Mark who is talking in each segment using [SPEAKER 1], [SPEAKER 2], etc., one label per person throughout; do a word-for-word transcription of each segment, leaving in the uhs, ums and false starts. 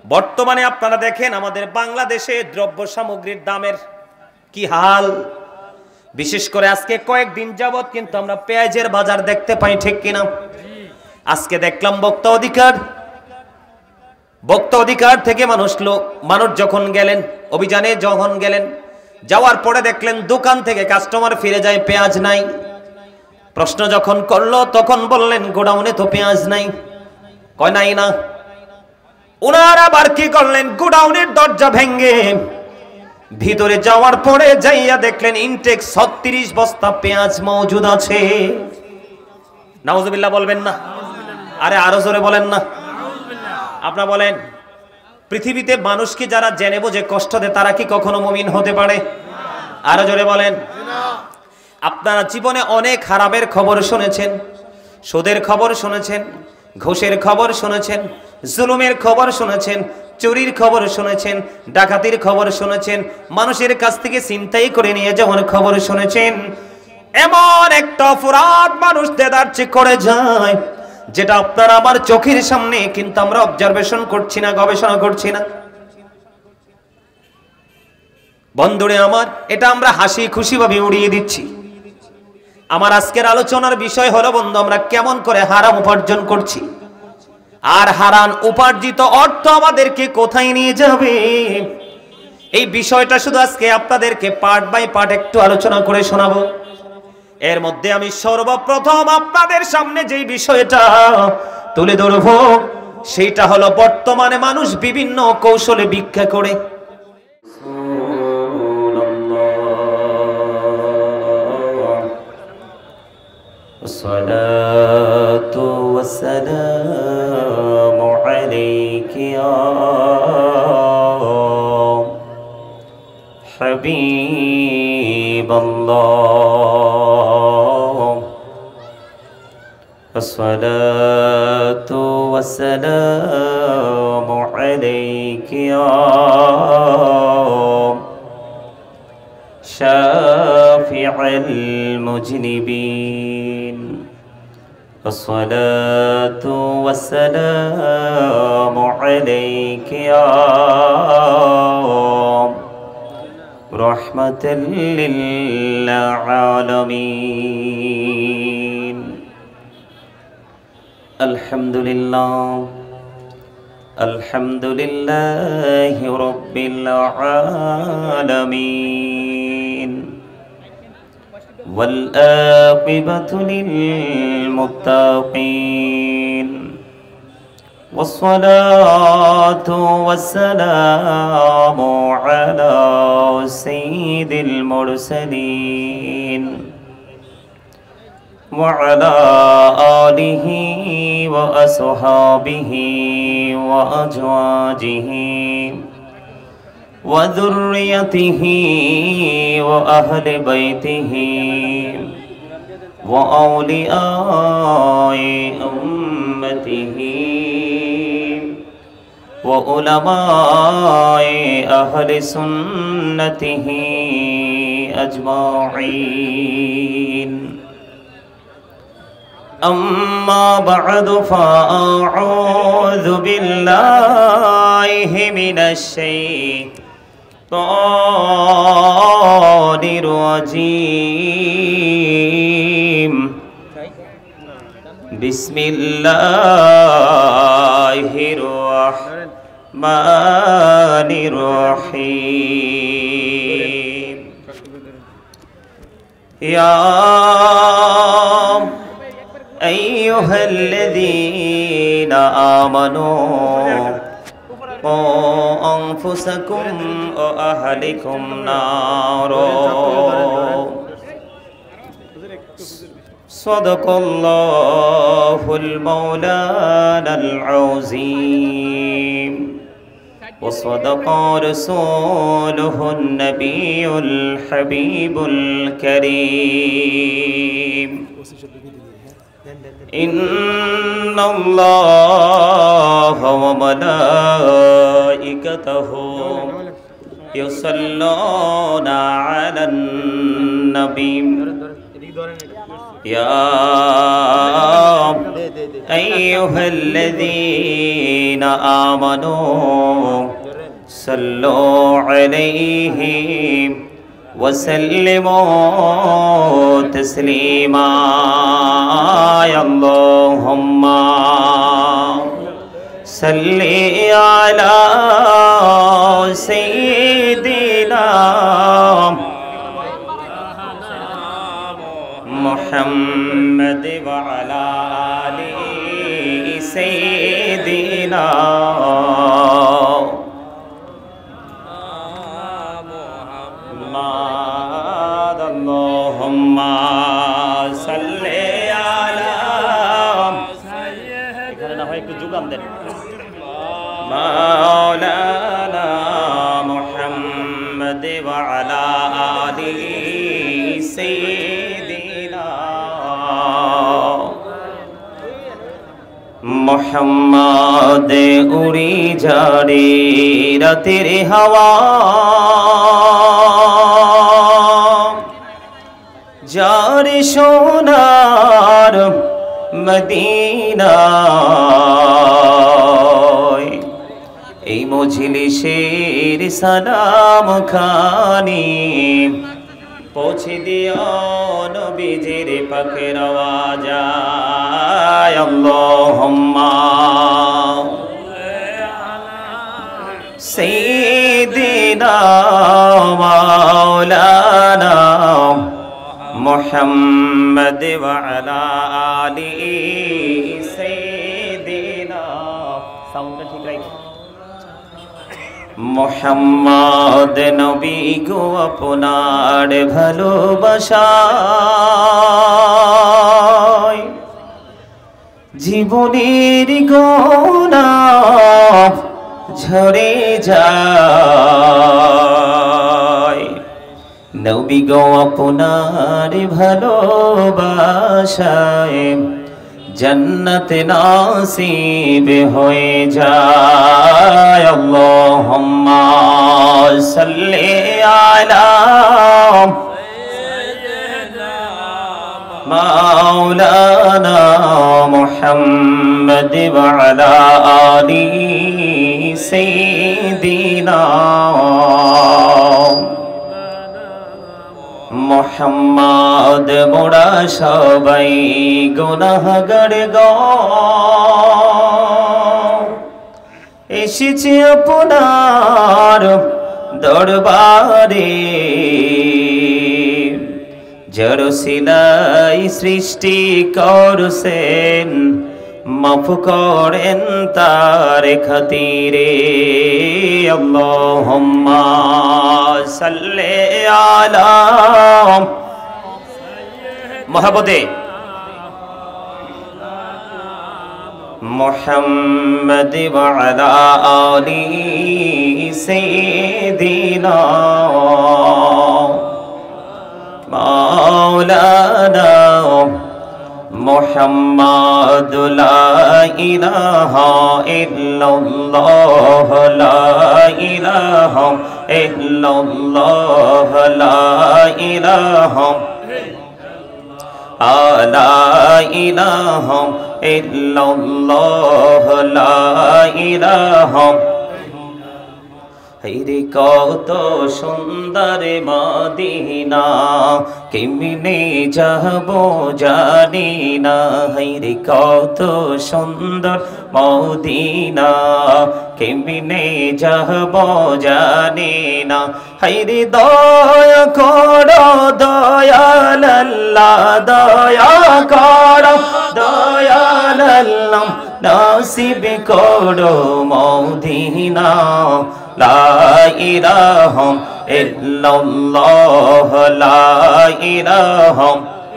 [SPEAKER 1] বর্তমানে আপনারা দেখেন আমাদের বাংলাদেশে দ্রব্য সামগ্রীর দামের কি হাল। বিশেষ করে আজকে কয়েকদিন যাবত কিন্তু আমরা পেঁয়াজের বাজার দেখতে পাই, ঠিক কিনা? আজকে দেখলাম ভোক্তা অধিকার ভোক্তা অধিকার থেকে মানুষ লোক মানুষ যখন গেলেন অভিযানে, যখন গেলেন যাওয়ার পরে দেখলেন দোকান থেকে কাস্টমার ফিরে যায়, পেঁয়াজ নাই। প্রশ্ন যখন করলো তখন বললেন গোডাউনে তো পেঁয়াজ নাই। কয় নাই না। ওনারা আবার কি করলেন, গোডাউনের দরজা ভেঙে ভিতরে যাওয়ার পরে যাইয়া দেখলেন ইনটেক ছত্রিশ বস্তা পেঁয়াজ মজুদ আছে। নাউজুবিল্লাহ বলবেন না? আরে আরো জোরে বলেন না। আপনারা বলেন, পৃথিবীতে মানুষকে যারা জেনে বুঝে কষ্ট দেয় তারা কি কখনো মুমিন হতে পারে? আরো জোরে বলেন। আপনারা জীবনে অনেক হারামের খবর শুনেছেন, সুদের খবর শুনেছেন, ঘুষের খবর শুনেছেন, জুলুমের খবর শুনেছেন, চুরির খবর শুনেছেন, ডাকাতির খবর শুনেছেন, মানুষের কাছ থেকে ছিনতাই করে নিয়ে যাওয়ার খবর শুনেছেন। এমন একটা অপরাধ মানুষ দেদারচে করে যায় যেটা আপনার আমার চোখের সামনে, কিন্তু আমরা অবজারভেশন করছি না, গবেষণা করছি না। বন্ধুরে আমার, এটা আমরা হাসি খুশি ভাবে উড়িয়ে দিচ্ছি। আমার আজকের আলোচনার বিষয় হলো, বন্ধু, আমরা কেমন করে হারাম উপার্জন করছি, আর হারাম উপার্জিত অর্থ আমাদেরকে কোথায় নিয়ে যাবে। এই বিষয়টা শুধু আজকে আপনাদেরকে পার্ট বাই পার্ট একটু আলোচনা করে শোনাবো। এর মধ্যে আমি সর্বপ্রথম আপনাদের সামনে যেই বিষয়টা তুলে ধরবো সেইটা হলো, বর্তমানে মানুষ বিভিন্ন কৌশলে ভিক্ষা করে। الصلاة والسلام عليك يا حبيب الله الصلاة والسلام عليك يا شافع المذنبين الصلاة والسلام عليك يا رحمة للعالمين الحمد لله الحمد لله رب العالمين والآقبة للمتقين والصلاة والسلام على سيد المرسلين وعلى آله وأصحابه وأزواجه وذريته وأهل بيته وأولياء أمته وعلماء أهل سنته أجمعين أما بعد فأعوذ بالله من الشيطان الرجيم بسم الله الرحمن الرحيم يا أيها الذين آمنوا قوا أنفسكم وأهلكم نارا صدق الله المولانا العظيم وصدق رسوله النبي الحبيب الكريم إن الله وملائكته يصلون على النبي يا أيها الذين الذين آمنوا صلوا عليه وسلموا تسليما اللهم صل على سيدنا محمد وعلى آل سيدنا محمد اللهم صل على এখানে না হয় একটু যোগান দেন مولانا محمد وعلى آل سيدنا محمد উড়ি যারে রাতের হাওয়া যার সোনার মদিনা এই মজলিসের সালাম খানি পৌঁছে দিও নবীজির পাকের আওয়াজ আল্লাহুম্মা সাইয়্যিদিনা মাওলানা মুহাম্মদ ওয়া আলা আলি সাইয়্যিদিনা সাউন্ডটা ঠিক রাখো মোহাম্মদ নবী গো আপনার ভালোবাসায় জীবনের গোনা ঝরে যায় নবী গো আপনার ভালোবাসায় जन्नत नासीब होए जाए अल्लाहुम्मा सल्ली अला मौलाना मुहम्मद व अला आलि सय्यिदिना মোহাম্মদ মোরা সবাই গুনাহগার গো এসেছি আপনার দরবারে যার সিলাই সৃষ্টি করছেন মাফ করেন তার খাতিরে আল্লাহুম্মা সাল্লি আলা মহব্বতে মুহাম্মদ ওয়া আলা আলি সাইয়্যিদিনা মাওলানা محمد لا إله إلا الله لا إله إلا الله لا إله لا إله إلا الله لا إله হেরে কত সুন্দর মদিনা কেমনে যাব জানি না হেরে কত সুন্দর মদিনা কেমনে যাব জানি না হেরে দয়া করো দয়াল আল্লাহ দয়া করো দয়াল আল্লাহ নসিব করো মদিনা লা ইলাহা ইল্লাল্লাহ লা ইলাহা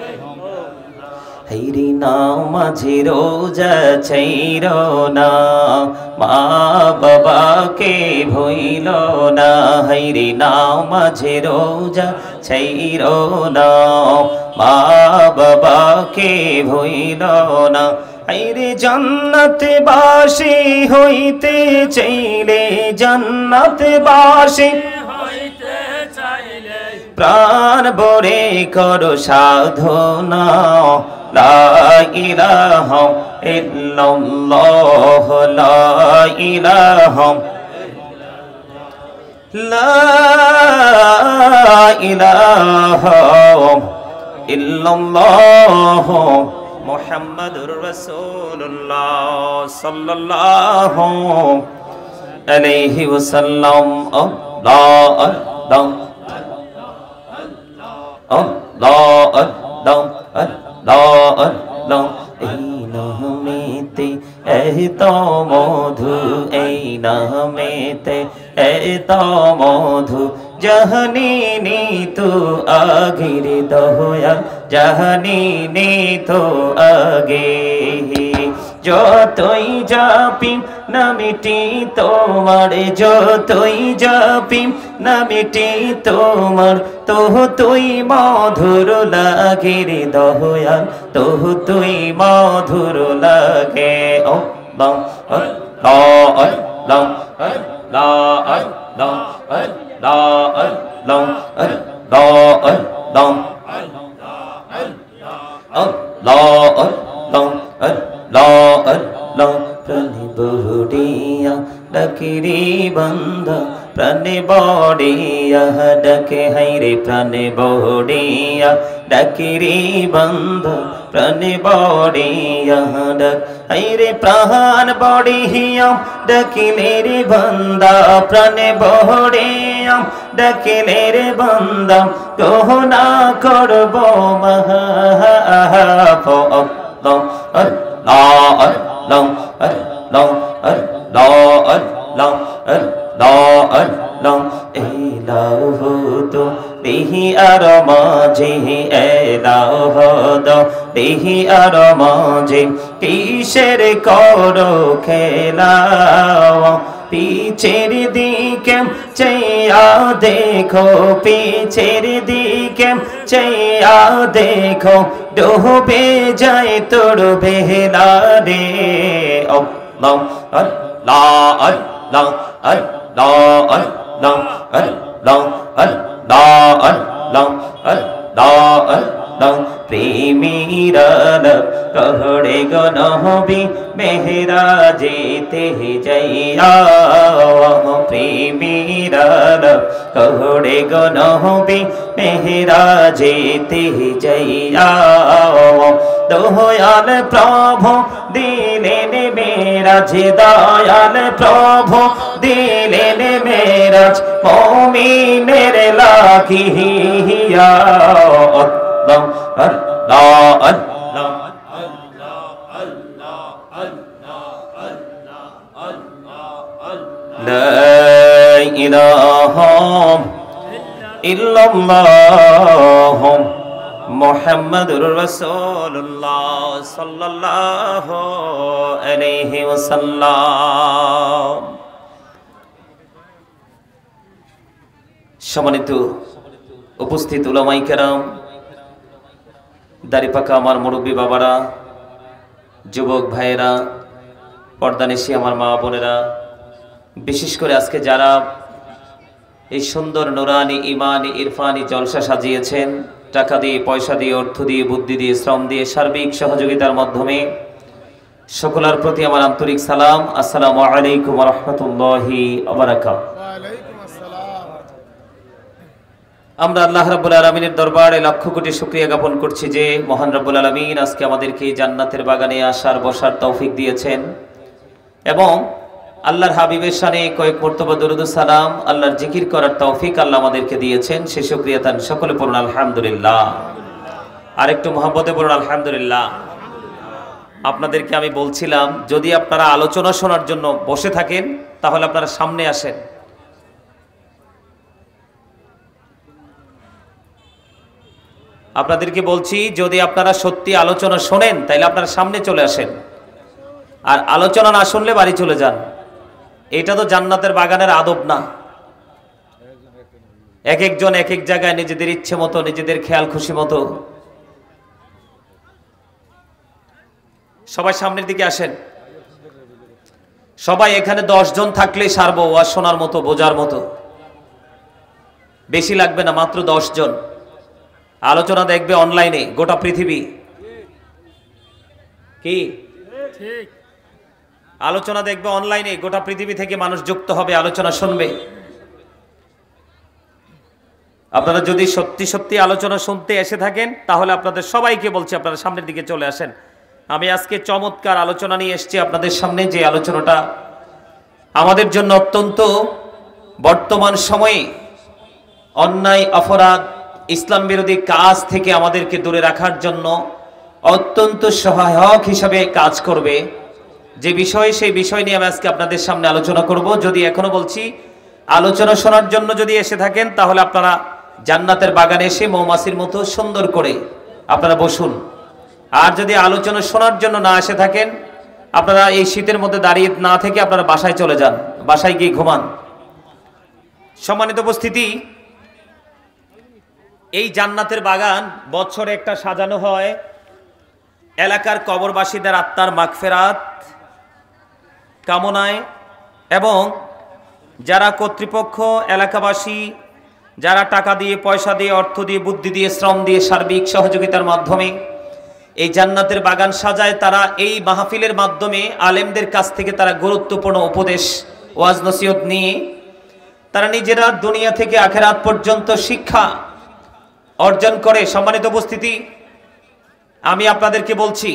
[SPEAKER 1] হেরি নাও মাঝে রোজা ছাইরো না মা বাবাকে ভইল না হেরি নাও মাঝে রোজা ছাইরো না মা বাবাকে ভইল না আইরে জান্নাত বাসী হইতে চাইলে জান্নাত বাসী হইতে চাইলে প্রাণ ভরে করো সাধনা লা ইলাহা ইল্লাল্লাহ লা ইলাহা লা ইলাহা ইল্লাল্লাহ মুহাম্মাদুর রাসূলুল্লাহ সাল্লাল্লাহু আলাইহি ওয়াসাল্লাম আল্লাহ আল্লাহ আল্লাহ আল্লাহ আল্লাহ আল্লাহ এই নামেতে এত মধু এই নামেতে এত মধু জাহানি নি তো আগের দয়াল জাহানি নি তো আগে যতই জাপি নামিটি তোমার যতই জাপি নামিটি তোমার তো তুই মধুর লাগে রে দয়াল তো তুই মধুর লাগে ও লং লা লং লা লং লা লং লা লং লা লং লা লা প্রাণে বড়িয়া ডাকিরি বন্ধ প্রাণে বড়িয়া ডাকে হাইরে প্রাণে বড়িয়া ডাকিরি বন্ধ প্রাণে বড়িয়া ডাক হাইরে প্রাণ বড়িয়া ডাকিলে রে বন্দা প্রাণে বড়িয়া ডাকিলে রে বন্দা গহনা করব মহা long la long long la long la long elahu tu dihi aramaje elahu do dihi aramaje kisher koro khela पीछेर दिके चैया देखो पीछेर दिके चैया देखो डूबे जाए तोड़ बेहला रे अल्लाह अल्लाह अल्लाह अल्लाह अल्लाह अल्लाह अल्लाह अल्लाह अल्लाह अल्लाह प्रेमीराल कहड़े गनहबी मेहरा जेते जैया प्रेमीराल कहड़े गनहबी मेहरा जेते जैया दयाल प्रभु दिलेन मेराज दयाल प्रभु दिलेन Meraj मोमिनेर लागिया Allah Allah Allah La ilaha illallah Muhammadur Rasulullah sallallahu alaihi wasallam সম্মানিত উপস্থিত উলামায়ে কেরাম দাড়িপাকা আমার মুরব্বী বাবারা যুবক ভাইয়েরা পর্দানিশী আমার মা বোনেরা বিশেষ করে আজকে যারা এই সুন্দর নুরানি ইমানি ইরফানি জলসা সাজিয়েছেন টাকা দিয়ে পয়সা দিয়ে অর্থ দিয়ে বুদ্ধি দিয়ে শ্রম দিয়ে সার্বিক সহযোগিতার মাধ্যমে সকলের প্রতি আমার আন্তরিক সালাম আসসালামু আলাইকুম ওয়া রাহমাতুল্লাহি ওয়া বারাকাতুহু আমরা আল্লাহ রাব্বুল আলামিনের দরবারে লক্ষ কোটি শুকরিয়া জ্ঞাপন করছি যে মহান রব্বুল আলামিন আজকে আমাদেরকে জান্নাতের বাগানে আসার বসার তৌফিক দিয়েছেন এবং আল্লাহর হাবিবের শানে কয়েক মর্তবা দরুদ ও সালাম আল্লাহর জিকির করার তৌফিক আল্লাহ আমাদেরকে দিয়েছেন সে শুকরিয়া তান সকলে পড়ুন আলহামদুলিল্লাহ আরেকটু মহব্বতে পড়ুন আলহামদুলিল্লাহ আপনাদেরকে আমি বলছিলাম যদি আপনারা আলোচনা শোনার জন্য বসে থাকেন তাহলে আপনারা সামনে আসেন আপনাদেরকে বলছি যদি আপনারা সত্যি আলোচনা শোনেন তাহলে আপনারা সামনে চলে আসেন আর আলোচনা না শুনলে বাড়ি চলে যান এটা তো জান্নাতের বাগানের আদব না এক একজন এক এক জায়গায় নিজেদের ইচ্ছে মতো নিজেদের খেয়াল খুশি মতো সবাই সামনের দিকে আসেন সবাই এখানে দশ জন থাকলে সারবো ওয়াজ শোনার মতো বোঝার মতো বেশি লাগবে না, মাত্র দশ জন আলোচনা দেখবে অনলাইনে গোটা পৃথিবী। কি ঠিক? আলোচনা দেখবে অনলাইনে গোটা পৃথিবী থেকে মানুষ যুক্ত হবে, আলোচনা শুনবে। আপনারা যদি সত্যি সত্যি আলোচনা শুনতে এসে থাকেন তাহলে আপনাদের সবাইকে বলছি আপনারা সামনের দিকে চলে আসেন। আমি আজকে চমৎকার আলোচনা নিয়ে এসেছি আপনাদের সামনে, যে আলোচনাটা আমাদের জন্য অত্যন্ত বর্তমান সময়ে অন্যায়, অপরাধ, ইসলাম বিরোধী কাজ থেকে আমাদেরকে দূরে রাখার জন্য অত্যন্ত সহায়ক হিসাবে কাজ করবে। যে বিষয়, সেই বিষয় নিয়ে আমি আজকে আপনাদের সামনে আলোচনা করব। যদি এখনো বলছি, আলোচনা শোনার জন্য যদি এসে থাকেন তাহলে আপনারা জান্নাতের বাগানে এসে মৌমাছির মতো সুন্দর করে আপনারা বসুন। আর যদি আলোচনা শোনার জন্য না এসে থাকেন, আপনারা এই শীতের মধ্যে দাঁড়িয়ে না থেকে আপনারা বাসায় চলে যান, বাসায় গিয়ে ঘুমান। সম্মানিত উপস্থিতি, এই জান্নাতের বাগান বছরে একটা সাজানো হয় এলাকার কবরবাসীদের আত্মার মাগফিরাত কামনায়, এবং যারা কর্তৃপক্ষ, এলাকাবাসী যারা টাকা দিয়ে, পয়সা দিয়ে, অর্থ দিয়ে, বুদ্ধি দিয়ে, শ্রম দিয়ে, সার্বিক সহযোগিতার মাধ্যমে এই জান্নাতের বাগান সাজায়, তারা এই মাহফিলের মাধ্যমে আলেমদের কাছ থেকে তারা গুরুত্বপূর্ণ উপদেশ, ওয়াজ নসিহত নিয়ে তারা নিজেরা দুনিয়া থেকে আখিরাত পর্যন্ত শিক্ষা অর্জন করে। সম্মানিত উপস্থিতি, আমি আপনাদেরকে বলছি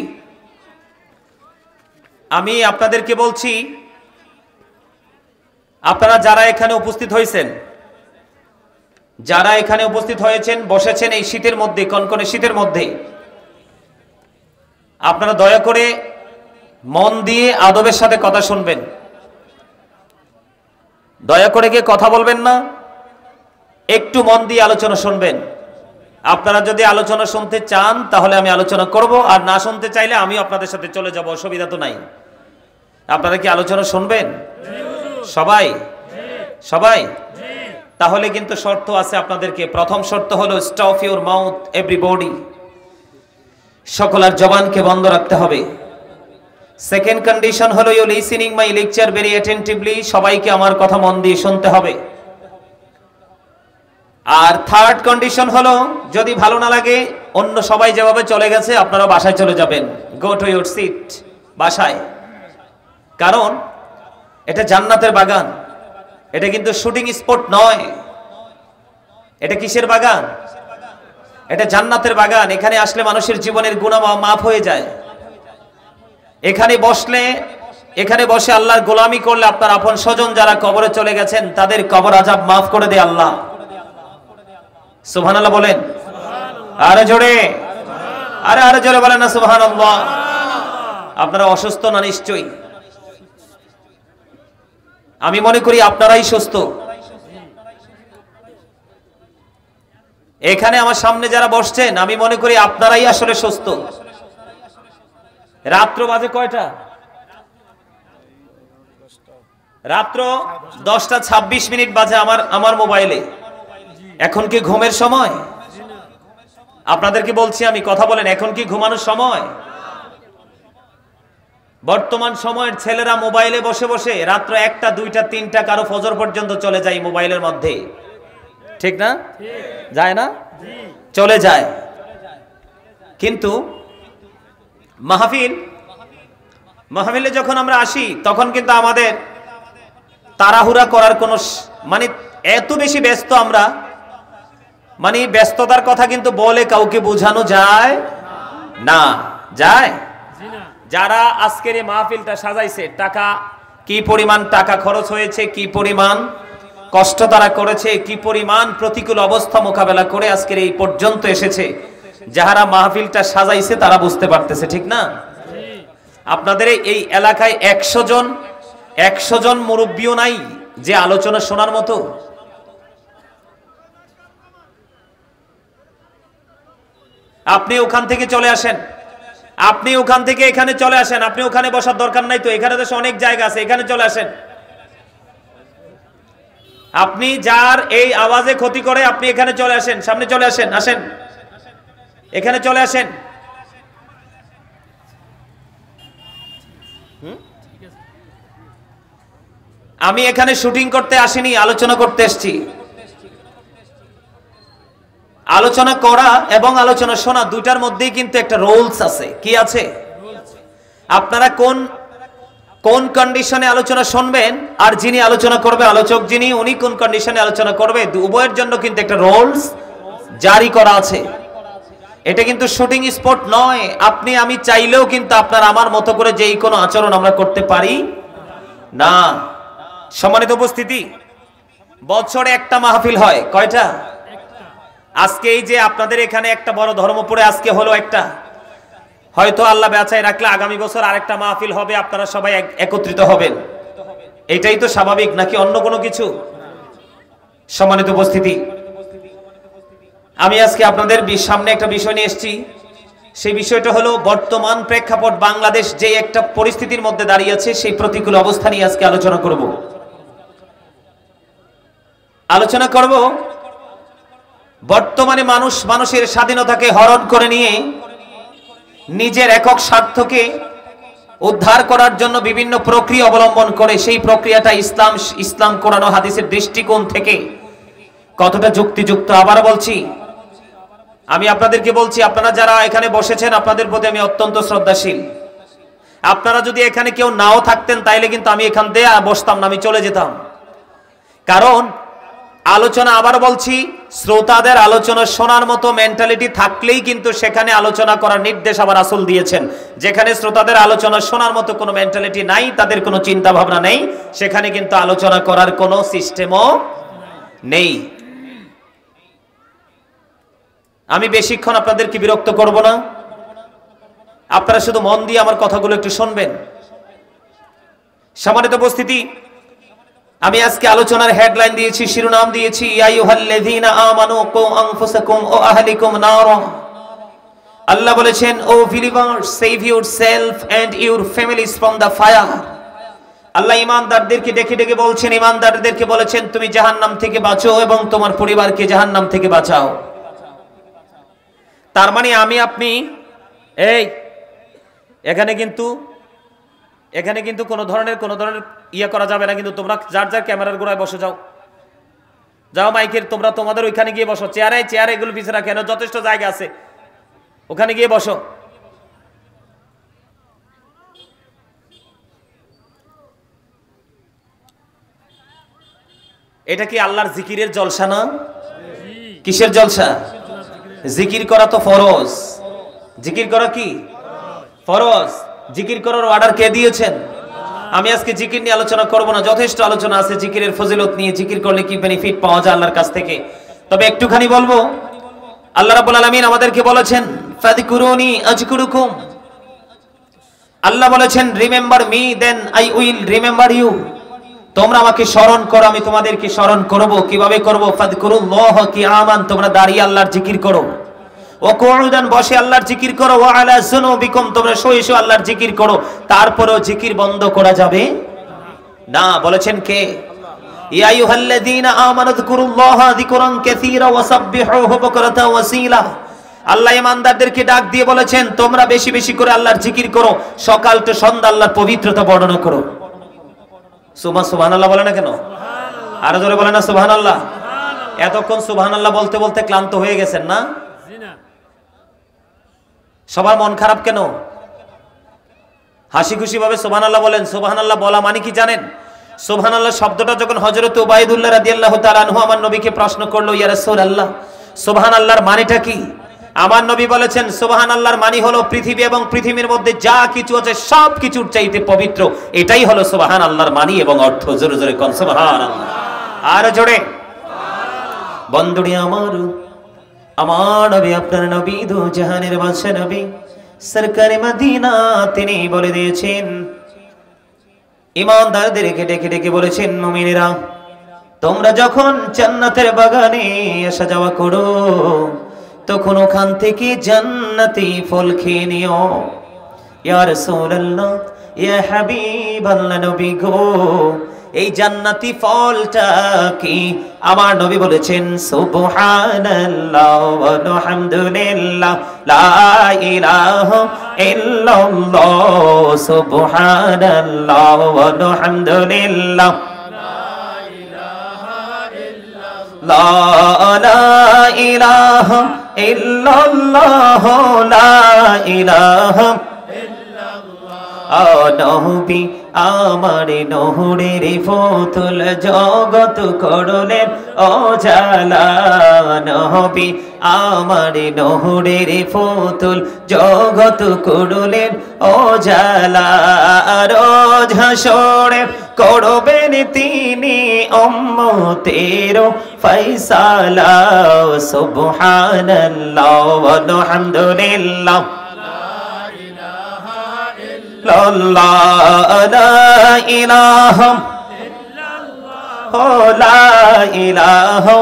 [SPEAKER 1] আমি আপনাদেরকে বলছি আপনারা যারা এখানে উপস্থিত হয়েছেন, যারা এখানে উপস্থিত হয়েছেন, বসেছেন এই শীতের মধ্যে, কনকনে শীতের মধ্যে, আপনারা দয়া করে মন দিয়ে আদবের সাথে কথা শুনবেন। দয়া করে গিয়ে কথা বলবেন না, একটু মন দিয়ে আলোচনা শুনবেন। আপনারা যদি আলোচনা শুনতে চান তাহলে আমি আলোচনা করব, আর না শুনতে চাইলে আমিও আপনাদের সাথে চলে যাব, অসুবিধা তো নাই। আপনারা কি আলোচনা শুনবেন? সবাই সবাই তাহলে কিন্তু শর্ত আছে আপনাদেরকে। প্রথম শর্ত হলো স্টপ ইউর মাউথ এভরিবডি, সকলের জবানকে বন্ধ রাখতে হবে। সেকেন্ড কন্ডিশন হলো you listening my lecture very attentively, সবাইকে আমার কথা মন দিয়ে শুনতে হবে। আর থার্ড কন্ডিশন হলো যদি ভালো না লাগে, অন্য সবাই যেভাবে চলে গেছে আপনারা বাসায় চলে যাবেন, গো টু ইউর সিট, বাসায়। কারণ এটা জান্নাতের বাগান, এটা কিন্তু শুটিং স্পট নয়। এটা কিসের বাগান? এটা জান্নাতের বাগান। এখানে আসলে মানুষের জীবনের গুনাহ মাফ হয়ে যায়। এখানে বসলে, এখানে বসে আল্লাহর গোলামি করলে আপনার আপন স্বজন যারা কবরে চলে গেছেন তাদের কবর আযাব মাফ করে দেয় আল্লাহ। সুবহানাল্লাহ বলেন, আরে জোরে, আরে আরে জোরে বলেন না সুবহানাল্লাহ। আপনারা অসুস্থ না? নিশ্চয়ই। আমি মনে করি আপনারাই সুস্থ। এখানে আমার সামনে যারা বসছেন আমি মনে করি আপনারাই আসলে সুস্থ। রাত্র বাজে কয়টা? রাত্র দশটা ছাব্বিশ মিনিট বাজে আমার আমার মোবাইলে। এখন কি ঘুমের সময়? আপনাদেরকে বলছি আমি, কথা বলেন, এখন কি ঘুমানোর সময়? বর্তমান সময়ের ছেলেরা মোবাইলে বসে বসে রাত্র একটা, দুইটা, তিনটা, কারো ফজর পর্যন্ত চলে যায় মোবাইলের মধ্যে, ঠিক না? যায় না? চলে যায়। কিন্তু মাহফিল মাহফিলে যখন আমরা আসি তখন কিন্তু আমাদের তাড়াহুড়া করার কোনো, মানে এত বেশি ব্যস্ত আমরা, মানে ব্যস্ততার কথা কিন্তু বলে কাউকে বোঝানো যায় না। যায়? যারা আজকের এই মাহফিলটা সাজাইছে, টাকা কি পরিমাণ টাকা খরচ হয়েছে, কি পরিমাণ কষ্ট তারা করেছে, কি পরিমাণ প্রতিকূল অবস্থা মোকাবেলা করে আজকের এই পর্যন্ত এসেছে, যারা মাহফিলটা সাজাইছে তারা বুঝতে পারতেছে, ঠিক না? আপনাদের এই এলাকায় একশো জন একশো জন মুরব্বীও নাই যে আলোচনা শোনার মতো। আপনি ওখান থেকে চলে আসেন, আপনি ওখান থেকে এখানে চলে আসেন, আপনি ওখানে বসার দরকার নাই তো, এখানে দেশে অনেক জায়গা আছে, এখানে চলে আসেন। আপনি যার এই আওয়াজে ক্ষতি করে আপনি এখানে চলে আসেন, সামনে চলে আসেন, আসেন এখানে চলে আসেন। আমি এখানে শুটিং করতে আসিনি, আলোচনা করতে এসেছি। আলোচনা করা এবং আলোচনা শোনা দুইটার মধ্যেই কিন্তু একটা রুলস আছে। কি আছে? আপনারা কোন কোন কন্ডিশনে আলোচনা শুনবেন আর যিনি আলোচনা করবে, আলোচক যিনি, উনি কোন কন্ডিশনে আলোচনা করবে, উভয়ের জন্য কিন্তু একটা রুলস জারি করা আছে। এটা কিন্তু শুটিং স্পট নয়। আপনি আমি চাইলেও কিন্তু আপনার আমার মতো করে যেই কোনো আচরণ আমরা করতে পারি না। সম্মানিত উপস্থিতি, বছরে একটা মাহফিল হয়। কয়টা? আজকে এই যে আপনাদের এখানে একটা বড় ধর্মপুরে আজকে হলো একটা, হয়তো আল্লাহ বেঁচায় রাখলে আগামী বছর আরেকটা মাহফিল হবে, আপনারা সবাই একত্রিত হবেন। এটাই তো স্বাভাবিক, নাকি অন্য কোনো কিছু? সম্মানিত উপস্থিতি, আমি আজকে আপনাদের সামনে একটা বিষয় নিয়ে এসেছি। সেই বিষয়টা হলো বর্তমান প্রেক্ষাপট, বাংলাদেশ যে একটা পরিস্থিতির মধ্যে দাঁড়িয়েছে, সেই প্রতিকূল অবস্থা নিয়ে আজকে আলোচনা করব। আলোচনা করব বর্তমানে মানুষ মানুষের স্বাধীনতাকে হরণ করে নিয়ে নিজের একক স্বার্থকে উদ্ধার করার জন্য বিভিন্ন প্রক্রিয়া অবলম্বন করে। সেই প্রক্রিয়াটা ইসলাম ইসলাম কোরআন ও হাদিসের দৃষ্টিকোণ থেকে কতটা যুক্তিযুক্ত আবার বলছি। আমি আপনাদেরকে বলছি, আপনারা যারা এখানে বসেছেন আপনাদের প্রতি আমি অত্যন্ত শ্রদ্ধাশীল। আপনারা যদি এখানে কেউ নাও থাকতেন তাইলে কিন্তু আমি এখান দিয়ে বসতাম না, আমি চলে যেতাম। কারণ আলোচনা, আবার বলছি, শ্রোতাদের আলোচনা শোনার মতো মেন্টালিটি থাকলেই কিন্তু সেখানে আলোচনা করার নির্দেশ আবার রাসূল দিয়েছেন। যেখানে শ্রোতাদের আলোচনা শোনার মতো কোনো মেন্টালিটি নাই, তাদের কোনো চিন্তা ভাবনা নেই, সেখানে কিন্তু আলোচনা করার কোনো সিস্টেমও নেই। আমি বেশিক্ষণ আপনাদেরকে বিরক্ত করব না, আপনারা শুধু মন দিয়ে আমার কথাগুলো একটু শুনবেন। সম্মানিত উপস্থিতি, আমি আজকে আলোচনার হেডলাইন দিয়েছি, শিরোনাম দিয়েছি, ইয়া আইয়ুহাল্লাযীনা আমানু কু আনফুসাকুম ওয়া আহলিকুম নারা। আল্লাহ বলেছেন, O believers, save yourself and your families from the fire. আল্লাহ ঈমানদারদেরকে ডেকে ডেকে বলছেন, ঈমানদারদেরকে বলেছেন তুমি জাহান্নাম থেকে বাঁচো এবং তোমার পরিবারকে জাহান্নাম থেকে বাঁচাও। তার মানে আমি আপনি এই এখানে কিন্তু এখানে কিন্তু কোনো ধরনের কোনো ধরনের ইয়ে করা যাবে না। কিন্তু তোমরা যার যার ক্যামেরার গোড়ায় বসে যাও, যাও মাইকের তোমরা তোমাদের ওইখানে গিয়ে বসো, চেয়ারে চেয়ারে এগুলো পিছিয়ে রাখেন, যথেষ্ট জায়গা আছে, ওখানে গিয়ে বসো। এটা কি আল্লাহর জিকিরের জলসা না? কিসের জলসা? জিকির করা তো ফরজ। জিকির করা কি ফরজ? জিকির করার অর্ডার কে দিয়েছেন? আমি আজকে জিকির নিয়ে আলোচনা করব না, যথেষ্ট আলোচনা আছে জিকিরের ফজিলত নিয়ে, জিকির করলে কি বেনিফিট পাওয়া যায় আল্লাহর কাছ থেকে। তবে একটুখানি বলবো, আল্লাহ রাব্বুল আলামিন আমাদেরকে বলেছেন, ফাযকুরুনি আযকুরুকুম। আল্লাহ বলেছেন, remember me then I will remember you. তোমরা আমাকে স্মরণ করো, আমি তোমাদেরকে স্মরণ করব। কিভাবে করব? ফাযকুরুল্লাহ কিয়ামান, তোমরা দাঁড়িয়ে আল্লাহর জিকির করো। ও কুউদান, বসে আল্লাহর জিকির করো। ওয়া আলা যুনুবিকুম, তোমরা শুয়ে শুয়ে আল্লাহর জিকির করো। তারপরেও জিকির বন্ধ করা যাবে না। বলেছেন কে? ইয়া আইয়ুহাল্লাযীনা আমানু যকুরুল্লাহা যিকরান কাসীরা ওয়া সাব্বিহুহু বুকরাতাও ওয়া আসীলা। আল্লাহ ঈমানদারদেরকে ডাক দিয়ে বলেছেন, তোমরা বেশি বেশি করে আল্লাহর জিকির করো, সকাল থেকে সন্ধ্যা আল্লাহর পবিত্রতা বর্ণনা করো। সুবহানাল্লাহ বলে না কেন? আরো জোরে বলে না সুবহানাল্লাহ। এতক্ষণ সুবহানাল্লাহ বলতে বলতে ক্লান্ত হয়ে গেছেন না? সবার মন খারাপ কেন? হাসি খুশি ভাবে সুবহানাল্লাহ বলেন। সুবহানাল্লাহ বলা মানে কি জানেন? সুবহানাল্লাহ শব্দটা যখন হযরত উবাইদুল্লাহ রাদিয়াল্লাহু তাআলা আনহু আমার নবীকে প্রশ্ন করলো, ইয়া রাসূলুল্লাহ, সুবহানাল্লাহর মানেটা কি? আমার নবী বলেছেন, সুবহানাল্লাহর মানে হলো পৃথিবী এবং পৃথিবীর মধ্যে যা কিছু আছে সব কিছুর চাইতে পবিত্র, এটাই হলো সুবহানাল্লাহর মানে এবং অর্থ। জোরে জোরে কোন সুবহানাল্লাহ। আর জোরে বন্ধুরি আমার, আমার নবী, আপনার নবী, দু জাহানের বাদশা নবী সরকারে মদিনা, তিনি বলে দিয়েছেন, ঈমানদারদেরকে ডেকে ডেকে বলেছেন, মুমিনেরা, তোমরা যখন জান্নাতের বাগানে আসা যাওয়া করো তখন ওখান থেকে জান্নাতি ফল খেয়ে নিও। ইয়া রাসূলুল্লাহ, ইয়া হাবিবাল্লাহ, নবী গো, এই জান্নাতি ফলটা কি? আমার নবী বলেছেন, সুবহানাল্লাহ ওয়া হামদুলিল্লাহ লা ইলাহা ইল্লাল্লাহ, সুবহানাল্লাহ ওয়া হামদুলিল্লাহ লা ইলাহা ইল্লাল্লাহ লা ইলাহা নবী আমার নহরের ফতুল জগত করলেন অজালা নবী আমার নহরের ফতুল জগত করলেন অজালা রোজ হাসরে করবেন তিনি উম্মতের ফয়সালা সুবহানাল্লাহ ওয়া আলহামদুলিল্লাহ লা ইলাহা ইল্লাল্লাহ লা ইলাহা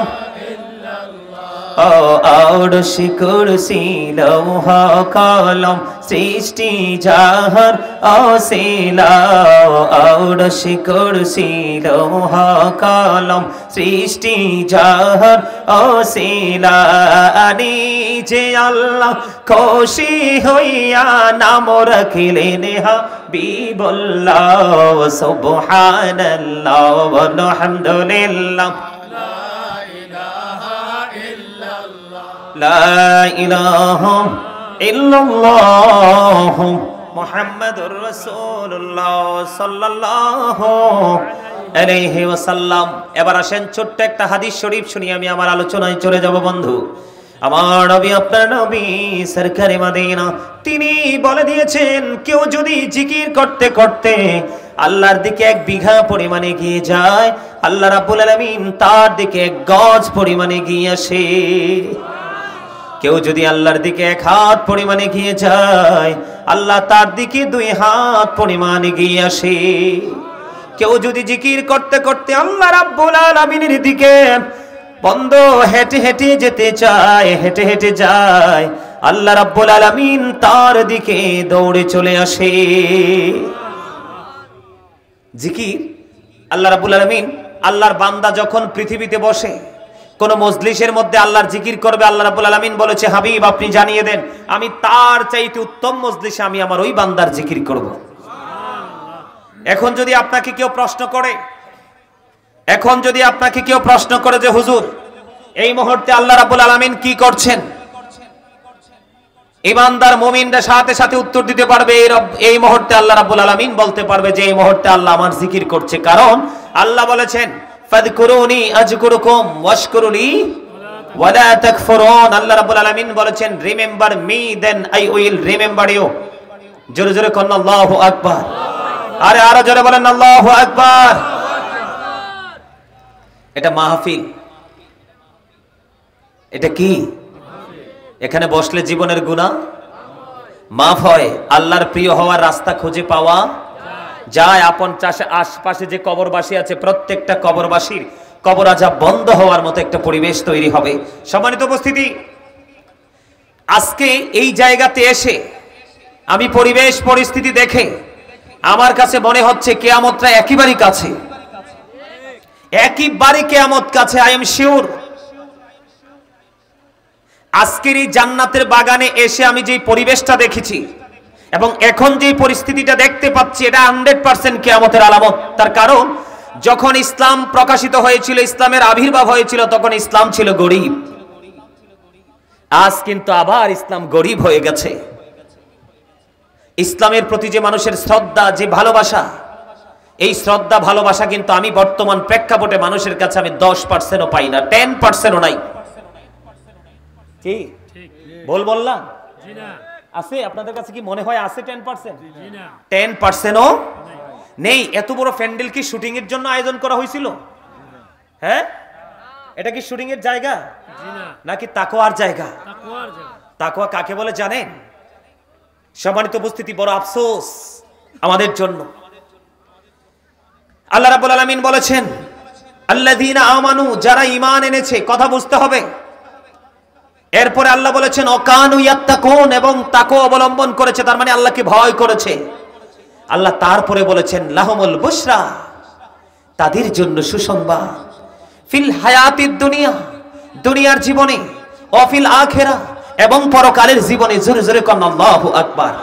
[SPEAKER 1] ও আরশি কুরসি লৌহ কলম সৃষ্টি জাহার অসিলা আরশি কুরসি লৌহ কলম সৃষ্টি জাহার অসিলা নিজে আল্লাহ খুশি হইয়া নাম রাখিলেন হাবিবুল্লাহ সুবহানাল্লাহ ওয়া আলহামদুলিল্লাহ লা ইলাহা ইল্লাল্লাহ মুহাম্মাদুর রাসূলুল্লাহ সাল্লাল্লাহু আলাইহি ওয়াসাল্লাম। এবার আসেন ছোট্ট একটা হাদিস শরীফ শুনি, আমি আমার আলোচনায় চলে যাব বন্ধু। আমার নবী আপনার নবী সরকারে মদিনা তিনি বলে দিয়েছেন, কেউ যদি জিকির করতে করতে আল্লাহর দিকে এক বিঘা পরিমাণে গিয়ে যায়, আল্লাহ রাব্বুল আলামিন তার দিকে এক গজ পরিমাণে গিয়ে আসে। কেউ যদি আল্লাহর দিকে এক হাত পরিমাণে গিয়ে যায়, আল্লাহ তার দিকে দুই হাত পরিমাণে গিয়ে আসে। কেউ যদি জিকির করতে করতে আল্লাহ রাব্বুল আলামিনের দিকে বন্ধ হেঁটে হেঁটে যেতে চায়, হেঁটে হেঁটে যায়, আল্লাহ রাব্বুল আলামিন তার দিকে দৌড়ে চলে আসে। জিকির আল্লাহ রাব্বুল আলামিন, আল্লাহর বান্দা যখন পৃথিবীতে বসে কোন মজলিসের মধ্যে আল্লাহর জিকির করবে, আল্লাহ রাব্বুল আলামিন বলেছে, হাবিব আপনি জানিয়ে দেন আমি তার চাইতে উত্তম মজলিসে আমি আমার ওই বান্দার জিকির করব। এখন যদি আপনাকে কেউ প্রশ্ন করে, এখন যদি আপনাকে কেউ প্রশ্ন করে যে হুজুর এই মুহূর্তে আল্লাহ রাব্বুল আলামিন কি করছেন, ইমানদার মুমিনরা সাথে সাথে উত্তর দিতে পারবে এই রব এই মুহূর্তে আল্লাহ রাব্বুল আলামিন বলতে পারবে যে এই মুহূর্তে আল্লাহ আমার জিকির করছে। কারণ আল্লাহ বলেছেন ফাযকুরুনি আযকুরুকুম ওয়াশকুরুলি ওয়ালা তাকফুরুন। আল্লাহ রাব্বুল আলামিন বলেছেন remember me then I will remember you. জোরে জোরে কোন আল্লাহু আকবার, আরে আরো জোরে বলেন আল্লাহু আকবার। এটা মাহফিল, এটা কি? এখানে বসলে জীবনের গুনাহ মাফ হয়, আল্লাহর প্রিয় হওয়ার রাস্তা খুঁজে পাওয়া যায়। আপন চাষে আশপাশে যে কবরবাসী আছে প্রত্যেকটা কবরবাসীর কবর আযাব বন্ধ হওয়ার মতো একটা পরিবেশ তৈরি হবে। সম্মানিত উপস্থিতি, আজকে এই জায়গাতে এসে আমি পরিবেশ পরিস্থিতি দেখে আমার কাছে মনে হচ্ছে কিয়ামতটা একেবারেই কাছে, একেবারেই কিয়ামত কাছে। আই এম শিওর আজকের এই জান্নাতের বাগানে এসে আমি যে পরিবেশটা দেখেছি এবং এখন যে পরিস্থিতিটা দেখতে পাচ্ছি, এটা হান্ড্রেড পার্সেন্ট কিয়ামতের আলামত। তার কারণ যখন ইসলাম প্রকাশিত হয়েছিল, ইসলামের আবির্ভাব হয়েছিল, তখন ইসলাম ছিল গরিব। আজ কিন্তু আবার ইসলাম গরিব হয়ে গেছে। ইসলামের প্রতি যে মানুষের শ্রদ্ধা, যে ভালোবাসা, এই শ্রদ্ধা ভালোবাসা কিন্তু আমি বর্তমান প্রেক্ষাপটে মানুষের কাছে আমি দশ পার্সেন্টও পাই না, টেন পার্সেন্টও নাই। কি বল বললাম? আছে আপনাদের কাছে কি মনে হয় আছে টেন পার্সেন্ট? টেন পার্সেন্টও নেই। এত বড় প্যান্ডেল কি শুটিং এর জন্য আয়োজন করা হয়েছিল? হ্যাঁ, এটা কি শুটিং এর জায়গা নাকি তাকওয়ার জায়গা? তাকওয়া কাকে বলে জানেন? সম্মানিত উপস্থিতি, বড় আফসোস আমাদের জন্য। আল্লাহ রাব্বুল আলামিন বলেছেন আল্লাযীনা আমানু, যারা ঈমান এনেছে। কথা বুঝতে হবে। এরপরে আল্লাহ বলেছেন অকানু ইয়াত্তাকুন, এবং তাকওয়া অবলম্বন করেছে, তার মানে আল্লাহকে ভয় করেছে। আল্লাহ তারপরে বলেছেন লাহুমুল বুশরা, তাদের জন্য সুসংবাদ, ফিল হায়াতিদ দুনিয়া, দুনিয়ার জীবনে, ও ফিল আখিরা, এবং পরকালের জীবনে। জোরে জোরে কোন আল্লাহু আকবার।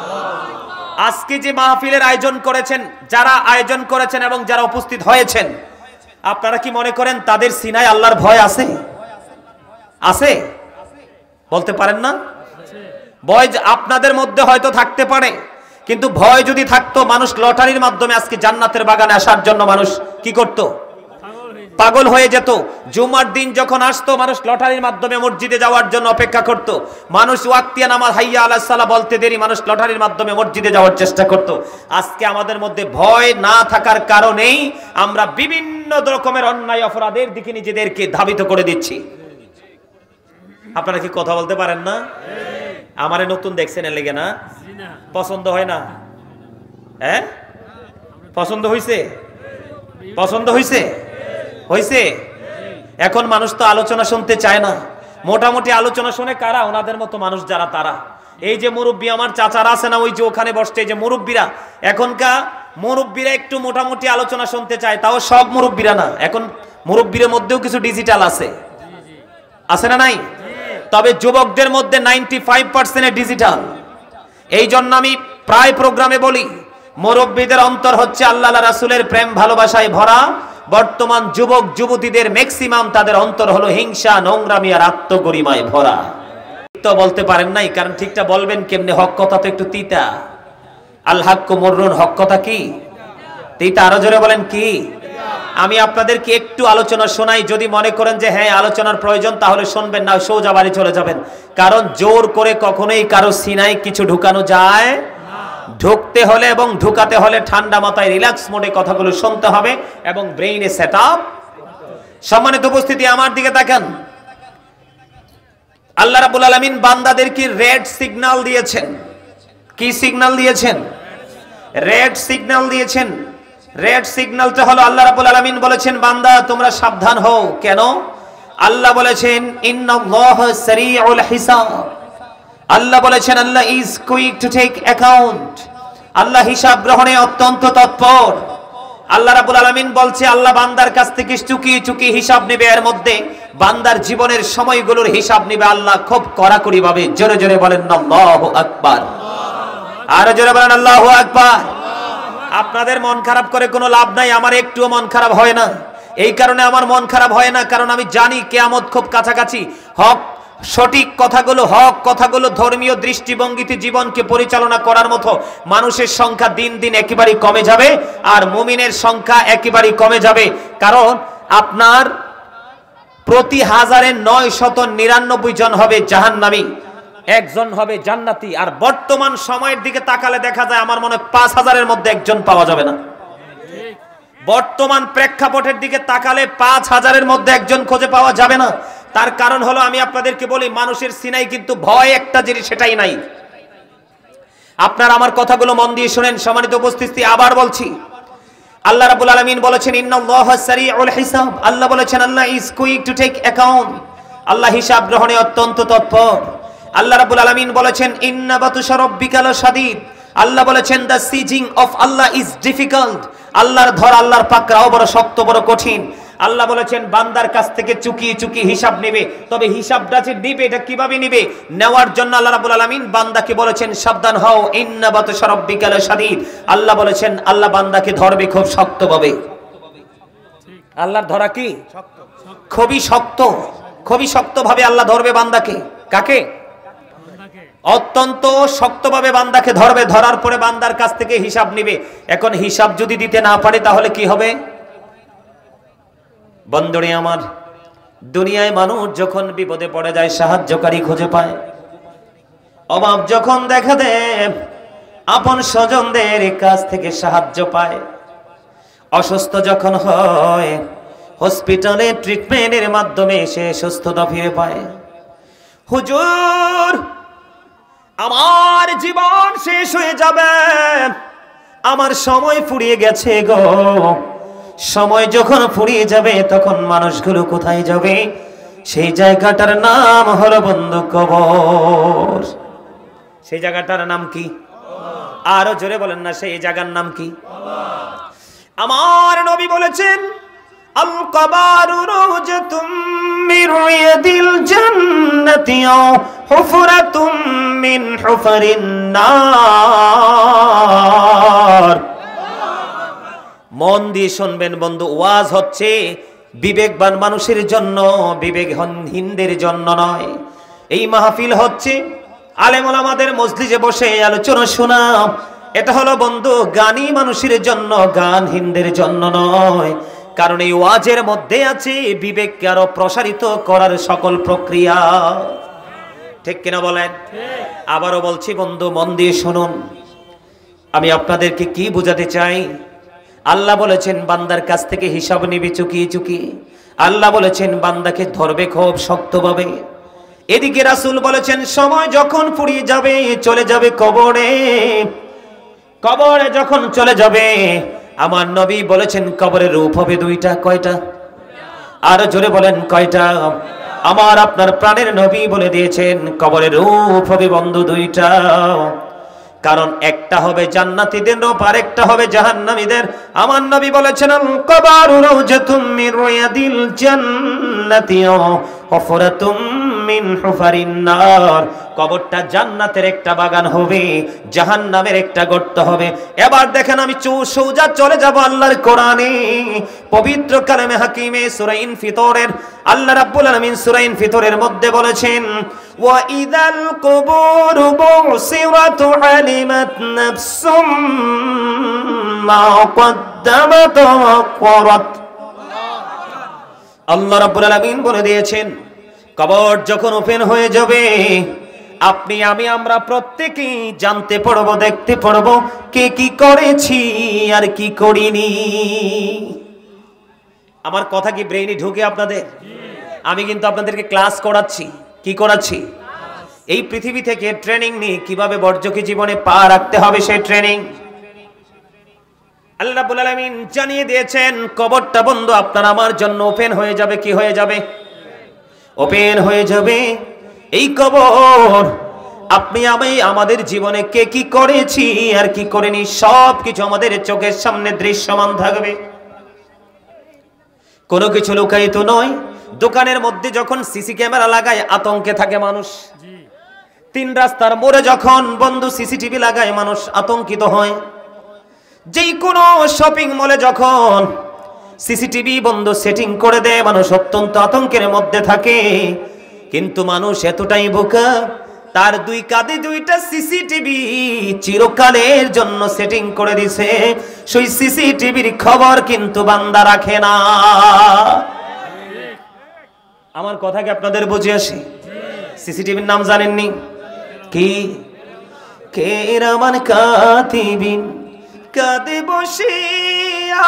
[SPEAKER 1] আজকে যে মাহফিলের আয়োজন করেছেন, যারা আয়োজন করেছেন এবং যারা উপস্থিত হয়েছেন, আপনারা কি মনে করেন তাদের সিনায় আল্লাহর ভয় আছে? আছে? বলতে পারেন না? ভয় আপনাদের মধ্যে হয়তো থাকতে পারে, কিন্তু ভয় যদি থাকতো মানুষ লটারির মাধ্যমে আজকে জান্নাতের বাগানে আসার জন্য মানুষ কি করত? পাগল হয়ে যেত। জুমার দিন যখন আসতো মানুষ লটারির মাধ্যমে মসজিদে যাওয়ার জন্য অপেক্ষা করত। মানুষ ওয়াক্তিয়া নামাজ হাইয়া আলাস সালাহ বলতে দেরি মানুষ লটারির মাধ্যমে মসজিদে যাওয়ার চেষ্টা করত। আজকে আমাদের মধ্যে ভয় না থাকার কারণেই আমরা বিভিন্ন রকমের অন্যায় অপরাধের দিকে নিজেদেরকে ধাবিত করে দিচ্ছি। আপনারা কি কথা বলতে পারেন না? আমারে নতুন দেখছেন এর লেগে না? পছন্দ হয় না? হ্যাঁ, পছন্দ হইছে? পছন্দ হইছে? হইছে? এখন মানুষ তো আলোচনা শুনতে চায় না। মোটামুটি আলোচনা শুনে কারা? ওনাদের মতো মানুষ যারা, তারা। এই যে মুরব্বী আমার চাচারা আছে না, ওই যে ওখানে বসছে, যে মুরব্বীরা, এখনকার মুরব্বীরা একটু মোটামুটি আলোচনা শুনতে চায়, তাও সব মুরব্বীরা না। এখন মুরব্বীর মধ্যেও কিছু ডিজিটাল আছে, আছে না নাই? তবে যুবকদের মধ্যে নাইনটি ফাইভ পার্সেন্ট ডিজিটাল। এই জন্য আমি প্রায় প্রোগ্রামে বলি, মুরব্বীদের অন্তর হচ্ছে আল্লাহ রাসূলের প্রেম ভালোবাসায় ভরা। বর্তমান যুবক যুবতীদের ম্যাক্সিমাম তাদের অন্তর হলো হিংসা, নোংরামি আর আত্মগরিমায় ভরা। তো বলতে পারেন নাই, কারণ ঠিকটা বলবেন কেমনে? হক কথা তো একটু তিতা। আল হাক্কু মুররুন, হক কথা কি তিতা? আরো জোরে বলেন কি? আমি আপনাদেরকে একটু আলোচনা শোনাই, যদি মনে করেন যে হ্যাঁ আলোচনার প্রয়োজন তাহলে শুনবেন, না সোজা বাড়ি চলে যাবেন। কারণ জোর করে কখনোই কারো সিনায় কিছু ঢুকানো যায় না। ঢুকতে হলে এবং ঢুকাতে হলে ঠান্ডা মাথায় রিল্যাক্স মোডে কথাগুলো শুনতে হবে এবং ব্রেইনে সেট আপ। সম্মানিত উপস্থিতি, আমার দিকে তাকান। আল্লাহ রাব্বুল আলামিন বান্দাদেরকে রেড সিগন্যাল দিয়েছেন। কি সিগন্যাল দিয়েছেন? রেড সিগন্যাল দিয়েছেন। রেড সিগন্যালটা হলো আল্লাহ রাব্বুল আলামিন বলেছেন, বান্দা তোমরা সাবধান হও। কেন? আল্লাহ বলেছেন ইন্নাল্লাহা সারিউল হিসাব। আল্লাহ বলেছেন Allah is quick to take account. আল্লাহ হিসাব গ্রহণে অত্যন্ত তৎপর। আল্লাহ রাব্বুল আলামিন বলছে আল্লাহ বান্দার কাছ থেকে চুকি চুকি হিসাব নেবে। এর মধ্যে বান্দার জীবনের সময়গুলোর হিসাব নেবে আল্লাহ খুব কড়াকড়ি ভাবে। জোরে জোরে বলেন আল্লাহু আকবার। আর জোরে বলেন আল্লাহু আকবার। আপনাদের মন খারাপ করে কোনো লাভ নাই, আমার একটুও মন খারাপ হয় না। এই কারণে আমার মন খারাপ হয় না, কারণ আমি জানি কিয়ামত খুব কাছাকাছি। হক সঠিক কথাগুলো, হক কথাগুলো ধর্মীয় দৃষ্টিভঙ্গিতে জীবনকে পরিচালনা করার মতো মানুষের সংখ্যা দিন দিন একেবারেই কমে যাবে, আর মুমিনের সংখ্যা একেবারেই কমে যাবে। কারণ আপনার প্রতি হাজারে নয় শত নিরানব্বই জন হবে জাহান্নামী, একজন হবে জান্নাতি। আর বর্তমান সময়ের দিকে তাকালে দেখা যায় আমার মনে হয় পাঁচ হাজারের মধ্যে একজন পাওয়া যাবে না। বর্তমান প্রেক্ষাপটের দিকে তাকালে পাঁচ হাজারের মধ্যে একজন খুঁজে পাওয়া যাবে না। তার কারণ হলো, আমি আপনাদেরকে বলি, মানুষের সিনাই কিন্তু ভয় একটা জিনিস, সেটাই নাই। আপনারা আমার কথাগুলো মন দিয়ে শুনেন। সম্মানিত উপস্থিতি, আবার বলছি, আল্লাহ রাব্বুল আলামিন বলেছেন ইন্নাল্লাহা সারিউল হিসাব। আল্লাহ বলেছেন Allah is quick to take account. আল্লাহ হিসাব গ্রহণে অত্যন্ত তৎপর। আল্লাহ রাব্বুল আলামিন বলেছেন ইন্না বাতুশা রাব্বিকা লাশাদীদ। আল্লাহ বলেছেন the seizing of Allah is difficult. আল্লাহর ধর, আল্লাহর পাকড়াও বড় শক্ত, বড় কঠিন। আল্লাহ বলেছেন বান্দার কাছ থেকে চুকিয়ে চুকিয়ে হিসাব নেবে। তবে হিসাবটা যে নিবে, এটা কিভাবে নিবে? নেওয়ার জন্য আল্লাহ রাব্বুল আলামিন বান্দাকে বলেছেন সাবধান হও, ইন্না বাতুশা রাব্বিকা লাশাদীদ। আল্লাহ বলেছেন আল্লাহ বান্দাকে ধরবে খুব শক্তভাবে। আল্লাহর ধরা কি খুবই শক্ত, খুবই শক্তভাবে আল্লাহ ধরবে বান্দাকে। কাকে? অত্যন্ত শক্তভাবে বান্দাকে ধরবে। ধরার পরে বান্দার কাছ থেকে হিসাব নিবে। এখন হিসাব যদি দিতে না পারে তাহলে কি হবে? বন্ধুরে আমার, দুনিয়ায় মানুষ যখন বিপদে পড়ে যায় সাহায্যকারী খুঁজে পায়। অভাব যখন দেখা দেয় আপন স্বজনদের কাছ থেকে সাহায্য পায়। অসুস্থ যখন হয় হসপিটালে ট্রিটমেন্টের মাধ্যমে সে সুস্থতা ফিরে পায়। হুজুর, আমার জীবন শেষ হয়ে যাবে, আমার সময় ফুরিয়ে গেছে গো। সময় যখন ফুরিয়ে যাবে তখন মানুষগুলো কোথায় যাবে? সেই জায়গাটার নাম হলো বন্ধু কবর। সেই জায়গাটার নাম কি? আরো জোরে বলেন না, সেই জায়গার নাম কি? আমার নবী বলেছেন আল কবরু রওজাতুম মির রিয়াদিল জান্নাতি আও হুফরাতুম মিন হুফারিন নার। মন দিয়ে শুনবেন বন্ধু, ওয়াজ হচ্ছে বিবেকবান মানুষের জন্য, বিবেকহীনদের জন্য নয়। এই মাহফিল হচ্ছে আলেম ওলামাদের মজলিসে বসে আলোচনা শোনা, এটা হলো বন্ধু জ্ঞানী মানুষের জন্য, জ্ঞানহীনদের জন্য নয়। কারণ এই ওয়াজের মধ্যে আছে বিবেককে আরো প্রসারিত করার সকল প্রক্রিয়া। ঠিক কিনা বলেন? আবারও বলছি বন্ধু, মন দিয়ে শুনুন। আমি আপনাদেরকে কি বোঝাতে চাই? আল্লাহ বলেছেন বান্দার কাছ থেকে হিসাব নিবে চুকিয়ে চুকিয়ে। আল্লাহ বলেছেন বান্দাকে ধরবে খুব শক্তভাবে। এদিকে রাসূল বলেছেন সময় যখন ফুরিয়ে যাবে, চলে যাবে কবরে, কবরে যখন চলে যাবে, আমার নবী বলেছেন কবরের রূপ হবে দুইটা। কয়টা? আরো জোরে বলেন কয়টা? আমার আপনার প্রাণের নবী বলে দিয়েছেন কবরের রূপ হবে বন্ধু দুইটা। কারণ একটা হবে জান্নাতীদের রূপ, আর একটা হবে জাহান্নামীদের। আমার নবী বলেছেন কবরু রাউজাতুম মির রিয়াদিল জান্নাতি ওয়া হুফরাতুম মিন হুফারিন নার। কবরটা জান্নাতের একটা বাগান হবে, জাহান্নামের একটা গর্ত হবে। এবার দেখেন আমি সোজা চলে যাব আল্লাহর কোরআনে, পবিত্র কালামে হাকিমে সূরা ইনফিতরের আল্লাহ রাব্বুল আলামিন সূরা ইনফিতরের মধ্যে বলেছেন ওয়া ইযাল কুবুরু বুসিরাত আলিমাত নাফসুম মা কদ্দামাত ওয়া আখরাত। আল্লাহ রাব্বুল আলামিন বলে দিয়েছেন কবর যখন ওপেন হয়ে যাবে, আপনি আমি আমরা প্রত্যেকেই জানতে পারবো, দেখতে পারবো কে কি করেছি আর কি করিনি। আমার কথা কি ব্রেইনে ঢুকে আপনাদের? আমি কিন্তু আপনাদেরকে ক্লাস করাচ্ছি। কি করাচ্ছি? এই পৃথিবী থেকে ট্রেনিং নিয়ে কিভাবে বর্জকি জীবনে পা রাখতে হবে সেই ট্রেনিং আল্লাহ রাব্বুল আলামিন জানিয়ে দিয়েছেন। কবরটা বন্ধু আপনার আমার জন্য ওপেন হয়ে যাবে। কি হয়ে যাবে? ওপেন হয়ে যাবে। এই কবর আপনি আমি আমাদের জীবনে কে কি করেছি আর কি করেনি সব কিছু আমাদের চোখের সামনে দৃশ্যমান থাকবে, কোনো কিছু লুকায়িত নয়। দোকানের মধ্যে যখন সিসি ক্যামেরা লাগায় আতঙ্কে থাকে মানুষ, তিন রাস্তার মোড়ে যখন বন্ধু সিসিটিভি লাগায় মানুষ আতঙ্কিত হয়, যেই কোনো শপিং মলে যখন সিসিটিভি বন্ধু সেটিং করে দেয় মানুষ অত্যন্ত আতঙ্কের মধ্যে থাকে। কিন্তু মানুষ এতটাই বোকা, তার দুই কাঁধে দুইটা সিসিটিভি চিরকালের জন্য সেটিং করে দিছে। সেই সিসিটিভির খবর কিন্তু বান্দা রাখে না। আমার কথা কি আপনাদের বুঝে আসে? সিসিটিভির নাম জানেননি? কি? কিরামান কাতিবিন কাঁধে বসিয়া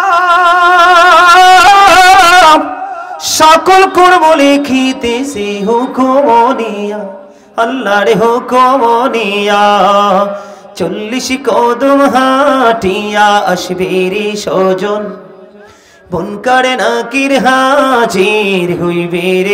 [SPEAKER 1] সকল করব লিখিতেছি হুকুম নিয়া, আল্লাহর হুকুম নিয়া। চল্লিশ কদম হাটিয়া আসবে রে সজন, বনকারে নাকির হাজির হইবে রে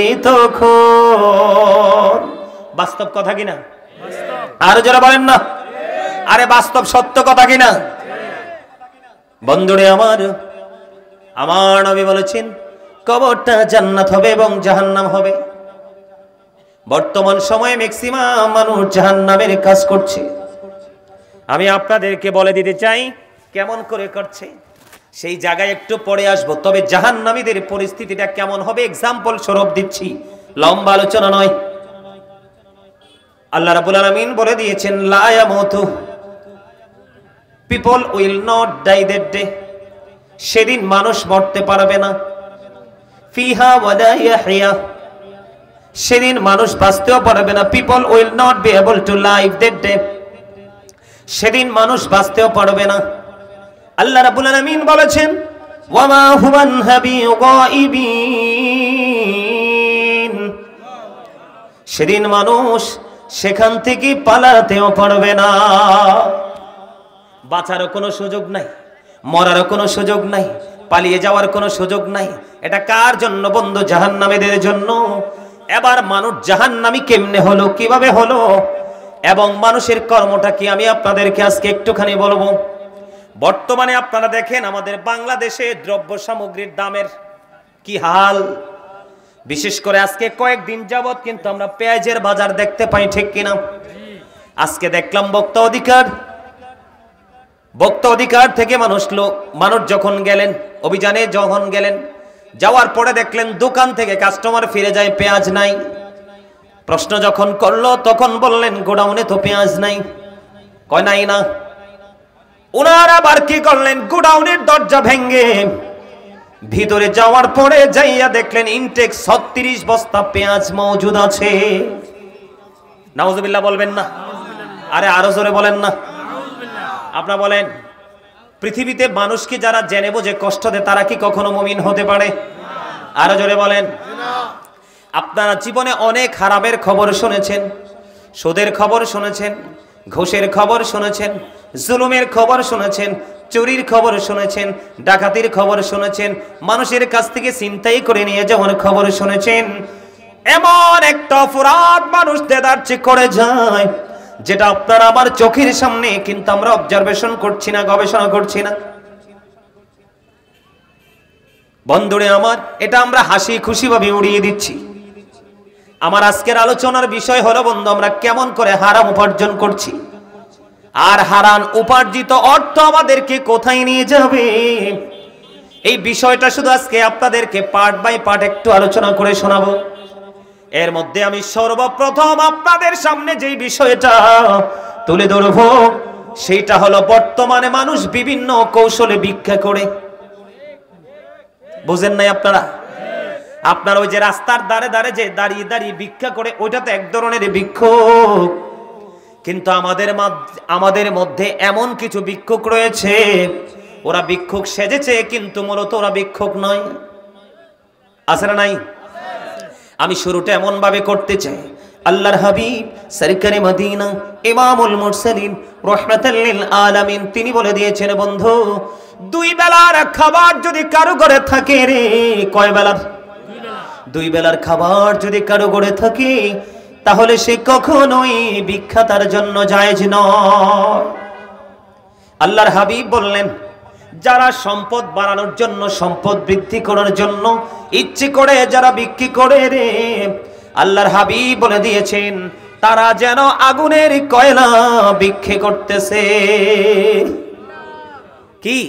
[SPEAKER 1] তখন। বাস্তব কথা কিনা? আর যারা বলেন না, আরে বাস্তব সত্য কথা কিনা? বন্ধুরে আমার, আমার নবী বলেছেন কবরটা জান্নাত হবে এবং জাহান্নাম হবে। বর্তমান সময়ে ম্যাক্সিমাম মানুষ জাহান্নামের কাজ করছে। আমি আপনাদেরকে বলে দিতে চাই কেমন করে করছে, সেই জায়গায় একটু পরে আসবো। তবে জাহান্নামীদের পরিস্থিতিটা কেমন হবে এক্সাম্পল স্বরূপ দিচ্ছি, লম্বা আলোচনা নয়। আল্লাহ রাব্বুল আলামিন বলে দিয়েছেন লা ইয়ামুতু, people will not die that day, সেদিন মানুষ মরতে পারবে না। ফিহা ওয়ালা ইয়াহইয়া, সেদিন মানুষ বাঁচতেও পারবে না। People will not be able to live that day, সেদিন মানুষ বাঁচতেও পারবে না। আল্লাহ রাব্বুল আলামিন বলেছেন ওয়ামা হুমান বিগাইবিন, সেদিন মানুষ সেখান থেকে পালাতেও পারবে না। বাঁচারও কোনো সুযোগ নাই, মরারও কোনো সুযোগ নাই, পালিয়ে যাওয়ার কোনো সুযোগ নাই। এটা কার জন্য বন্ধু? জাহান্নামীদের জন্য। এবার মানুষ জাহান্নামী কেমনে হলো, কিভাবে হলো, এবং মানুষের কর্মটা কি আমি আপনাদেরকে আজকে একটুখানি বলবো। বর্তমানে আপনারা দেখেন আমাদের বাংলাদেশে দ্রব্য সামগ্রীর দামের কি হাল। বিশেষ করে আজকে কয়েকদিন যাবত কিন্তু আমরা পেঁয়াজের বাজার দেখতে পাই, ঠিক কিনা? আজকে দেখলাম বক্তা অধিকার ভোক্তা অধিকার থেকে মানুষ লোক মানুষ যখন গেলেন, অভিযানে যখন গেলেন, যাওয়ার পরে দেখলেন দোকান থেকে কাস্টমার ফিরে যায়, পেঁয়াজ নাই। প্রশ্ন যখন করলো তখন বললেন গোডাউনে তো পেঁয়াজ নাই। কয় নাই না। ওনারা আবার কি করলেন, গোডাউনের দরজা ভেঙে ভিতরে যাওয়ার পরে যাইয়া দেখলেন ইনটেক ছত্রিশ বস্তা পেঁয়াজ মজুদ আছে। নাউজুবিল্লাহ বলবেন না? আরে আরো জোরে বলেন না। আপনারা বলেন, পৃথিবীতে মানুষকে যারা জেনে বুঝে কষ্ট দেয় তারা কি কখনো মুমিন হতে পারে? আরো জোরে বলেন। আপনারা জীবনে অনেক হারামের খবর শুনেছেন, সুদের খবর শুনেছেন, ঘুষের খবর শুনেছেন, জুলুমের খবর শুনেছেন, চুরির খবর শুনেছেন, ডাকাতির খবর শুনেছেন, মানুষের কাছ থেকে ছিনতাই করে নিয়ে যাওয়ার খবর শুনেছেন। এমন একটা অপরাধ মানুষ দেদারচে করে যায় যেটা আপনার আমার চোখের সামনে, কিন্তু আমরা অবজারভেশন করছি না, গবেষণা করছি না। বন্ধুরে আমার, এটা আমরা হাসি খুশি ভাবে উড়িয়ে দিচ্ছি। আমার আজকের আলোচনার বিষয় হলো বন্ধু, আমরা কেমন করে হারাম উপার্জন করছি, আর হারাম উপার্জিত অর্থ আমাদেরকে কোথায় নিয়ে যাবে, এই বিষয়টা শুধু আজকে আপনাদেরকে পার্ট বাই পার্ট একটু আলোচনা করে শোনাবো। এর মধ্যে আমি সর্বপ্রথম আপনাদের সামনে যেই বিষয়টা তুলে ধরবো সেইটা হলো, বর্তমানে মানুষ বিভিন্ন কৌশলে ভিক্ষা করে। বুঝেন নাই আপনারা? আপনার ওই যে রাস্তার ধারে ধারে যে দাঁড়িয়ে দাঁড়িয়ে ভিক্ষা করে, ওইটা তো এক ধরনের ভিক্ষুক। কিন্তু আমাদের আমাদের মধ্যে এমন কিছু ভিক্ষুক রয়েছে, ওরা ভিক্ষুক সেজেছে কিন্তু মূলত ওরা ভিক্ষুক নয়। আছে না নাই? আমি শুরুটা এমন ভাবে করতে চাই, আল্লাহর হাবিব সরকারে মদিনা ইমামুল মুরসালিন রাহমাতাল লিল আলামিন তিনি বলে দিয়েছেন, বন্ধু দুই বেলার খাবার যদি কারো ঘরে থাকে রে, কয় বেলার? দুই বেলার খাবার যদি কারো ঘরে থাকে তাহলে সে কখনোই ভিক্ষা তার জন্য জায়েজ নয়। আল্লাহর হাবিব বললেন, যারা সম্পদ বাড়ানোর জন্য, সম্পদ বৃদ্ধি করার জন্য ইচ্ছে করে যারা বিক্রি করে রে, আল্লাহর হাবিব বলে দিয়েছেন তারা যেন আগুনের কয়লা বিক্রি করতেছে। কি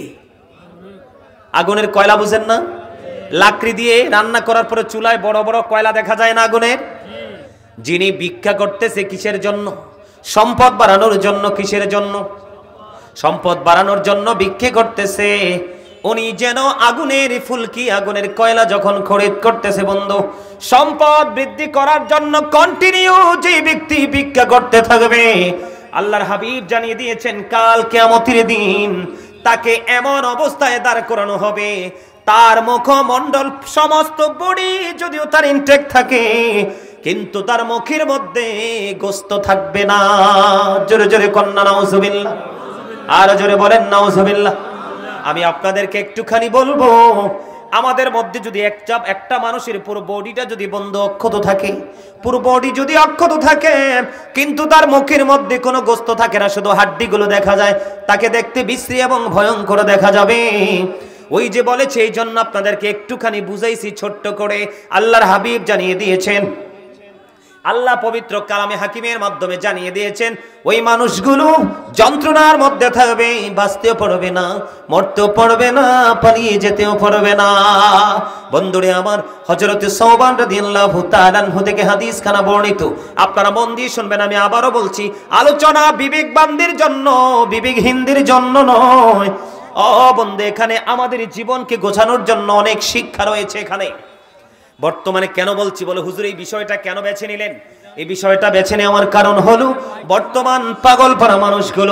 [SPEAKER 1] আগুনের কয়লা বুঝেন না? লাকড়ি দিয়ে রান্না করার পরে চুলায় বড় বড় কয়লা দেখা যায় না আগুনের? যিনি ভিক্ষা করতেছে কিসের জন্য? সম্পদ বাড়ানোর জন্য। কিসের জন্য? সম্পদ বাড়ানোর জন্য ভিক্ষা করতেছে। উনি যেন আগুনের ফুলকি, আগুনের কয়লা যখন খরিদ করতেছে বন্ধু, সম্পদ বৃদ্ধি করার জন্য কন্টিনিউ যে ব্যক্তি ভিক্ষা করতে থাকবে, আল্লাহর হাবিব জানিয়ে দিয়েছেন কাল কিয়ামতের দিন তাকে এমন অবস্থায় দাঁড় করানো হবে, তার মুখমণ্ডল সমস্ত বডি যদিও তার ইনটেক থাকে কিন্তু তার মুখের মধ্যে গোশত থাকবে না। জোরে জোরে কন্যা নাউজুবিল্লাহ, আর জোরে বলেন নাউজুবিল্লাহ। আমি আপনাদেরকে একটুখানি বলবো, আমাদের মধ্যে যদি একটা একটা মানুষের পুরো বডিটা যদি বন্ধ অক্ষত থাকে, পুরো বডি যদি অক্ষত থাকে কিন্তু তার মুখের মধ্যে কোনো গোশত থাকে না, শুধু হাড্ডিগুলো দেখা যায়, তাকে দেখতে বিশ্রী এবং ভয়ঙ্কর দেখা যাবে। ওই যে বলেছে, এই জন্য আপনাদেরকে একটুখানি বুঝাইছি ছোট্ট করে। আল্লাহর হাবিব জানিয়ে দিয়েছেন, আল্লাহ পবিত্র কালামে হাকিমের মাধ্যমে জানিয়ে দিয়েছেন, ওই মানুষগুলো যন্ত্রণার মধ্যে থাকবে, বাঁচতেও পারবে না, মরতেও পারবে না, পালিয়ে যেতেও পারবে না। বন্ধুরে আমার, হযরত সাওবান রাদিয়াল্লাহু তাআলা আনহু থেকে হাদিস খানা বর্ণিত, আপনারা মন দিয়ে শুনবেন। আমি আবারও বলছি, আলোচনা বিবেকবানদের জন্য, বিবেকহীনদের জন্য নয়। ও বন্ধু, এখানে আমাদের জীবনকে গোছানোর জন্য অনেক শিক্ষা রয়েছে এখানে। বর্তমানে কেন বলছি বলে, হুজুর এই বিষয়টা কেন বেছে নিলেন? এই বিষয়টা বেছে নেওয়ার কারণ হলো, বর্তমান পাগল পারা মানুষগুলো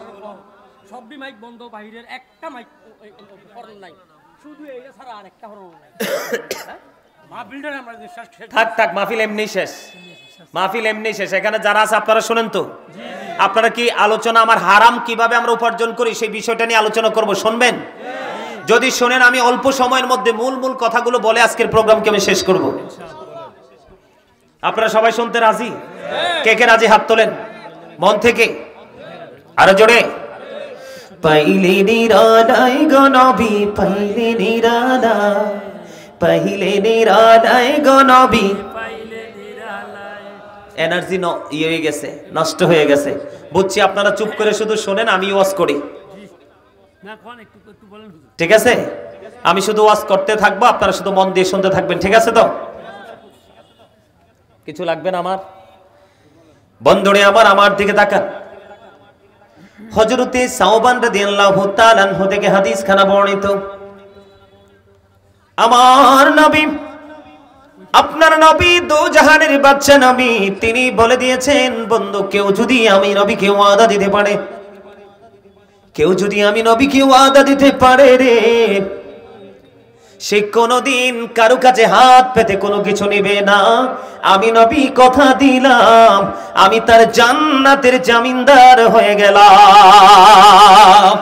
[SPEAKER 2] সব মাইক বন্ধ, বাইরের একটা মাইক হরন নাই, শুধু এই ছাড়া আরেকটা হরন নাই। মাহফিলটা আমরা শেষ,
[SPEAKER 1] থাক থাক মাহফিল এমনি শেষ, মাহফিল এমনি শেষ। এখানে যারা আছে আপনারা শুনেন তো, আপনারা কি আলোচনা আমার হারাম কিভাবে আমরা উপার্জন করি সেই বিষয়টা নিয়ে আলোচনা করব, শুনবেন? যদি শোনেন, আমি অল্প সময়ের মধ্যে মূল মূল কথাগুলো বলে আজকের প্রোগ্রামকে আমি শেষ করব। আপনারা সবাই শুনতে রাজি? কে কে রাজি হাত তোলেন মন থেকে, আরো জোরে। পাইলে নিরালায় গো নবী, পাইলে নিরালায়, পাইলে নিরালায় গো নবী। এনার্জি ইয়ে হয়ে গেছে, নষ্ট হয়ে গেছে, বুঝছি। আপনারা চুপ করে শুধু শোনেন, আমি ওয়াজ করি।
[SPEAKER 2] না কোন একটু একটু বলেন হুজুর।
[SPEAKER 1] ঠিক আছে, আমি শুধু ওয়াজ করতে থাকবো, আপনারা শুধু মন দিয়ে শুনতে থাকবেন, ঠিক আছে তো? কিছু লাগবে না আমার বন্ধুরে আমার আমার দিকে তাকান। হযরতে সাওবান রাদিয়াল্লাহু তাআলা আনহু থেকে হাদিস খানা বর্ণিত, আমার নবী, আপনার নবী দো জাহানের বাদশা নবী, তিনি বলে দিয়েছেন, বন্ধু কেউ যদি আমি নবীকে ওয়াদা দিতে পারে, কেউ যদি আমি নবীকে ওয়াদা দিতে পারে রে, সে কোনোদিন কারো কাছে হাত পেতে কোনো কিছু নেবে না। আমি নবী কথা দিলাম, আমি তার জান্নাতের জামিনদার হয়ে গেলাম।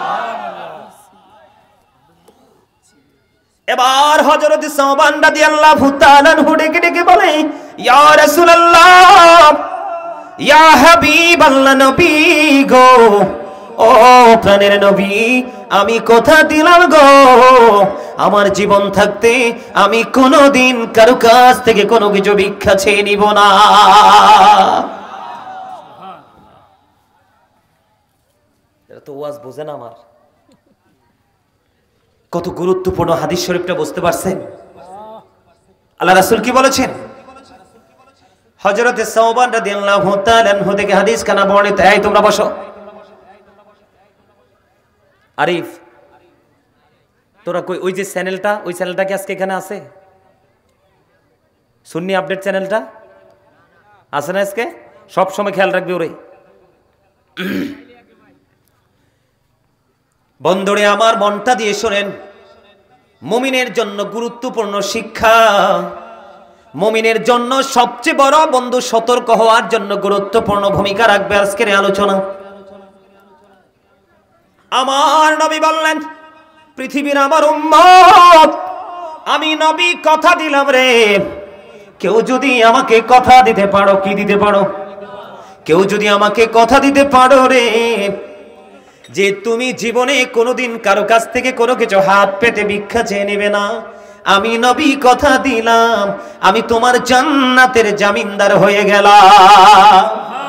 [SPEAKER 1] এবার হযরত সাওবান রাদিয়াল্লাহু তাআলা আনহু ডেকে ডেকে বলে, ইয়া রাসূলুল্লাহ, ইয়া হাবিবাল্লাহ, নবী গো, ও প্রাণের নবী, আমি কথা দিলাম গো, আমার জীবন থাকতে আমি কোনোদিন কারো কাছ থেকে কোনো কিছু ভিক্ষা চেয়ে নিব না। এটা তো ওয়াজ বোঝেন আমার কত গুরুত্বপূর্ণ হাদিস শরীফটা, বুঝতে পারছেন? আল্লাহ রাসূল কি বলেছেন? হযরতে সাওবান রাদিয়াল্লাহু তাআলা আনহু থেকে হাদিস কানা বর্ণিত। এই তোমরা বসো। আরিফ, তোরা কই? ওই যে চ্যানেলটা, ওই চ্যানেলটা কি আজকে এখানে আছে? সুন্নি আপডেট চ্যানেলটা আছে না আজকে? সব সময় খেয়াল রাখবে ওরে। বন্ধুরে আমার, মনটা দিয়ে শোনেন, মুমিনের জন্য গুরুত্বপূর্ণ শিক্ষা, মুমিনের জন্য সবচেয়ে বড় বন্ধু সতর্ক হওয়ার জন্য গুরুত্বপূর্ণ ভূমিকা রাখবে আজকের আলোচনা। আমার নবী বললেন, পৃথিবীর আমার উম্মত, আমি নবী কথা দিলাম রে, কেউ যদি আমাকে কথা দিতে পারো, কি দিতে পারো? কেউ যদি আমাকে কথা দিতে পারো রে, যে তুমি জীবনে কোনোদিন কারো কাছ থেকে কোনো কিছু হাত পেতে ভিক্ষা চেয়ে নেবে না, আমি নবী কথা দিলাম, আমি তোমার জান্নাতের জামিনদার হয়ে গেলাম।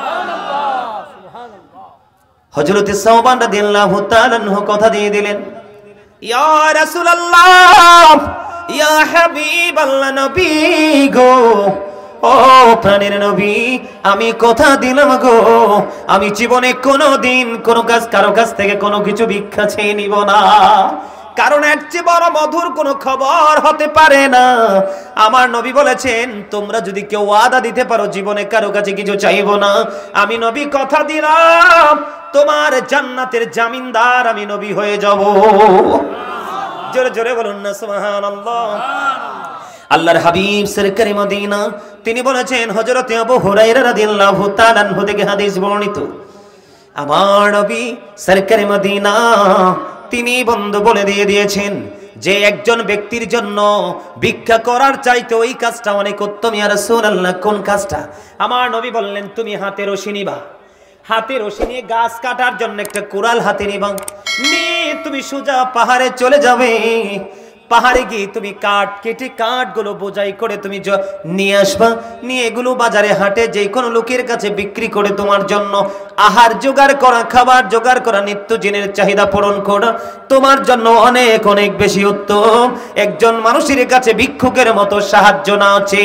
[SPEAKER 1] হযরত সাওবান রাদিয়াল্লাহু তাআলা আনহু কথা দিয়ে দিলেন, ইয়া রাসূলুল্লাহ, ইয়া হাবিবাল্লাহ, নবী গো, ও প্রাণের নবী, আমি কথা দিলাম গো, আমি জীবনে কোনোদিন কোনো কাজ কারো কাছ থেকে কোনো কিছু ভিক্ষা চেয়ে নিব না। কারণ এর চেয়ে বড় মধুর কোনো খবর হতে পারে না। আমার নবী বলেছেন, তোমরা যদি কেউ ওয়াদা দিতে পারো জীবনে কারো কাছে কিছু চাইবো না, আমি নবী কথা দিলাম, তোমার জান্নাতের জামিনদার আমি নবী হয়ে যাব। জোরে জোরে বলুন না সুবহানাল্লাহ। আল্লাহর হাবিব সরকারে মদিনা তিনি বলেছেন, হযরত আবু হুরায়রা রাদিয়াল্লাহু তাআলা আনহু থেকে হাদিস বর্ণিত, আমার নবী সরকারে মদিনা তিনি বন্ধু বলে দিয়ে দিয়েছেন যে একজন ব্যক্তির জন্য ভিক্ষা করার চাইতে ওই কাজটা অনেক উত্তম। ইয়া রাসূলুল্লাহ, কোন কাজটা? আমার নবী বললেন, তুমি হাতে রশি নিবা, হাতে রশি নিয়ে গাছ কাটার জন্য একটা কুড়াল হাতে নিবা, নিয়ে তুমি সোজা পাহাড়ে চলে যাবে। পাহাড়ে গিয়ে তুমি কাঠ কেটে কাঠগুলো বোঝাই করে তুমি নিয়ে আসবা, নিয়ে এগুলো বাজারে হাটে যে কোনো লোকের কাছে বিক্রি করে তোমার জন্য আহার জোগাড় করা, খাবার জোগাড় করা, নিত্য দিনের চাহিদা পূরণ করা তোমার জন্য অনেক অনেক বেশি উত্তম একজন মানুষের কাছে ভিক্ষুকের মতো সাহায্য না আছে।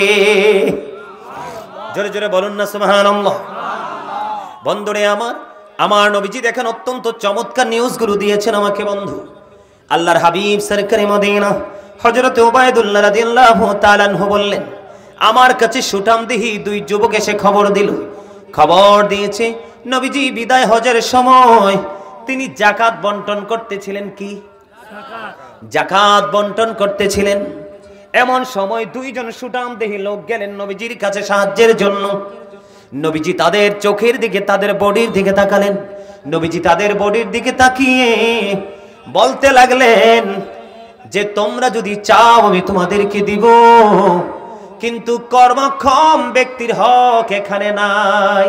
[SPEAKER 1] জোরে জোরে বলুন না সুবহানাল্লাহ। বন্ধুরে আমার, আমার নবীজি দেখেন অত্যন্ত চমৎকার নিউজগুলো দিয়েছেন আমাকে বন্ধু। আল্লাহর হাবিব সরকারে মদিনা হযরত উবাইদুল্লাহ রাদিয়াল্লাহু তাআলা আনহু বললেন, আমার কাছে সুঠামদেহী দুই যুবক এসে খবর দিল। খবর দিয়েছে নবীজি বিদায় হজের সময় তিনি যাকাত বন্টন করতেছিলেন। কি যাকাত বন্টন করতেছিলেন। এমন সময় দুইজন সুঠামদেহী লোক গেলেন নবীজির কাছে সাহায্যের জন্য। নবীজি তাদের চোখের দিকে, তাদের বডির দিকে তাকালেন। নবীজি তাদের বডির দিকে তাকিয়ে বলতে লাগলেন যে, তোমরা যদি চাও আমি তোমাদেরকে দিব, কিন্তু কর্মক্ষম ব্যক্তির হক এখানে নাই।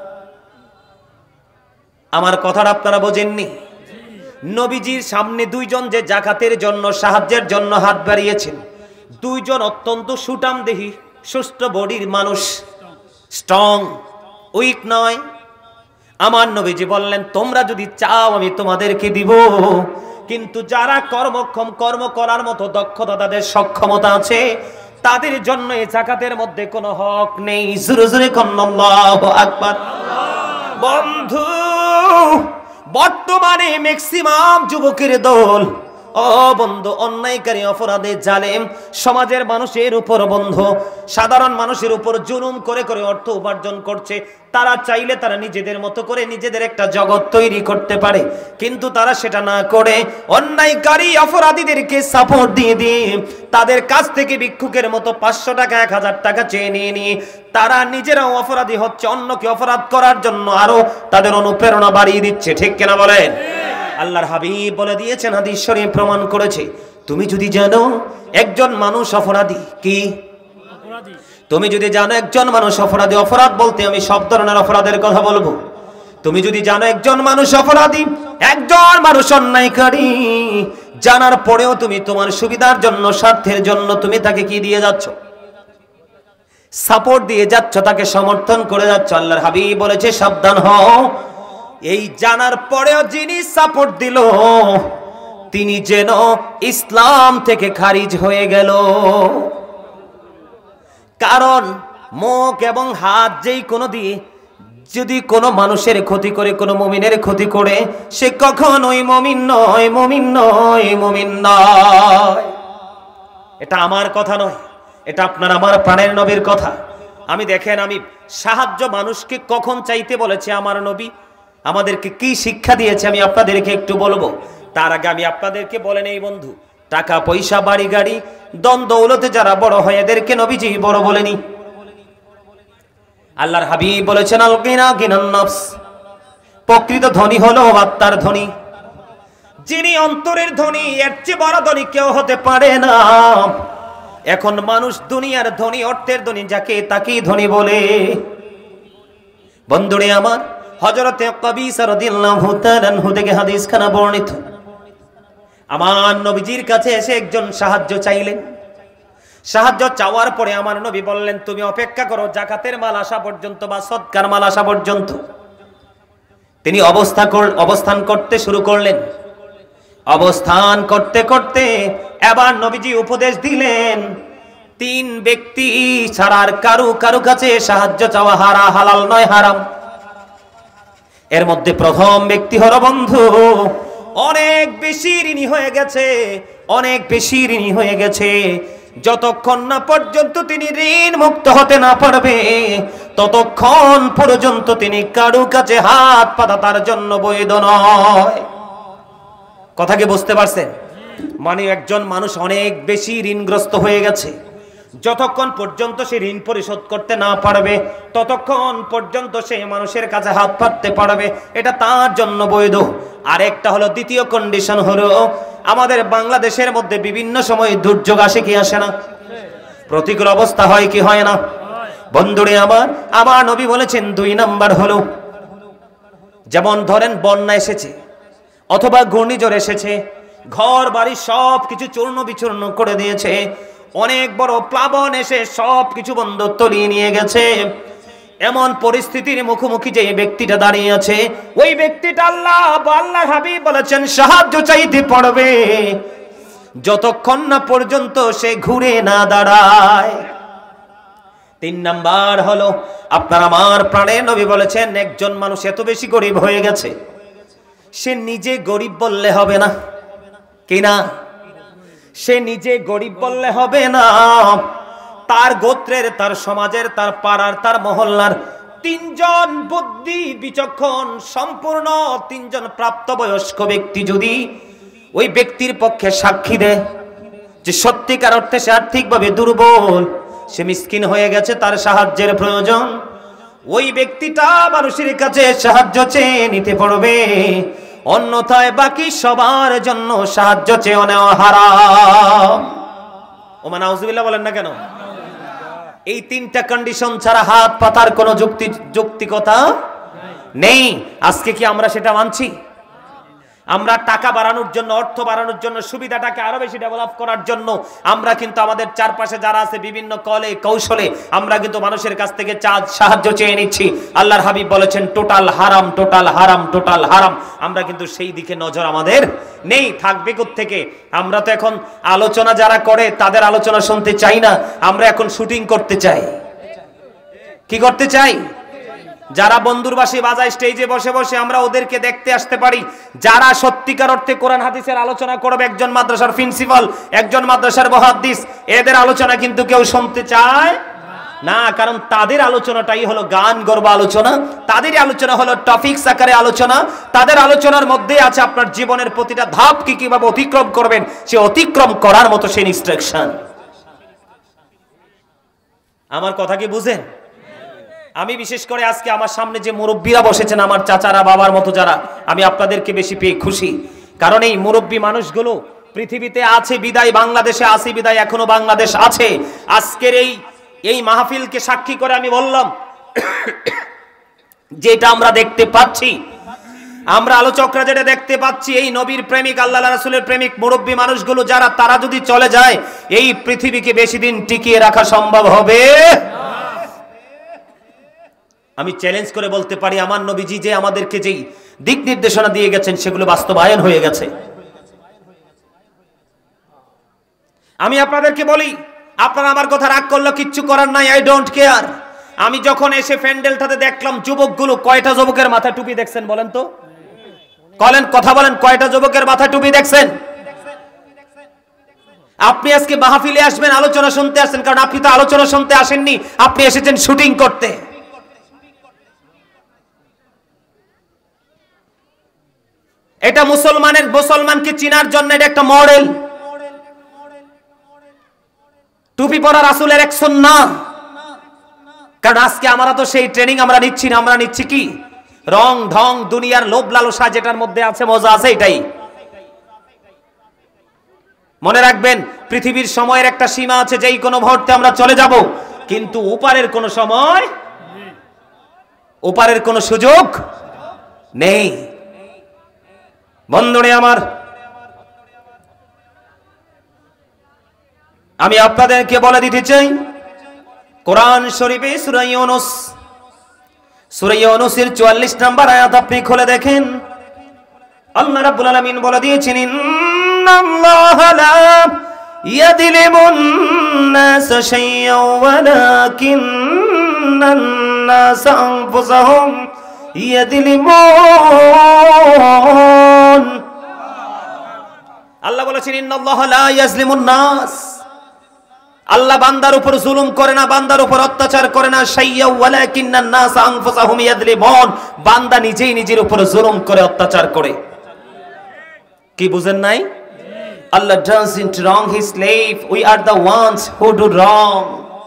[SPEAKER 1] আমার কথাটা আপনারা বোঝেননি? নবীজির সামনে দুইজন যে যাকাতের জন্য সাহায্যের জন্য হাত বাড়িয়েছেন, দুইজন অত্যন্ত সুঠামদেহী সুস্থ বডির মানুষ, স্ট্রং, উইক নয়। আমার নবীজি বললেন তোমরা যদি চাও আমি তোমাদেরকে দিব, কিন্তু যারা কর্মক্ষম, কর্ম করার মতো দক্ষতা, তাদের সক্ষমতা আছে, তাদের জন্য এই যাকাতের মধ্যে কোনো হক নেই। জোরে জোরে আল্লাহু আকবার। বন্ধু, বর্তমানে ম্যাক্সিমাম যুবকের দল, ও বন্ধু, অন্যায়কারী, অপরাধী, জালেম, সমাজের মানুষের উপর বন্ধু, সাধারণ মানুষের উপর জুলুম করে করে অর্থ উপার্জন করছে। তারা চাইলে তারা নিজেদের মতো করে নিজেদের একটা জগৎ তৈরি করতে পারে, কিন্তু তারা সেটা না করে অন্যায়কারী অপরাধীদেরকে সাপোর্ট দিয়ে দিয়ে তাদের কাছ থেকে ভিক্ষুকের মতো পাঁচশো টাকা এক হাজার টাকা চেয়ে নিয়ে নিয়ে তারা নিজেরাও অপরাধী হচ্ছে, অন্যকে অপরাধ করার জন্য আরো তাদের অনুপ্রেরণা বাড়িয়ে দিচ্ছে। ঠিক কিনা বলেন? আল্লাহর হাবিব বলে দিয়েছেন, হাদিস শরীফ প্রমাণ করেছে, তুমি যদি জানো একজন মানুষ অপরাধী, কি তুমি যদি জানো একজন মানুষ অপরাধী, অপরাধ বলতে আমি সব ধরনের অপরাধের কথা বলবো, তুমি যদি জানো একজন মানুষ অপরাধী, একজন মানুষ অন্যায়কারী, জানার পরেও তুমি তোমার সুবিধার জন্য, স্বার্থের জন্য তুমি তাকে কি দিয়ে যাচ্ছ? সাপোর্ট দিয়ে যাচ্ছ, তাকে সমর্থন করে যাচ্ছ। আল্লাহর হাবিব বলেছে সাবধান হও, এই জানার পরেও যিনি সাপোর্ট দিল তিনি যেন ইসলাম থেকে খারিজ হয়ে গেল। কারণ মুখ এবং হাত যেই কোনো দিয়ে যদি কোনো মানুষের ক্ষতি করে, কোনো মুমিনের ক্ষতি করে, সে কখনোই মুমিন নয়, মুমিন নয়, মুমিন নয়। এটা আমার কথা নয়, এটা আপনার আমার প্রাণের নবীর কথা। আমি দেখেন, আমি সাহায্য মানুষকে কখন চাইতে বলেছে আমার নবী, আমাদেরকে কি শিক্ষা দিয়েছে আমি আপনাদেরকে একটু বলবো। তার আগে আমি আপনাদেরকে বলে নেই বন্ধু, টাকা পয়সা, বাড়ি গাড়ি, দন দৌলতে যারা বড় হয় এদেরকে নবীজি বড় বলেনি। আল্লাহর হাবিব বলেছেন আল গিনা গিনান নফস, প্রকৃত ধনী হলো আত্মার ধনী। যিনি অন্তরের ধনী, এর চেয়ে বড় ধনী কেউ হতে পারে না। এখন মানুষ দুনিয়ার ধনী, অর্থের ধনী, যাকে তাকেই ধনী বলে। বন্ধুরে আমার, হযরতে কবিসা রাদিয়াল্লাহু তাআলা আনহু থেকে হাদিস খানা বর্ণিত, আমার নবীজির কাছে এসে একজন সাহায্য চাইলেন। সাহায্য চাওয়ার পরে আমার নবী বললেন, তুমি অপেক্ষা করো জাকাতের মাল আসা পর্যন্ত বা সদকার মাল আসা পর্যন্ত। তিনি অবস্থা অবস্থান করতে শুরু করলেন। অবস্থান করতে করতে এবার নবীজি উপদেশ দিলেন, তিন ব্যক্তি ছাড়ার কারু কারু কাছে সাহায্য চাওয়া হারা হালাল নয়, হারাম। এর মধ্যে প্রথম ব্যক্তি হলো বন্ধু অনেক বেশি ঋণী হয়ে গেছে, অনেক বেশি ঋণী হয়ে গেছে। যতক্ষণ না পর্যন্ত তিনি ঋণ মুক্ত হতে না পারবে, ততক্ষণ পর্যন্ত তিনি কারো কাছে হাত পাতা তার জন্য বৈধ নয়। কথা কি বুঝতে পারছেন? মানে একজন মানুষ অনেক বেশি ঋণগ্রস্ত হয়ে গেছে, যতক্ষণ পর্যন্ত সে ঋণ পরিশোধ করতে না পারবে ততক্ষণ পর্যন্ত সে মানুষের কাছে হাত পাততে পারবে, এটা তার জন্য বৈধ। আর একটা হলো, দ্বিতীয় কন্ডিশন হলো, আমাদের বাংলাদেশের মধ্যে বিভিন্ন সময় দুর্যোগ আসে কি আসে না? প্রতিকূল অবস্থা হয় কি হয় না? বন্ধুরে আমার, আমার নবী বলেছেন দুই নাম্বার হলো, যেমন ধরেন বন্যা এসেছে অথবা ঘূর্ণিঝড় এসেছে, ঘর বাড়ি সব কিছু চূর্ণ বিচূর্ণ করে দিয়েছে, অনেক বড় প্লাবন এসে সব কিছু বন্ধ তলিয়ে নিয়ে গেছে। এমন পরিস্থিতির মুখোমুখি যে ব্যক্তিটা দাঁড়িয়ে আছে, ওই ব্যক্তিটা আল্লাহ আল্লাহ হাবিব বলেছেন সাহায্য চাইতে পারবে যতক্ষণ না পর্যন্ত সে ঘুরে না দাঁড়ায়। তিন নাম্বার হলো, আপনার আমার প্রাণের নবী বলেছেন একজন মানুষ এত বেশি গরিব হয়ে গেছে, সে নিজে গরিব বললে হবে না, কিনা? সে নিজে গরিব বললে হবে না, তার গোত্রের, তার সমাজের, তার পাড়ার, তার মহল্লার তিনজন বুদ্ধি বিচক্ষণ সম্পূর্ণ তিনজন প্রাপ্তবয়স্ক ব্যক্তি যদি ওই ব্যক্তির পক্ষে সাক্ষী দেয় যে সত্যিকার অর্থে সে আর্থিকভাবে দুর্বল, সে মিসকিন হয়ে গেছে, তার সাহায্যের প্রয়োজন, ওই ব্যক্তিটা মানুষের কাছে সাহায্য চেয়ে নিতে পারবে। অন্যথায় বাকি সবার জন্য সাহায্য চেয়ে নেওয়া হারাম। ওমা নাউজুবিল্লাহ বলেন না কেন? এই তিনটা কন্ডিশন ছাড়া হাত পাতার কোনো যুক্তি যৌক্তিকতা নেই। আজকে কি আমরা সেটা মানছি? আমরা টাকা বাড়ানোর জন্য, অর্থ বাড়ানোর জন্য, সুবিধাটাকে আরো বেশি ডেভেলপ করার জন্য আমরা কিন্তু আমাদের চারপাশে যারা আছে বিভিন্ন কলে কৌশলে আমরা কিন্তু মানুষের কাছ থেকে সাহায্য চেয়ে নিচ্ছি। আল্লাহর হাবিব বলেছেন টোটাল হারাম, টোটাল হারাম, টোটাল হারাম। আমরা কিন্তু সেই দিকে নজর আমাদের নেই। থাকবে কোত্থেকে? আমরা তো এখন আলোচনা যারা করে তাদের আলোচনা শুনতে চাই না, আমরা এখন শুটিং করতে চাই। কি করতে চাই? যারা বন্ধুর বাসি বাজায় স্টেজে বসে বসে আমরা ওদেরকে দেখতে আসতে পারি। যারা সত্যিকার অর্থে কোরআন হাদিসের আলোচনা করবে, একজন মাদ্রাসার প্রিন্সিপাল, একজন মাদ্রাসার মুহাদ্দিস, এদের আলোচনা কিন্তু কেউ শুনতে চায় না। কারণ তাদের আলোচনাটাই হলো গান গর্ব আলোচনা, তাদেরই আলোচনা হলো টপিকস আকারে আলোচনা। তাদের আলোচনার মধ্যে আছে আপনার জীবনের প্রতিটা ধাপ কি কিভাবে অতিক্রম করবেন, সে অতিক্রম করার মতো সেই ইনস্ট্রাকশন। আমার কথা কি বুঝেন? আমি বিশেষ করে আজকে আমার সামনে যে মুরব্বীরা বসেছেন, আমার চাচারা, বাবার মতো যারা, আমি আপনাদেরকে বেশি পেয়ে খুশি। কারণ এই মুরব্বী মানুষগুলো পৃথিবীতে আছে বিদায়, বাংলাদেশে আছে বিদায় এখনো বাংলাদেশ আছে। আজকের এই এই মাহফিলকে সাক্ষী করে আমি বললাম, যেটা আমরা দেখতে পাচ্ছি, আমরা আলোচকরা যেটা দেখতে পাচ্ছি, এই নবীর প্রেমিক, আল্লাহ রাসূলের প্রেমিক মুরব্বী মানুষগুলো যারা, তারা যদি চলে যায় এই পৃথিবীকে বেশি দিন টিকিয়ে রাখা সম্ভব হবে। আমি চ্যালেঞ্জ করে বলতে পারি, আমার নবীজি যে আমাদেরকে যেই দিক নির্দেশনা দিয়ে গেছেন সেগুলো বাস্তবায়ন হয়ে গেছে। আমি আপনাদেরকে বলি, আপনারা আমার কথা রাগ করলো কিচ্ছু করার নাই, আই ডোন্ট কেয়ার। আমি যখন এসে প্যান্ডেলটাতে দেখলাম যুবকগুলো, কয়টা যুবকের মাথায় টুপি দেখছেন বলেন তো? বলেন, কথা বলেন, কয়টা যুবকের মাথায় টুপি দেখছেন? আপনি আজকে মাহফিলে আসবেন, আলোচনা শুনতে আসেন, কারণ আপনি তো আলোচনা শুনতে আসেননি, আপনি এসেছেন শুটিং করতে। এটা মুসলমানের, মুসলমানকে চিনার জন্য এটা একটা মডেল। টুপি পরা রাসূলের এক সুন্নাহ। কারণ আজকে আমরা তো সেই ট্রেনিং আমরা নিচ্ছি না, আমরা নিচ্ছি কি? রং ঢং, দুনিয়ার লোভ লালসা যেটার মধ্যে আছে, মজা আছে, এটাই। মনে রাখবেন, পৃথিবীর সময়ের একটা সীমা আছে, যেই কোনো মুহূর্তে আমরা চলে যাব, কিন্তু ওপারের কোনো সময়, ওপারের কোনো সুযোগ নেই। বন্ধুরে আমার, আমি আপনাদেরকে বলে দিতে চাই, কোরআন শরীফে সূরা ইউনূস, সূরা ইউনূসের চুয়াল্লিশ নম্বর আয়াত আপনি খুলে দেখেন। আল্লাহ রাব্বুল আলামিন বলে দিয়েছেন, ইন্নাল্লাহা লা ইয়াযলিমুন নাসা শাইয়্যান ওয়ালাকিন্নান নাসা আনফুসাহুম ইয়াযলিমুন। আল্লাহ বলেছেন, ইন্নাল্লাহা লা ইয়াযলিমুন নাস, আল্লাহ বান্দার উপর জুলুম করে না, বান্দার উপর অত্যাচার করে না। শাইয়্যা ওয়ালাকিন্নান নাস আনফুসাহুম ইয়াযলিমুন, বান্দা নিজেই নিজের উপর জুলুম করে, অত্যাচার করে। কি বুঝেন নাই? আল্লাহ doesn't wrong his slave, we are the ones who do wrong।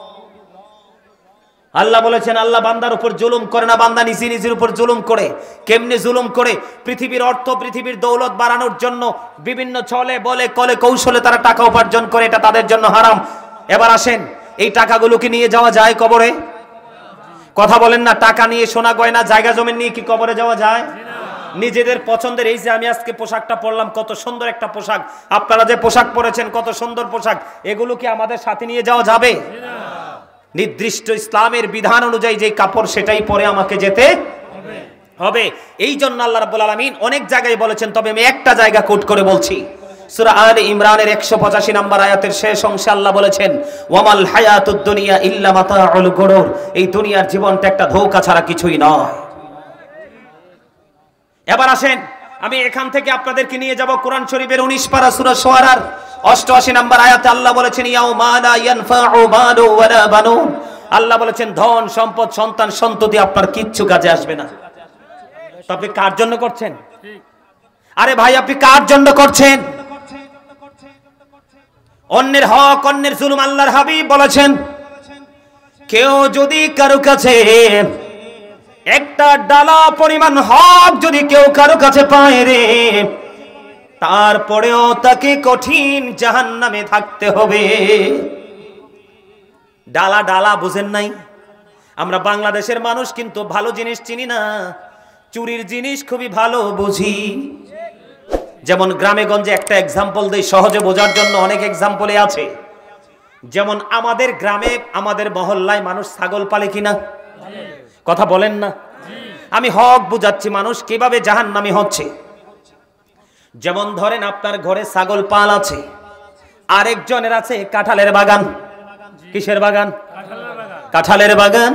[SPEAKER 1] আল্লাহ বলেছেন, আল্লাহ বান্দার উপর জুলুম করে না, বান্দা নিজে নিজের উপর জুলুম করে। কেমনে জুলুম করে? পৃথিবীর অর্থ, পৃথিবীর দৌলত বাড়ানোর জন্য বিভিন্ন ছলে বলে কলে কৌশলে তারা টাকা উপার্জন করে, এটা তাদের জন্য হারাম। এবার আসেন, এই টাকাগুলোকে নিয়ে যাওয়া যায় কবরে? কথা বলেন না। টাকা নিয়ে, সোনা গয়না, জায়গা জমি নিয়ে কি কবরে যাওয়া যায়? নিজেদের পছন্দের, এই যে আমি আজকে পোশাকটা পরলাম, কত সুন্দর একটা পোশাক, আপনারা যে পোশাক পরেছেন কত সুন্দর পোশাক, এগুলো কি আমাদের সাথে নিয়ে যাওয়া যাবে? নির্দিষ্ট ইসলামের বিধান অনুযায়ী যে কাপড় সেটাই পরে আমাকে যেতে হবে। এই জন্য আল্লাহ রাব্বুল আলামিন অনেক জায়গায় বলেছেন, তবে আমি একটা জায়গা কোট করে বলছি। সূরা আলে ইমরানের একশো পঁচাশি নম্বর আয়াতের শেষ অংশে আল্লাহ বলেছেন, ওয়ামাল হায়াতুদ দুনিয়া ইল্লা মাতাউল গুরুর, এই দুনিয়ার জীবনটা একটা ধোঁকা ছাড়া কিছুই নয়। এবার আসেন, আমি এখান থেকে আপনাদেরকে নিয়ে যাব কোরআন শরীফের উনিশ পারা সূরা শুআরার অষ্টআশি নম্বর আয়াতে আল্লাহ বলেছেন, ইয়াউমা লা ইয়ানফাউ মালু ওয়ালা বানুন, আল্লাহ বলেছেন ধন সম্পদ সন্তান সন্ততি আপনার কিচ্ছু কাজে আসবে না। তো আপনি কার জন্য করছেন? আরে ভাই, আপনি কার জন্য করছেন? অন্যের হক, অন্যের জুলুম। আল্লাহর হাবিব বলেছেন, কেউ যদি কারো কাছে একটা ডালা পরিমাণ হক যদি কেউ কারো কাছে পায় রে, তারপরেও তাকে কঠিন জাহান্নামে থাকতে হবে। ডালা ডালা বুঝেন নাই? আমরা বাংলাদেশের মানুষ কিন্তু ভালো জিনিস চিনি না, চুরির জিনিস খুবই ভালো বুঝি। যেমন গ্রামে গঞ্জে একটা এক্সাম্পল দেই সহজে বোঝার জন্য, অনেক এক্সাম্পলে আছে। যেমন আমাদের গ্রামে আমাদের মহল্লায় মানুষ ছাগল পালে কিনা, কথা বলেন না? আমি হক বুঝাচ্ছি মানুষ কিভাবে জাহান্নামী হচ্ছে। যেমন ধরেন আপনার ঘরে ছাগল পাল আছে, আরেকজনের আছে কাঁঠালের বাগান। কিসের বাগান? কাঁঠালের বাগান।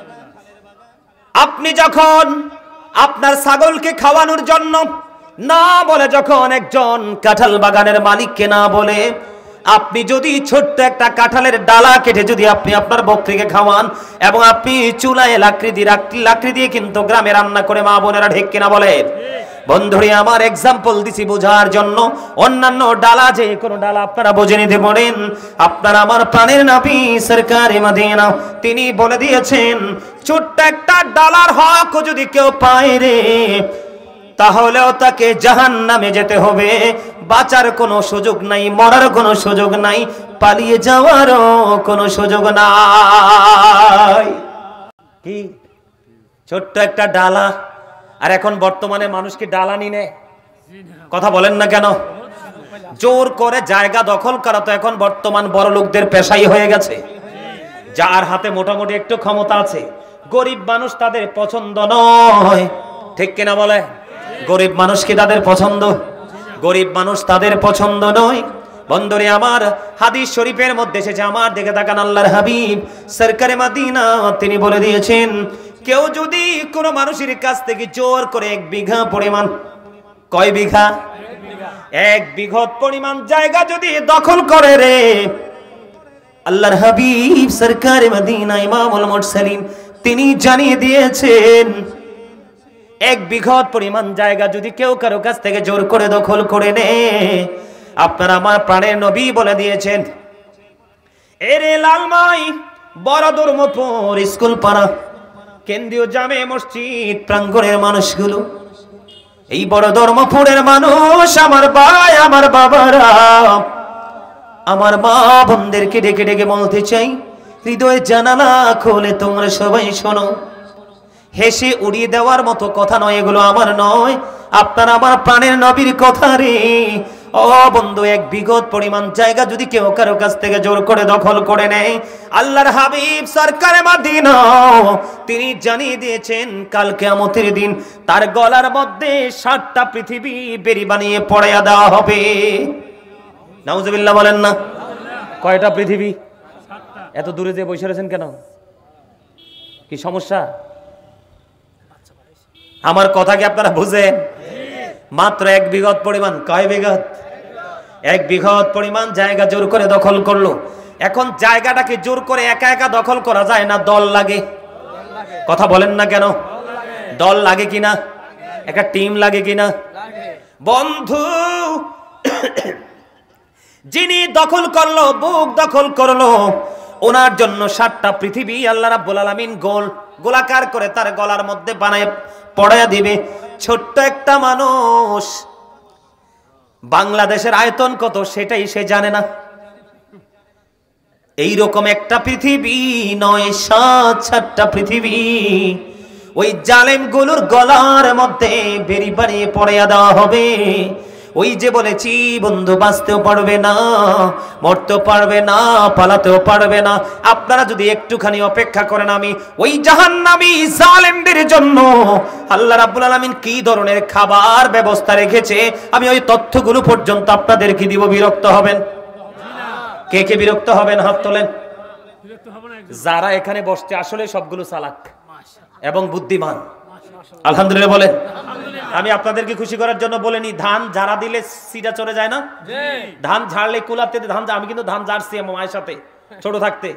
[SPEAKER 1] আপনি যখন আপনার ছাগলকে খাওয়ানোর জন্য না বলে, যখন একজন কাঁঠাল বাগানের মালিককে না বলে আপনি যদি ছোট্ট একটা কাঁঠালের ডালা কেটে যদি আপনি আপনার বকরিকে খাওয়ান, এবং আপনি চুলায় লাকড়ি দিয়ে লাকড়ি দিয়ে কিন্তু গ্রামে রান্না করে মা বোনেরা ঠিক কিনা বলেন? বন্ধুরে আমার এক্সাম্পল দিছি বোঝার জন্য, অন্যান্য ডালা যে কোনো ডালা আপনারা বুঝে নিতে পারেন। আপনারা আমার প্রাণের নবী সরকারে মদিনা তিনি বলে দিয়েছেন, ছোট্ট একটা ডালার হক যদি কেউ পায় রে, তাহলেও তাকে জাহান্নামে যেতে হবে। বাঁচার কোনো সুযোগ নাই, মরার কোনো সুযোগ নাই, পালিয়ে যাওয়ারও কোনো সুযোগ নাই। কি ছোট্ট একটা ডালা, আর এখন বর্তমানে মানুষ কি ডালা নিনে? কথা বলেন না কেন? জোর করে জায়গা দখল করা তো এখন বর্তমান বড় লোকদের পেশাই হয়ে গেছে। যার হাতে মোটামুটি একটু ক্ষমতা আছে, গরিব মানুষ তাদের পছন্দ নয়, ঠিক কিনা বলে? গরিব মানুষ কি তাদের পছন্দ? গরিব মানুষ তাদের পছন্দ নয়। বন্ধুরে আমার, হাদিস শরীফের মধ্যে এসেছে, আমার দিকে তাকান, আল্লাহর হাবিব সরকারে মদিনা তিনি বলে দিয়েছেন, কেউ যদি কোনো মানুষের কাছ থেকে জোর করে এক বিঘা পরিমাণ, কয় বিঘা? এক বিঘত পরিমাণ জায়গা যদি দখল করে রে, আল্লাহর হাবিব সরকারে মদিনা ইমামুল মুরসালিন তিনি জানিয়ে দিয়েছেন, এক বিঘত পরিমাণ জায়গা যদি কেউ কারো কাছ থেকে জোর করে দখল করে নে, আপনার আমার প্রাণের নবী বলে দিয়েছেন, এরে লালমাই বড় ধর্মপুর স্কুল পাড়া কেন্দ্রীয় জামে মসজিদ প্রাঙ্গণের মানুষগুলো, এই বড় ধর্মপুরের মানুষ, আমার ভাই আমার বাবারা, আমার মা বোনদেরকে ডেকে ডেকে বলতে চাই, হৃদয়ের জানালা খোলে তোমরা সবাই শোনো। হেসে উড়িয়ে দেওয়ার মতো কথা নয় এগুলো, আমার নয়, আপনার আমার প্রাণের নবীর কথা রে। ও বন্ধু, এক বিঘত পরিমাণ জায়গা যদি কেউ কারো কাছ থেকে জোর করে দখল করে নেয়, আল্লাহর হাবিব সরকারে মদিনা তিনি জানিয়ে দিয়েছেন, কাল কিয়ামতের দিন তার গলার মধ্যে সাতটা পৃথিবী বেরি বানিয়ে পড়াইয়া দেওয়া হবে। নাউজুবিল্লাহ বলেন না? কয়টা পৃথিবী? এত দূরে যে বসে রয়েছেন কেন? কি সমস্যা? আমার কথা কি আপনারা বুঝেন? মাত্র এক বিঘত পরিমাণ, কয় বিঘত? এক বিঘত পরিমাণ জায়গা জোর করে দখল করলো। এখন জায়গাটাকে জোর করে একা একা দখল করা যায় না, দল লাগে। কথা বলেন না কেন? দল লাগে কিনা? একটা টিম লাগে কিনা? বন্ধু, যিনি দখল করলো, বুক দখল করলো, ওনার জন্য সাতটা পৃথিবী আল্লাহ রাব্বুল আলামিন গোল গোলাকার করে তার গলার মধ্যে বানায় পড়ায়া দিবে। ছোট্ট একটা মানুষ, বাংলাদেশের আয়তন কত সেটাই সে জানে না। এইরকম একটা পৃথিবী নয়, সাত সাতটা পৃথিবী ওই জালেম গুলোর গলার মধ্যে বেরি বানিয়ে পড়াইয়া দেওয়া হবে। ওই যে বলেছি বন্ধু, বাঁচতেও পারবে না, মরতেও পারবে না, পালাতেও পারবে না। আপনারা যদি একটুখানি অপেক্ষা করেন, আমি ওই জাহান্নামী জালেমদের জন্য আল্লাহ রাব্বুল আলামিন কি ধরনের খাবার ব্যবস্থা রেখেছে, আমি ওই তথ্যগুলো পর্যন্ত আপনাদেরকে দিব। বিরক্ত হবেন? কে কে বিরক্ত হবেন? হাত তোলেন। যারা এখানে বসছে আসলে সবগুলো চালাক এবং বুদ্ধিমান, আলহামদুলিল্লাহ বলেন। আমি আপনাদেরকে খুশি করার জন্য বলেনি, ধান ঝাড়া দিলে সিটা চলে যায় না, ধান ঝাড়লে কুলাতে ধান। আমি কিন্তু ধান ঝাড়ছি আমার মায়ের সাথে ছোট থাকতে।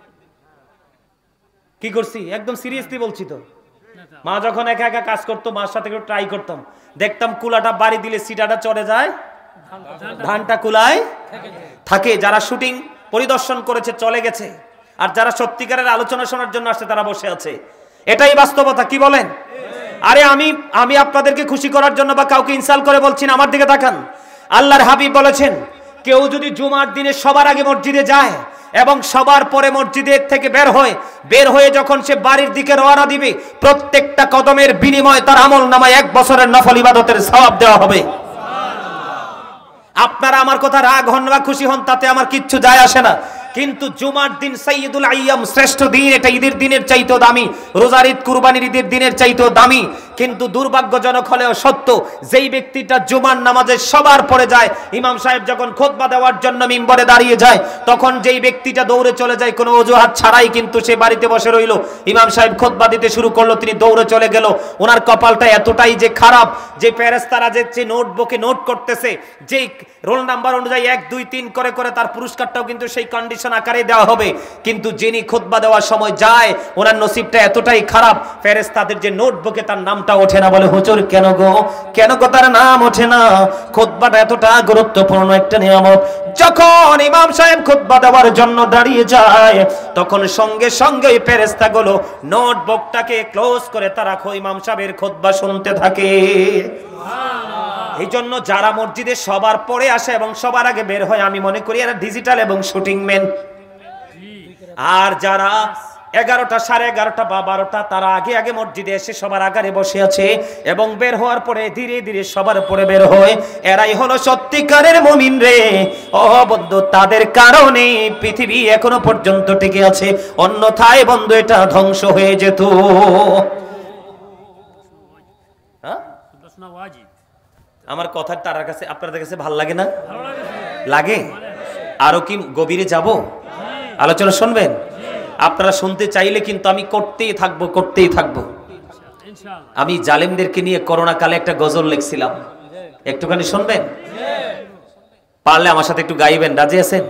[SPEAKER 1] কি করছি? একদম সিরিয়াসলি বলছি তো। মা যখন একা একা কাজ করতো, মার সাথে একটু ট্রাই করতাম, দেখতাম কুলাটা বাড়ি দিলে সিটাটা চলে যায়, ধানটা কুলায় থাকে। যারা শুটিং পরিদর্শন করেছে চলে গেছে, আর যারা সত্যিকারের আলোচনা শোনার জন্য আসছে তারা বসে আছে। এটাই বাস্তবতা। কি বলেন? আরে আমি আমি আপনাদেরকে খুশি করার জন্য বা কাউকে ইনসাল্ট করে বলছি না, আমার দিকে তাকান। আল্লাহর হাবিব বলেছেন, কেউ যদি জুমার দিনে সবার আগে মসজিদে যায় এবং সবার পরে মসজিদের থেকে বের হয়, বের হয়ে যখন সে বাড়ির দিকে রওনা দিবে, প্রত্যেকটা কদমের বিনিময়ে তার আমল নামায় এক বছরের নফল ইবাদতের সওয়াব দেওয়া হবে। আপনারা আমার কথা রাগ হন বা খুশি হন তাতে আমার কিচ্ছু যায় আসে না, কিন্তু জুমার দিন সাইয়্যিদুল আইয়াম, শ্রেষ্ঠ দিন, এটা ঈদের দিনের চাইতেও দামি, রোজার ঈদ কুরবানির ঈদের দিনের চাইতেও দামি। কিন্তু দুর্ভাগ্যজনক হলেও সত্য, যেই ব্যক্তিটা জুমার নামাজে সবার পরে যায়, ইমাম সাহেব যখন খুতবা দেওয়ার জন্য মিম্বরে দাঁড়িয়ে যায়, তখন যেই ব্যক্তিটা দৌড়ে চলে যায় কোনো অজুহাত ছাড়াই, কিন্তু সে বাড়িতে বসে রইল, ইমাম সাহেব খুতবা দিতে শুরু করলো, তিনি দৌড়ে চলে গেল। ওনার কপালটা এতটাই যে খারাপ, যে ফেরেশতারা যে নোটবুকে নোট করতেছে, যেই রোল নাম্বার অনুযায়ী এক দুই তিন করে করে তার পুরস্কারটাও কিন্তু সেই কন্ডিশন আকারে দেওয়া হবে, কিন্তু যিনি খুতবা দেওয়ার সময় যায় ওনার নসিবটা এতটাই খারাপ, ফেরেশতাদের যে নোটবুকে তার নামটা ওঠে না। বলে হুজুর কেন গো, কেন গো তার নাম ওঠে না? খুতবাটা এতটা গুরুত্বপূর্ণ একটা নিয়ামত। যখন ইমাম সাহেব খুতবা দেওয়ার জন্য দাঁড়িয়ে যায়, তখন সঙ্গে সঙ্গে ওই ফেরেশতাগুলো নোটবুকটাকে ক্লোজ করে তারা ইমাম সাহেবের খুতবা শুনতে থাকে। এই জন্য যারা মসজিদে সবার পরে আসে এবং সবার আগে বের হয়, আমি মনে করি এরা ডিজিটাল এবং শুটিং ম্যান। আর যারা এগারোটা সাড়ে এগারোটা বা বারোটা তারা আগে আগে মসজিদে এসে সবার আগারে বসে আছে এবং বের হওয়ার পরে ধীরে ধীরে সবার পরে বের হয়, এরাই হলো সত্যিকারের মুমিন রে। ও বন্ধু, তাদের কারণে পৃথিবী এখনো পর্যন্ত টিকে আছে, অন্যথায় বন্ধু এটা ধ্বংস হয়ে যেত। আমার কথা তার কাছে আপনাদের কাছে ভালো লাগে না? লাগে? আরো কি গভীরে যাব? আলোচনা শুনবেন? আপনারা শুনতে চাইলে কিন্তু আমি করতেই থাকবো করতেই থাকবো। আমি জালেমদেরকে নিয়ে করোনা কালে একটা গজল লিখছিলাম, একটুখানি শুনবেন? পারলে আমার সাথে একটু গাইবেন, রাজি আছেন?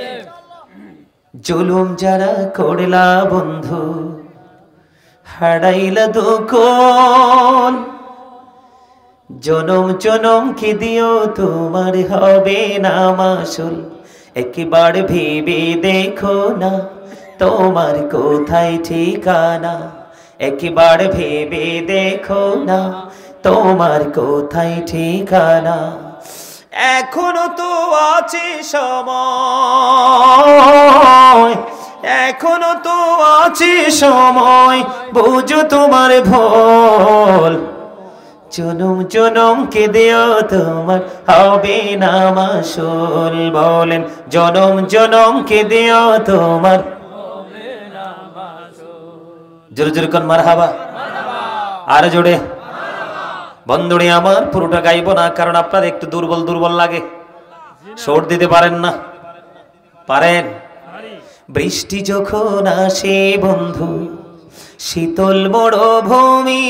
[SPEAKER 1] জুলুম যারা করলা বন্ধু, হারাইলা দুকন, জনম জনম কি দিও তোমার হবে না মাসুল, একবার ভেবে দেখো না তোমার কোথায় ঠিকানা, একবার ভেবে দেখো না তোমার কোথায় ঠিকানা। এখনো তো আছে সময়, এখনো তো আছে সময়, বুঝো তোমার ভুল, জনম জনম কে দিও তোমার হবে না মাসুল। বলেন জনম জনম কে দিও তোমার হবে না মাসুল। জোরে জোরে কোন মারহাবা, আর জোরে। বন্ধুরে আমার পুরোটা গাইবো না, কারণ আপনাদের একটু দুর্বল দুর্বল লাগে, সুর দিতে পারেন না? পারেন? বৃষ্টি যখন আসে বন্ধু, শীতল মরুভূমি,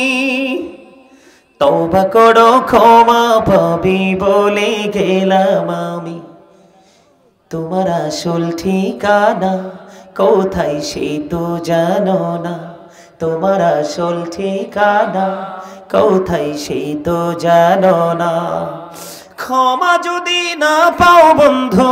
[SPEAKER 1] তওবা করো ক্ষমা পাবে বলে গেলাম আমি, তোমার আসল ঠিকানা কোথায় সে তো জানো না, তোমার আসল ঠিকানা কোথায় সে তো জানো না। ক্ষমা যদি না পাও বন্ধু,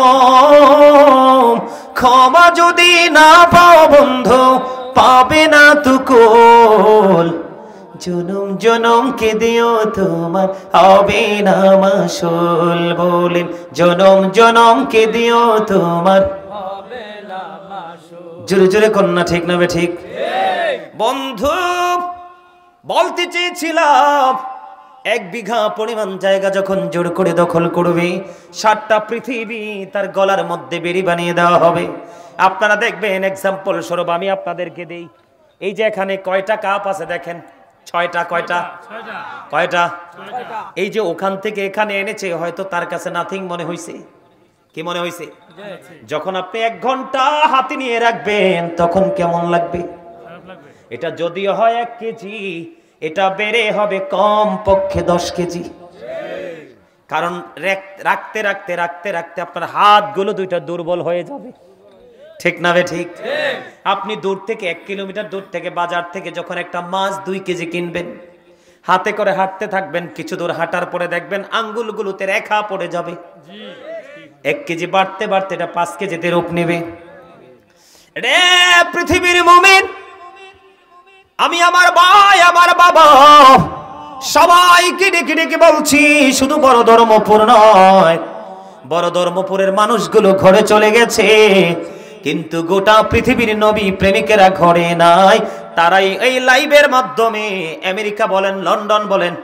[SPEAKER 1] ক্ষমা যদি না পাও বন্ধু, পাবে না তো কোল, জনম জনম কে দিও তোমার হবে না মাসুল। বলেন জনম জনম কে দিও তোমার হবে না মাসুল। জোরে জোরে কন্যা, ঠিক না বে ঠিক? বন্ধু বলতে চেয়েছিলাম, এক বিঘা পরিমাণ জায়গা যখন জোর করে দখল করবে, সাতটা পৃথিবী তার গলার মধ্যে বেড়ি বানিয়ে দেওয়া হবে। আপনারা দেখবেন, এক্সাম্পল স্বরূপ আমি আপনাদেরকে দেই, এই যে এখানে কয়টা কাপ আছে দেখেন, ছয়টা। কয়টা? কয়টা? এই যে ওখান থেকে এখানে এনেছে, হয়তো তার কাছে নাথিং মনে হইছে। কি মনে হইছে? যখন আপনি এক ঘন্টা হাতে নিয়ে রাখবেন তখন কেমন লাগবে? এটা যদিও হয় এক কেজি, এটা বেড়ে হবে কম পক্ষে দশ কেজি। কারণ রাখতে রাখতে রাখতে রাখতে আপনার হাতগুলো দুইটা দুর্বল হয়ে যাবে, ঠিক না বে ঠিক? আপনি দূর থেকে এক কিলোমিটার দূর থেকে বাজার থেকে যখন একটা মাছ দুই কেজি কিনবেন, হাতে করে হাঁটতে থাকবেন, কিছু দূর হাঁটার পরে দেখবেন আঙ্গুলগুলোতে রেখা পড়ে যাবে, এক কেজি বাড়তে বাড়তে এটা পাঁচ কেজিতে রূপ নেবে। রে পৃথিবীর মুমিন, আমি আমার ভাই আমার বাবা সবাইকে ডেকে ডেকে বলছি, শুধু বড় ধর্মপুর নয়, বড় ধর্মপুরের মানুষগুলো ঘরে চলে গেছে, কিন্তু গোটা পৃথিবীর নবী প্রেমিকেরা ঘরে নাই। তারাই এই লাইভের মাধ্যমে আমেরিকা বলেন, লন্ডন বলেন,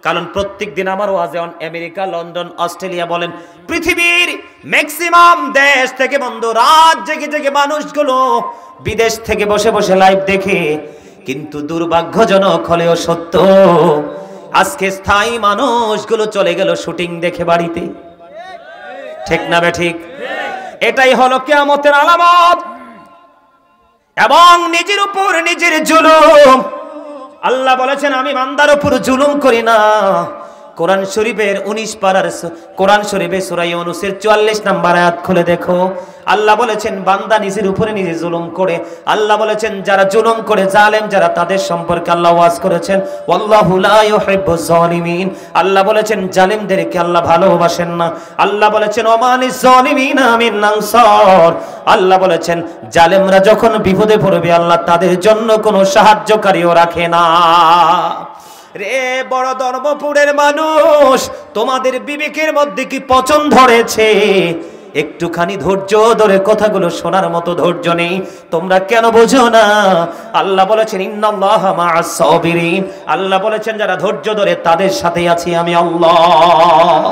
[SPEAKER 1] কারণ প্রত্যেক দিন আমার ওয়াজে আমেরিকা, লন্ডন, অস্ট্রেলিয়া বলেন পৃথিবীর ম্যাক্সিমাম দেশ থেকে বন্ধু রাত জেগে জেগে মানুষগুলো বিদেশ থেকে বসে বসে লাইভ দেখে, কিন্তু দুর্ভাগ্যজনক হলেও সত্য আজকে স্থায়ী মানুষগুলো চলে গেল শুটিং দেখে বাড়িতে। ঠিক না বে ঠিক? এটাই হলো কিয়ামতের আলামত। এবং নিজের উপর নিজের জুলুম, আল্লাহ বলেছেন আমি বান্দার উপর জুলুম করি না। কোরআন শরীফের উনিশ পারার কোরআন শরীফে সূরা ইউনূসের চুয়াল্লিশ নম্বর আয়াত খুলে দেখো, আল্লাহ বলেছেন বান্দা নিজের উপরে নিজে জুলুম করে। আল্লাহ বলেছেন যারা জুলুম করে, জালেম যারা, তাদের সম্পর্কে আল্লাহ ওয়াজ করেছেন ওয়াল্লাহু লা ইউহিব্বুজ জালিমিন। আল্লাহ বলেছেন জালিমদেরকে আল্লাহ ভালোবাসেন না। আল্লাহ বলেছেন ওমানিজ জালিমিনা মিন আনসার। আল্লাহ বলেছেন জালেমরা যখন বিপদে পড়বে আল্লাহ তাদের জন্য কোনো সাহায্যকারীও রাখে না। রে বড় ধর্মপুরের মানুষ, তোমাদের বিবেকের মধ্যে কি পচন ধরেছে? একটুখানি ধৈর্য ধরে কথাগুলো শোনার মতো ধৈর্য নেই? তোমরা কেন বোঝো না? আল্লাহ বলেছেন ইন্নাল্লাহা মা'আস সাবিরিন। আল্লাহ বলেছেন যারা ধৈর্য ধরে তাদের সাথে আছি আমি আল্লাহ।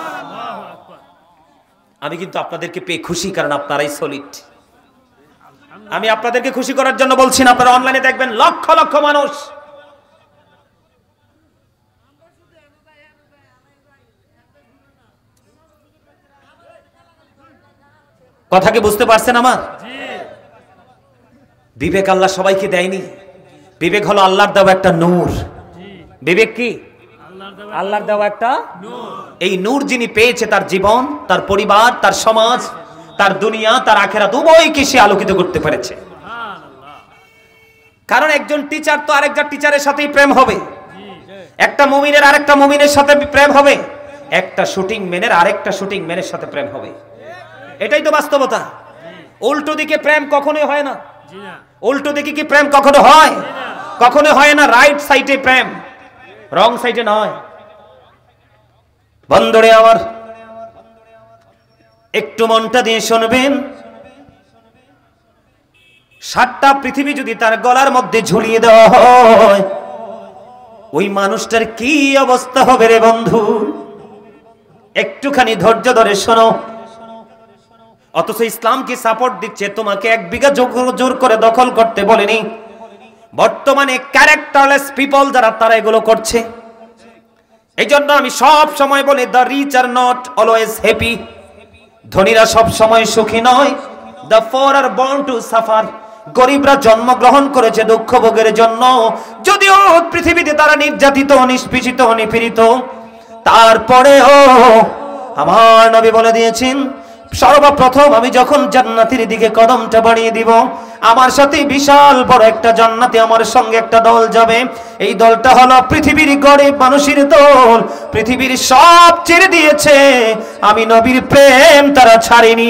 [SPEAKER 1] আমি কিন্তু আপনাদেরকে পেয়ে খুশি, কারণ আপনারাই সলিড। আমি আপনাদেরকে খুশি করার জন্য বলছি না। আপনারা অনলাইনে দেখবেন লক্ষ লক্ষ মানুষ। কথা কি বুঝতে পারছেন আমার? বিবেক আল্লাহ সবাইকে দেয়নি। বিবেক হলো আল্লাহর দেওয়া একটা নূর। বিবেক কি? আল্লাহর দেওয়া একটা নূর। এই নূর যিনি পেয়েছে তার জীবন, তার পরিবার, তার সমাজ, তার দুনিয়া, তার আখিরাত উভয়কে সে আলোকিত করতে পেরেছে। কারণ একজন টিচার তো আরেকজন টিচারের সাথেই প্রেম হবে, একটা মুমিনের আরেকটা মুমিনের সাথে প্রেম হবে, একটা শুটিং ম্যানের আরেকটা শুটিং ম্যানের সাথে প্রেম হবে। এটাই তো বাস্তবতা। উল্টো দিকে প্রেম কখনোই হয় না। উল্টো দিকে কি প্রেম কখনো হয়? কখনো হয় না। রাইট সাইডে প্রেম, রং সাইডে নয়। বন্ধুরে আমার একটু মনটা দিয়ে শুনবেন, সাতটা পৃথিবী যদি তার গলার মধ্যে ঝুলিয়ে দেওয়া হয় ওই মানুষটার কি অবস্থা হবে রে বন্ধু? একটুখানি ধৈর্য ধরে শোনো। অথচ ইসলামকে সাপোর্ট দিচ্ছে, তোমাকে এক বিঘা জোর করে দখল করতে বলেনি। বর্তমানে ক্যারেক্টারলেস পিপল যারা, তারা এগুলো করছে। এই জন্য আমি সব সময় বলি the rich are not always happy. ধনীরা সব সময় সুখী নয়। The poor are born to suffer. গরিবরা জন্মগ্রহণ করেছে দুঃখ ভোগের জন্য। যদিও পৃথিবীতে তারা নির্যাতিত, নিষ্পেষিত, নিপীড়িত, তারপরেও আমার নবী বলে দিয়েছেন সর্বপ্রথম আমি যখন জান্নাতের দিকে কদমটা বাড়িয়ে দিব আমার সাথে বিশাল বড় একটা জান্নাতে আমার সঙ্গে একটা দল যাবে। এই দলটা হলো পৃথিবীর গরিব মানুষের দল। পৃথিবীর সব ছেড়ে দিয়েছে, আমি নবীর প্রেম তারা ছাড়েনি।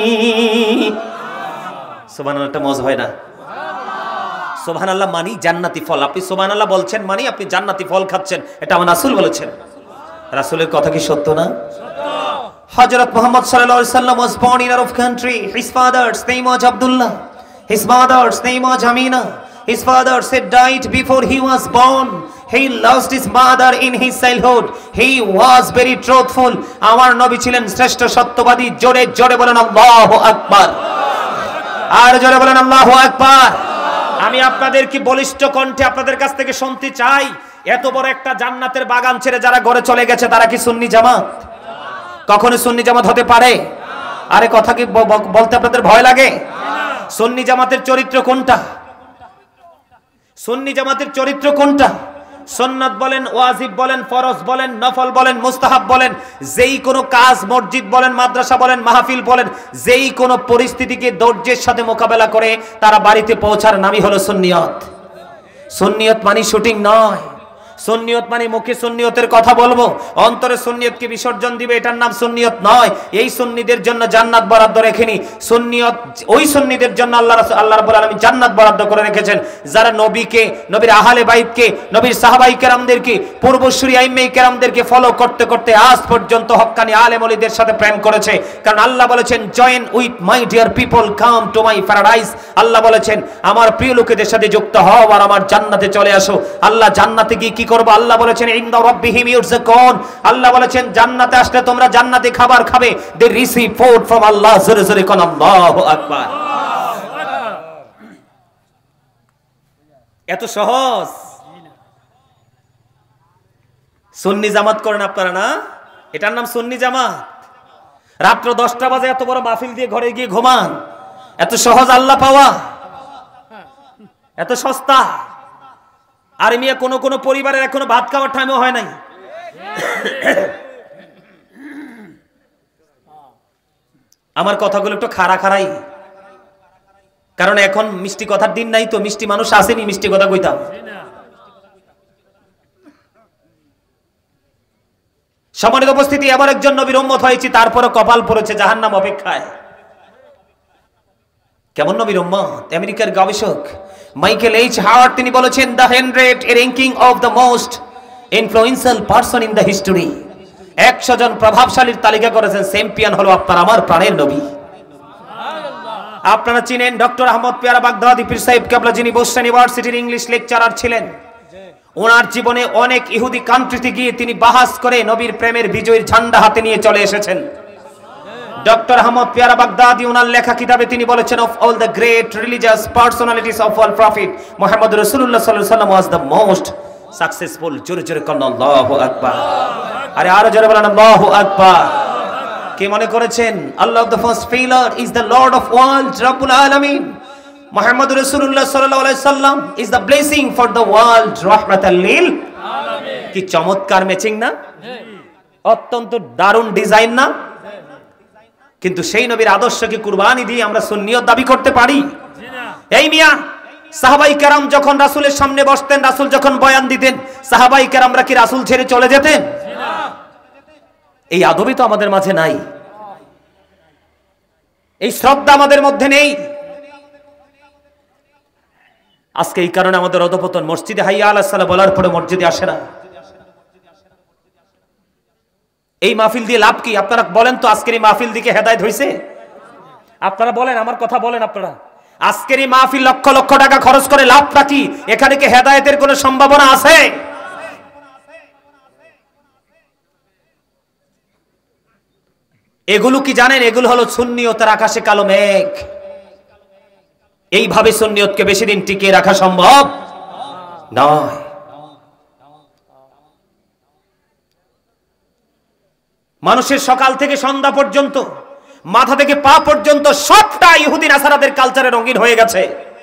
[SPEAKER 1] সুবহানাল্লাহ, একটা মজা হয় না? সুবহানাল্লাহ মানি জান্নাতি ফল। আপনি সুবহানাল্লাহ বলছেন মানি আপনি জান্নাতি ফল খাচ্ছেন, এটা আমার রাসূল বলেছেন। রাসূলের কথা কি সত্য না? Hazrat Muhammad sallallahu alaihi wasallam was born in Arab country. His father's name was Abdullah. His mother's name was Amina. His father said died before he was born. He lost his mother in his childhood. He was very truthful. Amar Nabi ছিলেন শ্রেষ্ঠ সত্যবাদী। জোরে জোরে বলেন আল্লাহু আকবার। আর জোরে বলেন আল্লাহু আকবার। আমি আপনাদেরকে বলিষ্ঠ কণ্ঠে আপনাদের কাছ থেকে শুনতে চাই, এত বড় একটা জান্নাতের বাগান ছেড়ে যারা ঘরে চলে গেছে তারা কি সুন্নি জামাত? কখনো সুন্নি জামাত হতে পারে? আরে কথা কি বলতে আপনাদের ভয় লাগে? সুন্নি জামাতের চরিত্র কোনটা? সুন্নি জামাতের চরিত্র কোনটা? সুন্নাত বলেন, ওয়াজিব বলেন, ফরজ বলেন, নফল বলেন, মুস্তাহাব বলেন, যেই কোনো কাজ, মসজিদ বলেন, মাদ্রাসা বলেন, মাহফিল বলেন, যেই কোনো পরিস্থিতিকে ধৈর্যের সাথে মোকাবেলা করে তারা বাড়িতে পৌঁছার নামই হলো সুন্নিয়ত। সুন্নিয়ত মানে শুটিং নয়। সুন্নিয়ত মানে মুখে সুন্নিয়তের কথা বলবো, অন্তরে সুন্নিয়তকে বিসর্জন দিবে, এটার নাম সুন্নিয়ত নয়। এই সুন্নিদের জন্য জান্নাত বরাদ্দ রেখেনি। সুন্নিয়ত ওই সুন্নিদের জন্য আল্লাহ আল্লাহ রাব্বুল আলামিন জান্নাত বরাদ্দ করে রেখেছেন যারা নবীকে, নবীর আহলে বাইতকে, নবীর সাহাবাই কেরামদেরকে, পূর্বসূরি আইম্মে কেরামদেরকে ফলো করতে করতে আজ পর্যন্ত হক্কানি আলেম ওলিদের সাথে প্রেম করেছে। কারণ আল্লাহ বলেছেন join with my dear people come to my paradise. আল্লাহ বলেছেন আমার প্রিয় লোকেদের সাথে যুক্ত হও আর আমার জান্নাতে চলে আসো। আল্লাহ জান্নাতে গিয়ে কি করব? আল্লাহ বলেছেন ইনদা রাব্বিহিম ইউরযাকুন, আল্লাহ বলেছেন জান্নাতে আসলে তোমরা জান্নাতি খাবার খাবে। They receive food from Allah. জোরে জোরে কোন আল্লাহু আকবার। এত সহজ। সুন্নি জামাত করেন আপনারা না? এটার নাম সুন্নি জামাত। রাত্র দশটা বাজে এত বড় মাহফিল দিয়ে ঘরে গিয়ে ঘুমান। এত সহজ আল্লাহ পাওয়া, এত সস্তা। আর মিয়া কোন কোন পরিবারের এখনো ভাত খাওয়ার টাইমও হয় নাই। আমার কথাগুলো একটু খাড়া খাড়াই, কারণ এখন মিষ্টি কথার দিন নাই তো, মিষ্টি মানুষ আসেনি মিষ্টি কথা কইতাম। সম্মানিত উপস্থিতি, আবার একজন নবীর উম্মত হয়েছি, তারপরে কপাল পড়েছে জাহান্নাম অপেক্ষায়। কেমন নবীর উম্মত? আমেরিকার গবেষক মাইকেল এইচ হাওয়ার্ড তিনি বলেছেন the hundred ranking of the most influential person in the history. একশো জন প্রভাবশালীর তালিকা করেছেন, চ্যাম্পিয়ন হলো আপনার আমার প্রাণের নবী। আপনারা চিনেন ডক্টর আহমদ পেয়ারা বাগদাদি পীর সাহেব কেবলা, যিনি বোস্টন ইউনিভার্সিটির ইংলিশ লেকচারার ছিলেন। ওনার জীবনে অনেক ইহুদি কান্ট্রিতে গিয়ে তিনি বাহাস করে নবীর প্রেমের বিজয়ের ঝান্ডা হাতে নিয়ে চলে এসেছেন। ডক্টর আহমদ পেয়ারা বাগদাদি ওনার লেখা কিতাবে তিনি বলেছেন of all the great religious personalities of all prophet Muhammad রাসূলুল্লাহ সাল্লাল্লাহু আলাইহি ওয়াসাল্লাম ওয়াজ দ্য মোস্ট সাকসেসফুল। জোরে জোরে কোন আল্লাহু আকবার। আরে আরো জোরে বলেন আল্লাহু আকবার। কে মনে করেছেন Allah of the first failure is the lord of worlds রব্বুল আলামিন? মুহাম্মদ রাসূলুল্লাহ সাল্লাল্লাহু আলাইহি সাল্লাম is the blessing for the world রাহমাতাল লিল আলামিন। কি চমৎকার ম্যাচিং না? অত্যন্ত দারুণ ডিজাইন না? কিন্তু সেই নবীর আদর্শকে কুরবানি দিয়ে আমরা সুন্নিয়ত দাবি করতে পারি? এই মিয়া, সাহাবাই কেরাম যখন রাসূলের সামনে বসতেন, রাসূল যখন বয়ান দিতেন, সাহাবাই কেরামরা কি রাসূল ছেড়ে চলে যেতেন? এই আদবই তো আমাদের মাঝে নাই, এই শ্রদ্ধা আমাদের মধ্যে নেই। আজকে এই কারণে আমাদের অধপতন। মসজিদে হাইয়া আলাস সালাহ বলার পরে মসজিদে আসে না। এই মাহফিল দিয়ে লাভ কি? আপনারা বলেন তো, আজকের এই মাহফিল দিকে হেদায়েত হইছে? আপনারা বলেন, আমার কথা বলেন আপনারা। আজকের এই মাহফিল লক্ষ লক্ষ টাকা খরচ করে লাভটা কি? এখানে কি হেদায়েতের কোনো সম্ভাবনা আছে? এগুলো কি জানেন? এগুলো হলো সুন্নিয়তের আকাশে কালো মেঘ। এইভাবে সুন্নিয়তকে বেশি দিন টিকিয়ে রাখা সম্ভব নয়। মানুষের সকাল থেকে সন্ধ্যা পর্যন্ত, মাথা থেকে পা পর্যন্ত সবটা ইহুদি নাসারাদের কালচারে রঙিন হয়ে গেছে।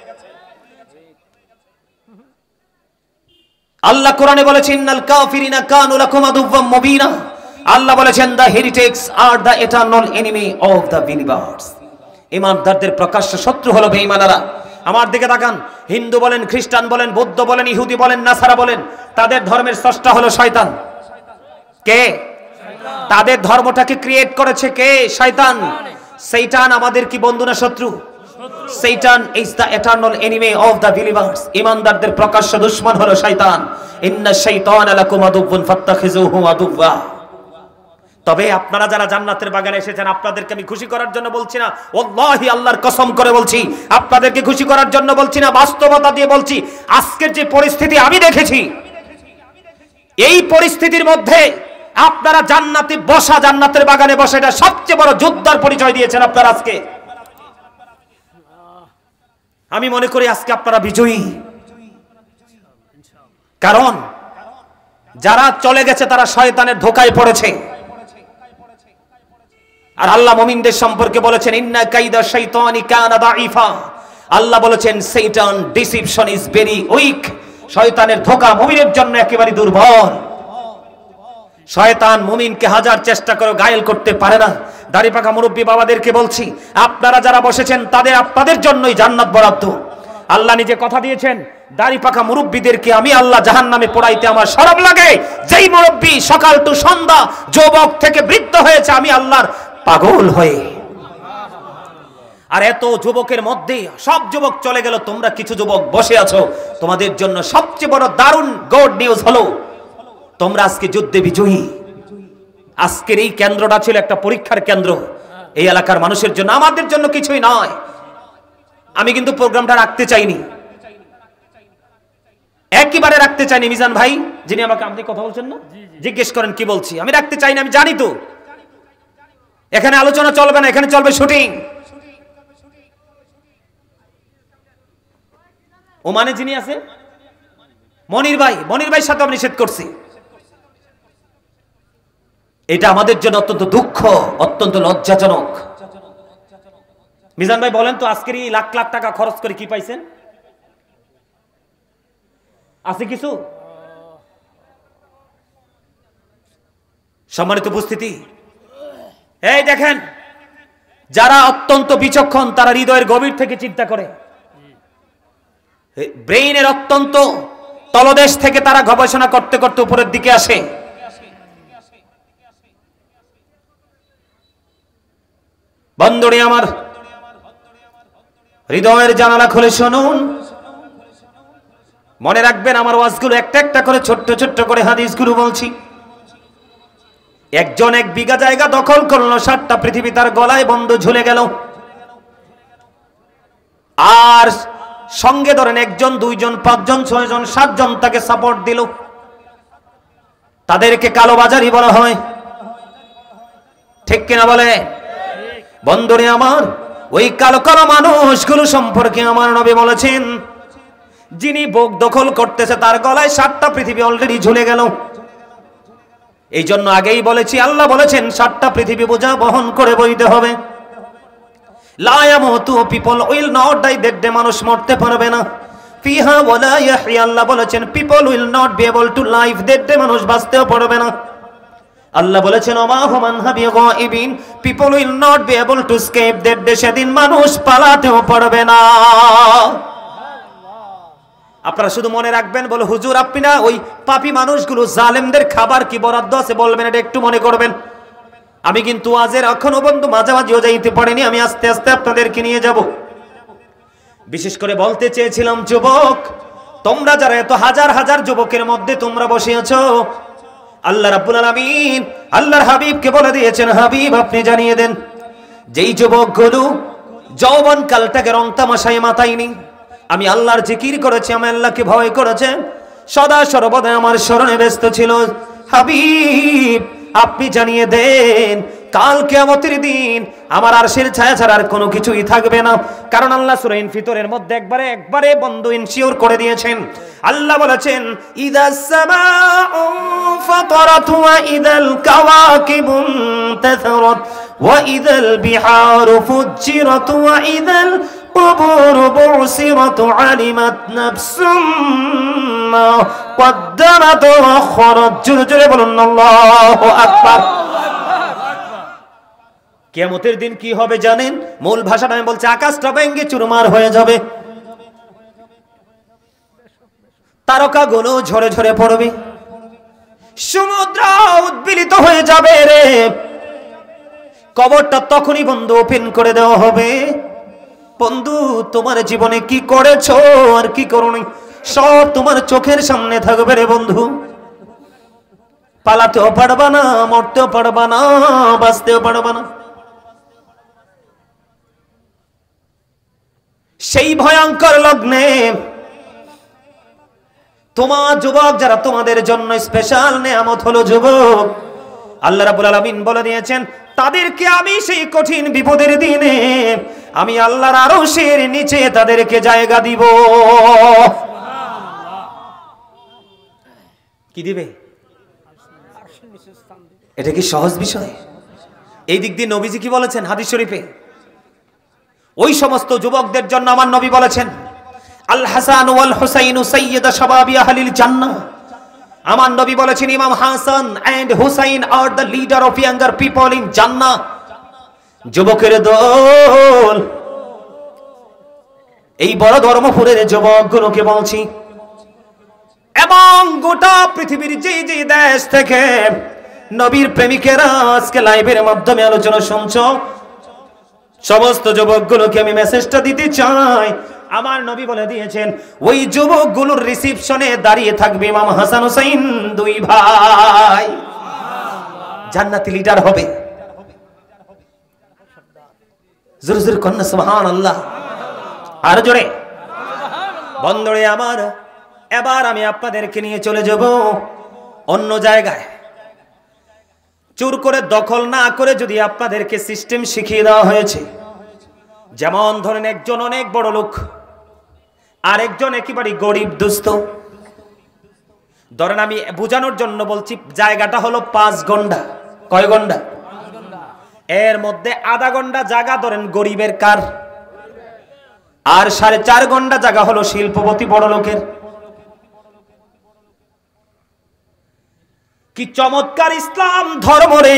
[SPEAKER 1] আল্লাহ কোরআনে বলেছেন ইন্নাল কাফিরিনা কানু লাকুম আদুওয়াম মুবিনা। আল্লাহ বলেছেন the heretics are the eternal enemy of the believers. ঈমানদারদের প্রকাশ্য শত্রু হলো বেঈমানেরা। আমার দিকে তাকান, হিন্দু বলেন, খ্রিস্টান বলেন, বৌদ্ধ বলেন, ইহুদি বলেন, নাসারা বলেন, তাদের ধর্মের স্রষ্টা হলো শয়তান। কে? তাদের ধর্মটাকে ক্রিয়েট করেছে কে? শয়তান। শয়তান আমাদের কি বন্ধু না শত্রু? শয়তান is the eternal enemy of the believers. ঈমানদারদের প্রকাশ্য দুশমন হলো শয়তান। ইন্নাশ শাইতানা লাকুম আদুওয়ুন ফাত্তাখিযুহু আদুওয়া। তবে আপনারা যারা জান্নাতের বাগানে এসেছেন, আপনাদেরকে আমি খুশি করার জন্য বলছি না, ওয়াল্লাহি আল্লাহর কসম করে বলছি, আপনাদেরকে খুশি করার জন্য বলছি না, বাস্তবতা দিয়ে বলছি। আজকের যে পরিস্থিতি আমি দেখেছি, এই পরিস্থিতির মধ্যে আপনারা জান্নাতে বসা, জান্নাতের বাগানে বসা, এটা সবচেয়ে বড় যোদ্ধার পরিচয় দিয়েছেন আপনারা আজকে। আমি মনে করি আজকে আপনারা বিজয়ী। কারণ যারা চলে গেছে তারা শয়তানের ধোঁকায় পড়েছে। আর আল্লাহ মুমিনদের সম্পর্কে বলেছেন ইন্না কাইদা শাইতানি কানা দাঈফা। আল্লাহ বলেছেন শয়তান ডিসিপশন ইজ ভেরি উইক। শয়তানের ধোঁকা মুমিনের জন্য একেবারে দুর্বল। শয়তান মুমিনকে হাজার চেষ্টা করে ঘায়েল করতে পারে না। দাড়িপাকা মুরব্বী বাবাদেরকে বলছি, আপনারা যারা বসেছেন তাদের আপনাদের জন্যই জান্নাত বরাদ্দ। আল্লাহ নিজে কথা দিয়েছেন, দাড়িপাকা মুরব্বীদেরকে আমি আল্লাহ জাহান্নামে পোড়াইতে আমার শরম লাগে। যেই মুরব্বী সকাল টু সন্ধ্যা যুবক থেকে বৃদ্ধ হয়েছে, আমি আল্লাহর পাগল হয়ে। আর এত যুবকের মধ্যে সব যুবক চলে গেল, তোমরা কিছু যুবক বসে আছো। তোমাদের জন্য সবচেয়ে বড় দারুণ গুড নিউজ হলো তোমরা আজকে যুদ্ধে বিজয়ী। আজকের এই কেন্দ্রটা ছিল একটা পরীক্ষার কেন্দ্র এই এলাকার মানুষের জন্য, আমাদের জন্য কিছুই নয়। আমি কিন্তু প্রোগ্রামটা রাখতে চাইনি। একেবারে রাখতে চাইনি মিজান ভাই, যিনি আমাকে আপনি কথা বলছেন না, জিজ্ঞেস করেন কি বলছি। আমি রাখতে চাই না, আমি জানি তো এখানে আলোচনা চলবে না, এখানে চলবে শুটিং। ও মানে যিনি আছে মনির ভাই, মনির ভাইয়ের সাথে আমি নিষেধ করছি। এটা আমাদের জন্য অত্যন্ত দুঃখ, অত্যন্ত লজ্জাজনক। মিজান ভাই বলেন তো, আজকের এই লাখ লাখ টাকা খরচ করে কি পাইছেন? আছে কিছু? সম্মানিত উপস্থিতি, এই দেখেন, যারা অত্যন্ত বিচক্ষণ তারা হৃদয়ের গভীর থেকে চিন্তা করে, ব্রেইনের অত্যন্ত তলদেশ থেকে তারা গবেষণা করতে করতে উপরের দিকে আসে। বন্ধুরে আমার, হৃদয়ের জানালা খুলে শুনুন, মনে রাখবেন আমার ওয়াজগুলো একটা একটা করে ছোট্ট ছোট্ট করে হাদিসগুলো বলছি। একজন এক বিঘা জায়গা দখল করলো, সাতটা পৃথিবী তার গলায় বন্ধ ঝুলে গেল। আর সঙ্গে ধরেন একজন, দুইজন, পাঁচজন, ছয়জন, সাতজন তাকে সাপোর্ট দিল। তাদেরকে কালোবাজারি বলা হয়, ঠিক কিনা বলে? বন্ধুরে আমার, ওই কালো কালো মানুষগুলো সম্পর্কে আমার নবী বলেছেন, যিনি ভোগ দখল করতেছে তার গলায় সাতটা পৃথিবী অলরেডি ঝুলে গেল। এই জন্য আগেই বলেছি, আল্লাহ বলেছেন সাতটা পৃথিবী বোঝা বহন করে বইতে হবে। লা ইয়ামুতু, people will not die, that day মানুষ মরতে পারবে না। ফিহা ওয়ালা ইয়াহইয়া, আল্লাহ বলেছেন people will not be able to live, that day মানুষ বাঁচতেও পারবে না। আল্লাহ বলেছেন ওমা হুম আনহা বিগাইবিন, people will not be able to escape, that day সেদিন মানুষ পালাতেও পারবে না। আপনারা শুধু মনে রাখবেন, বলে হুজুর আপনি না ওই পাপী মানুষগুলো জালেমদের খাবার কি বরাদ্দ আছে বলবেন, এটা একটু মনে করবেন। আমি কিন্তু আজের এখনো বন্ধু মাঝামাঝিও যাইতে পারিনি, আমি আস্তে আস্তে আপনাদেরকে নিয়ে যাব। বিশেষ করে বলতে চেয়েছিলাম, যুবক তোমরা যারা এত হাজার হাজার যুবকের মধ্যে তোমরা বসে আছো, আল্লাহ রাব্বুল আলামিন আল্লাহর হাবিবকে বলে দিয়েছেন, হাবিব আপনি জানিয়ে দেন, যেই যুবকগুলো যৌবন কালটাকে রং তামাশায় মাতায়নি, আমি আল্লাহর জিকির করেছি, আমি আল্লাহকে ভয় করেছে, সদা সর্বদা আমার স্মরণে ব্যস্ত ছিল, হাবিব আপনি জানিয়ে দেন কাল কিয়ামতের দিন আমার আরশের ছায়া ছাড়া আর কোনো কিছুই থাকবে না। কারণ আল্লাহ সূরা ইনফিতরের মধ্যে একবারে একবারে বন্ধু ইনশিওর করে দিয়েছেন। আল্লাহ বলেছেন, ইদাস সামাউ ফাতারাত ওয়া ইদাল কাওয়াকিবু ইনতাসারাত ওয়া ইদাল বিহারু ফুজ্জিরাত ওয়া ইদাল কুবুর বুসিরাত আলিমাত নাফসুম মা কদ্দামাত ওয়া আখখারাত। জোরে জোরে বলুন আল্লাহু আকবার। কিয়ামতের দিন কি হবে জানেন? মূল ভাষাটা আমি বলছি, আকাশটা ভেঙে চুরমার হয়ে যাবে, তারকাগুলো ঝরে ঝরে পড়বে, সমুদ্র উদ্বেলিত হয়ে যাবে রে। কবরটা তখনই বন্ধু ওপেন করে দেওয়া হবে। বন্ধু তোমার জীবনে কি করেছো আর কি করোনি সব তোমার চোখের সামনে থাকবে রে বন্ধু। পালাতেও পারবা না, মরতেও পারবা না, বাঁচতেও পারবা না। সেই ভয়ঙ্কর লগ্নে তোমার যুবক যারা, তোমাদের জন্য স্পেশাল নেয়ামত হলো যুবক। আল্লাহ রাব্বুল আলামিন বলে দিয়েছেন, তাদেরকে আমি সেই কঠিন বিপদের দিনে আমি আল্লাহর আরশের নিচে তাদেরকে জায়গা দিব। কি দিবে? এটা কি সহজ বিষয়? এই দিক দিয়ে নবীজি কি বলেছেন হাদিস শরীফে? ওই সমস্ত যুবকদের জন্য আমার নবী বলেছেন, আল হাসান ওয়াল হুসাইন সাইয়্যিদা শাবাবি আহলিল জান্নাহ। আমার নবী বলেছেন, ইমাম হাসান এন্ড হুসাইন are the leader of younger people in জান্নাহ। যুবকের দল, এই বড় ধর্মপুরের যুবকগুলোকে বলছি, এবং গোটা পৃথিবীর যে যে দেশ থেকে নবীর প্রেমিকেরা আজকে লাইভের মাধ্যমে আলোচনা শুনছো, সমস্ত যুবকগুলোকে আমি মেসেজটা দিতে চাই। আমার নবী বলে দিয়েছেন, ওই যুবকগুলোর রিসিপশনে দাঁড়িয়ে থাকবে ইমাম হাসান হুসাইন, দুই ভাই জান্নাতি লিডার হবে। জোরে জোরে কন্যা সুবহানাল্লাহ, আর জোরে। বন্ধুরে আমার, এবার আমি আপনাদেরকে নিয়ে চলে যাব অন্য জায়গায়। চুর করে দখল না করে যদি আপনাদেরকে সিস্টেম শিখিয়ে দেওয়া হয়েছে, যেমন ধরেন একজন অনেক বড় লোক আর একজন একেবারে গরিব দুস্থ, ধরেন আমি বোঝানোর জন্য বলছি, জায়গাটা হলো পাঁচ গন্ডা। কয় গন্ডা? এর মধ্যে আধা গন্ডা জায়গা ধরেন গরিবের কার, আর সাড়ে চার গন্ডা জায়গা হলো শিল্পপতি বড় লোকের। কি চমৎকার ইসলাম ধর্ম রে!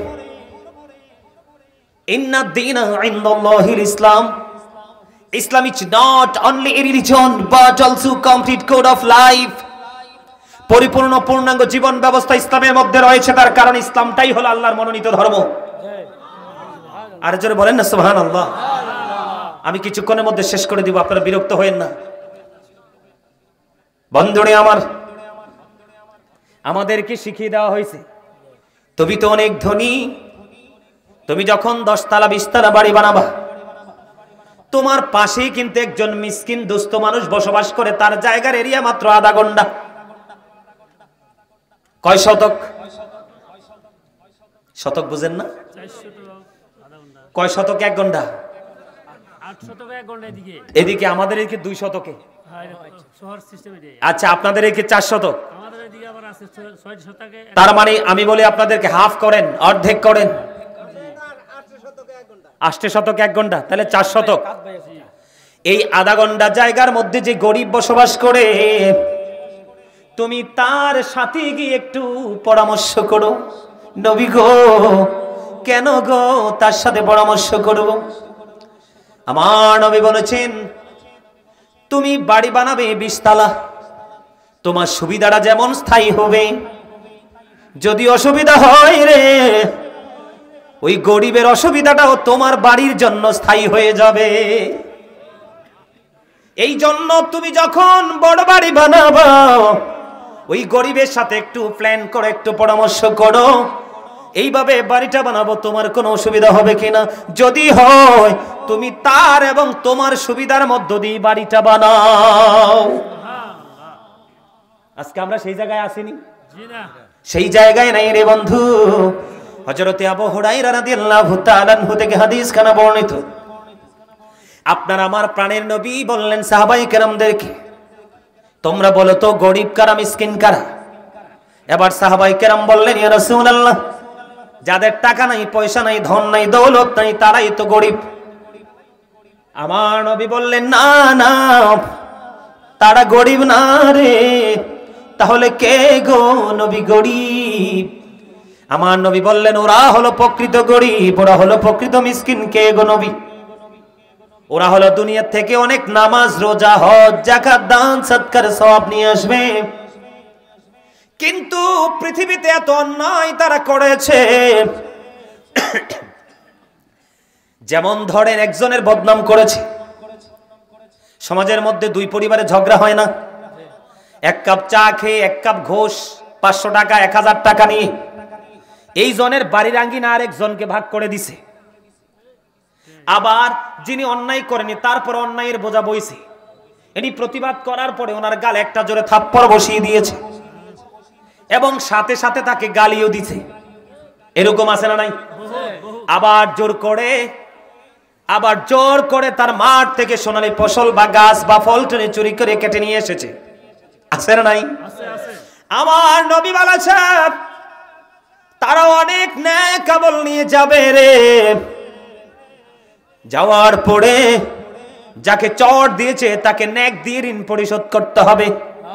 [SPEAKER 1] ইন্না দীনা ইনদাল্লাহিল ইসলাম। Islam is not only a religion but also complete code of life. পরিপূর্ণ পূর্ণাঙ্গ জীবন ব্যবস্থা ইসলামের মধ্যে রয়েছে, তার কারণ ইসলামটাই হলো আল্লাহর মনোনীত ধর্ম। আর জোরে বলেন না সুবহানাল্লাহ। আমি কিছুক্ষণের মধ্যে শেষ করে দিব, আপনারা বিরক্ত হয়েন না। বন্ধুরে আমার, আমাদেরকে শিখিয়ে দেওয়া হয়েছে তুমি তো অনেক ধনী, তুমি যখন দশতলা বিশতলা বাড়ি বানাবা, তোমার পাশেই কিন্তু একজন মিসকিন দুস্থ মানুষ বসবাস করে, তার জায়গার এরিয়া মাত্র আধা গন্ডা। কয় শতক? শতক বুঝেন না? কয় শতক? এক গন্ডা। এদিকে আমাদের এদিকে দুই শতকে। আচ্ছা, আপনাদের এদিকে চার শতক। তার মানে আমি বলি আপনাদেরকে হাফ করেন, অর্ধেক করেন। আষ্টে শতক এক ঘন্টা, তাহলে চার শতক। এই আধা ঘন্টা জায়গার মধ্যে যে গরিব বসবাস করে, তুমি তার সাথে গিয়ে একটু পরামর্শ করো। নবী গো, কেন গো তার সাথে পরামর্শ করব? আমার নবী বলেছেন, তুমি বাড়ি বানাবে বিশতলা, তোমার সুবিধাটা যেমন স্থায়ী হবে, যদি অসুবিধা হয় রে, ওই গরিবের অসুবিধাটাও তোমার বাড়ির জন্য স্থায়ী হয়ে যাবে। এই জন্য তুমি যখন বড় বাড়ি বানাবো, ওই গরিবের সাথে একটু প্ল্যান করো, একটু পরামর্শ করো, এইভাবে বাড়িটা বানাবো, তোমার কোনো অসুবিধা হবে কিনা। যদি হয়, তুমি তার এবং তোমার সুবিধার মধ্য দিয়ে বাড়িটা বানাও। আজকে আমরা সেই জায়গায় আসিনি, সেই জায়গায় নাই রে বন্ধু। হযরতে আবু হুরায়রা রাদিয়াল্লাহু তাআলা আনহু থেকে হাদিস খানা বর্ণিত, আপনার আমার প্রাণের নবী বললেন সাহাবায়ে কেরামদেরকে, তোমরা বলো তো গরিব কারা, মিসকিন কারা? এবার সাহাবায়ে কেরাম বললেন, ইয়া রাসূলুল্লাহ, যাদের টাকা নাই, পয়সা নাই, ধন নাই, দৌলত নাই, তারাই তো গরিব। আমার নবী বললেন, না না, তারা গরিব না রে। তাহলে কে গো নবী গরিব? আমার নবী বললেন, ওরা হলো প্রকৃত গরিব, ওরা হলো প্রকৃত মিসকিন। কে গো নবী? ওরা হলো দুনিয়া থেকে অনেক নামাজ, রোজা, হজ, যাকাত, দান, সদকার সওয়াব নিয়ে আসবে, কিন্তু পৃথিবীতে এত অন্যায় তারা করেছে। যেমন ধরেন একজনের বদনাম করেছে, সমাজের মধ্যে দুই পরিবারে ঝগড়া হয় না, এক কাপ চা খেয়ে এক কাপ ঘোষ, পাঁচশো টাকা, এক হাজার টাকা নিয়ে এই জনের বাড়ির আঙ্গিনা আর একজনকে ভাগ করে দিছে। আবার যিনি অন্যায় করেনি, তারপর অন্যায়ের বোঝা বইছে, ইনি প্রতিবাদ করার পরে ওনার গালে একটা জোরে থাপ্পড় বসিয়ে দিয়েছে এবং সাথে সাথে তাকে গালিও দিছে। এরকম আছে না নাই? আবার জোর করে আবার জোর করে তার মাঠ থেকে সোনালী ফসল বা গাছ বা ফল টেনে চুরি করে কেটে নিয়ে এসেছে। আছে না নাই? আমার নবী বলেছেন, তারা অনেক ন্যায় কাবল নিয়ে যাবে রে। যাওয়ার পরে যাকে চট দিয়েছে তাকে নেক দিয়ে ঋণ পরিশোধ করতে হবে,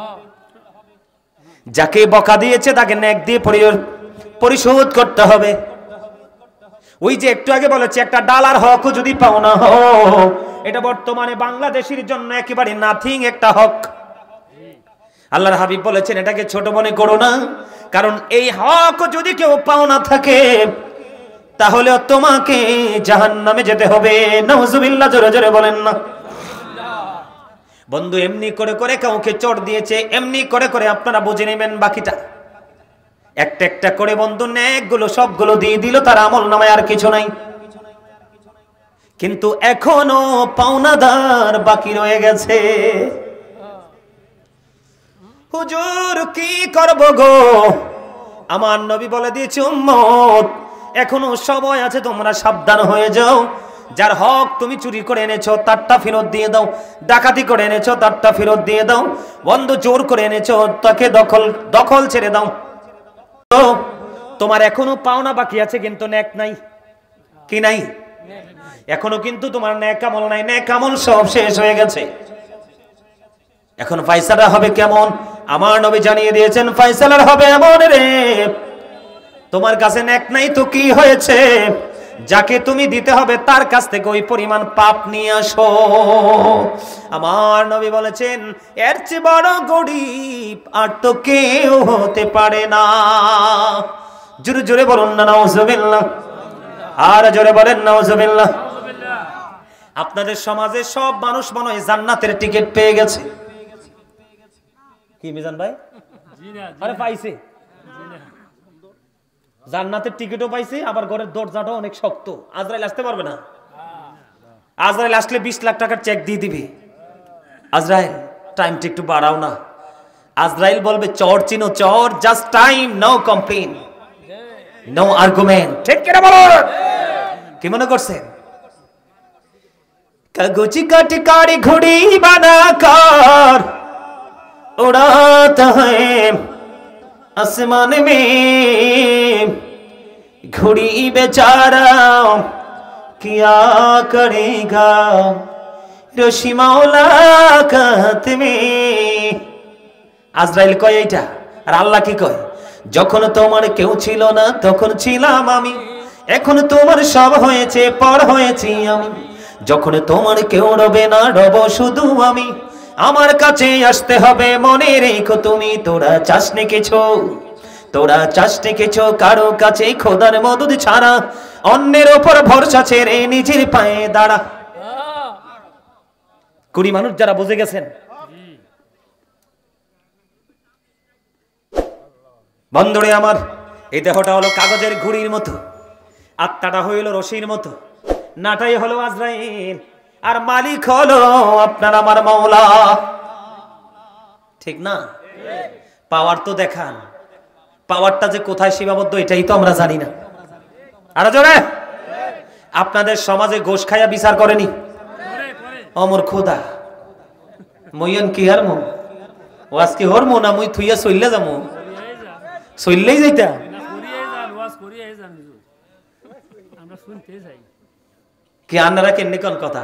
[SPEAKER 1] যাকে বকা দিয়েছে তাকে নেক দিয়ে পরিশোধ করতে হবে। ওই যে একটু আগে বলেছি, একটা ডালার হক যদি পাও না হো, এটা বর্তমানে বাংলাদেশের জন্য একেবারে নাথিং একটা হক। আল্লাহর হাবিব বলেছেন, এটাকে ছোট মনে করো না, কারণ এই হক যদি কেউ পাও না থাকে, তাহলে তোমাকে জাহান্নামে যেতে হবে। নাউজুবিল্লাহ, জোরে জোরে বলেন না। বন্ধু, এমনি করে করে কাউকে চোট দিয়েছে, এমনি করে করে আপনারা বুঝে নেবেন বাকিটা। একটা একটা করে বন্ধু নেকগুলো সবগুলো দিয়ে দিল, তার আমল নামায় আর কিছু নাই, কিন্তু এখনো পাওনাদার বাকি রয়ে গেছে। হুজুর কি করব গো? আমার নবী বলে দিয়েছে উম্মত এখনো সময় আছে, তোমরা সাবধান হয়ে যাও। যার হক তুমি চুরি করে এনেছো তারটা ফেরত দিয়ে দাও, ডাকাতি করে এনেছো তারটা ফেরত দিয়ে দাও, বন্ধু জোর করে এনেছো তাকে দখল দখল ছেড়ে দাও। তোমার এখনো পাওনা বাকি আছে কিন্তু নেক নাই। কি নাই? এখনো কিন্তু তোমার নেক আমল নাই, নেক আমল সব শেষ হয়ে গেছে। এখন ফয়সালা হবে কেমন? আমার নবী জানিয়ে দিয়েছেন ফয়সালা হবে এমন রে, তোমার কাছে নেক নাই তো কি হয়েছে, যাকে তুমি দিতে হবে তার কাছ থেকে ওই পরিমাণ পাপ নিয়ে আসো। আমার নবী বলেছেন এর চেয়ে বড় গরিব আর তো কেউ হতে পারে না। জোরে জোরে বলুন না নাউজুবিল্লাহ, আর জোরে বলেন নাউজুবিল্লাহ। আপনাদের সমাজে সব মানুষ মনে হয় জান্নাতের টিকিট পেয়ে গেছে। কি মিজান ভাই? আরে পাইছে, জান্নাতের টিকিটও পাইছে, আবার ঘরের দরজাটাও অনেক শক্ত। আজরাইল আসতে পারবে না। আজরাইল আসলে বিশ লাখ টাকার চেক দিয়ে দিবে। আজরাইল টাইমটা একটু বাড়াও না। আজরাইল বলবে চর চিনো চর, just time, no complain, no argument. ঠিক কিনা বলো? কি মনে করছেন? কাগজি কাটি কারি ঘুড়ি বানাकर उड़ाता है आसमान में, घुड़ी बेचारा क्या करेगा रशी मौला का हाथ में। আজরাইল কয় এইটা, আর আল্লাহ কি কয়? যখন তোমার কেউ ছিল না তখন ছিলাম আমি, এখন তোমার সব হয়েছে পর হয়েছি আমি, যখন তোমার কেউ রবে না রব শুধু আমি, আমার কাছে আসতে হবে মনে রেখো তুমি। তোরা চাসনি কিছু, তোরা চাসনি কিছু কারো কাছে খোদার মদদ ছাড়া, অন্যের ওপর ভরসা ছেড়ে নিজের পায়ে দাঁড়া। কুড়ি মানুষ যারা বুঝে গেছেন, বন্ধুরে আমার, এই দেহটা হলো কাগজের ঘুড়ির মতো, আত্মাটা হইল রশির মতো, নাটাই হলো আজরাইল, আর মালিক হলো আপনার আমার মাওলা। ঠিক না? পাওয়ার তো দেখান, পাওয়ারটা যে কোথায় সীমাবদ্ধ এটাই তো আমরা জানি না। আর জোরে, আপনাদের সমাজে গোশ খাইয়া বিচার করেনি অমর খোদা মইয়ন কি হার মো ও আজকে হর মো না মুই থুইয়া চললে যামু, চললেই যাইতা কি আন্নারা কেমনি কোন কথা?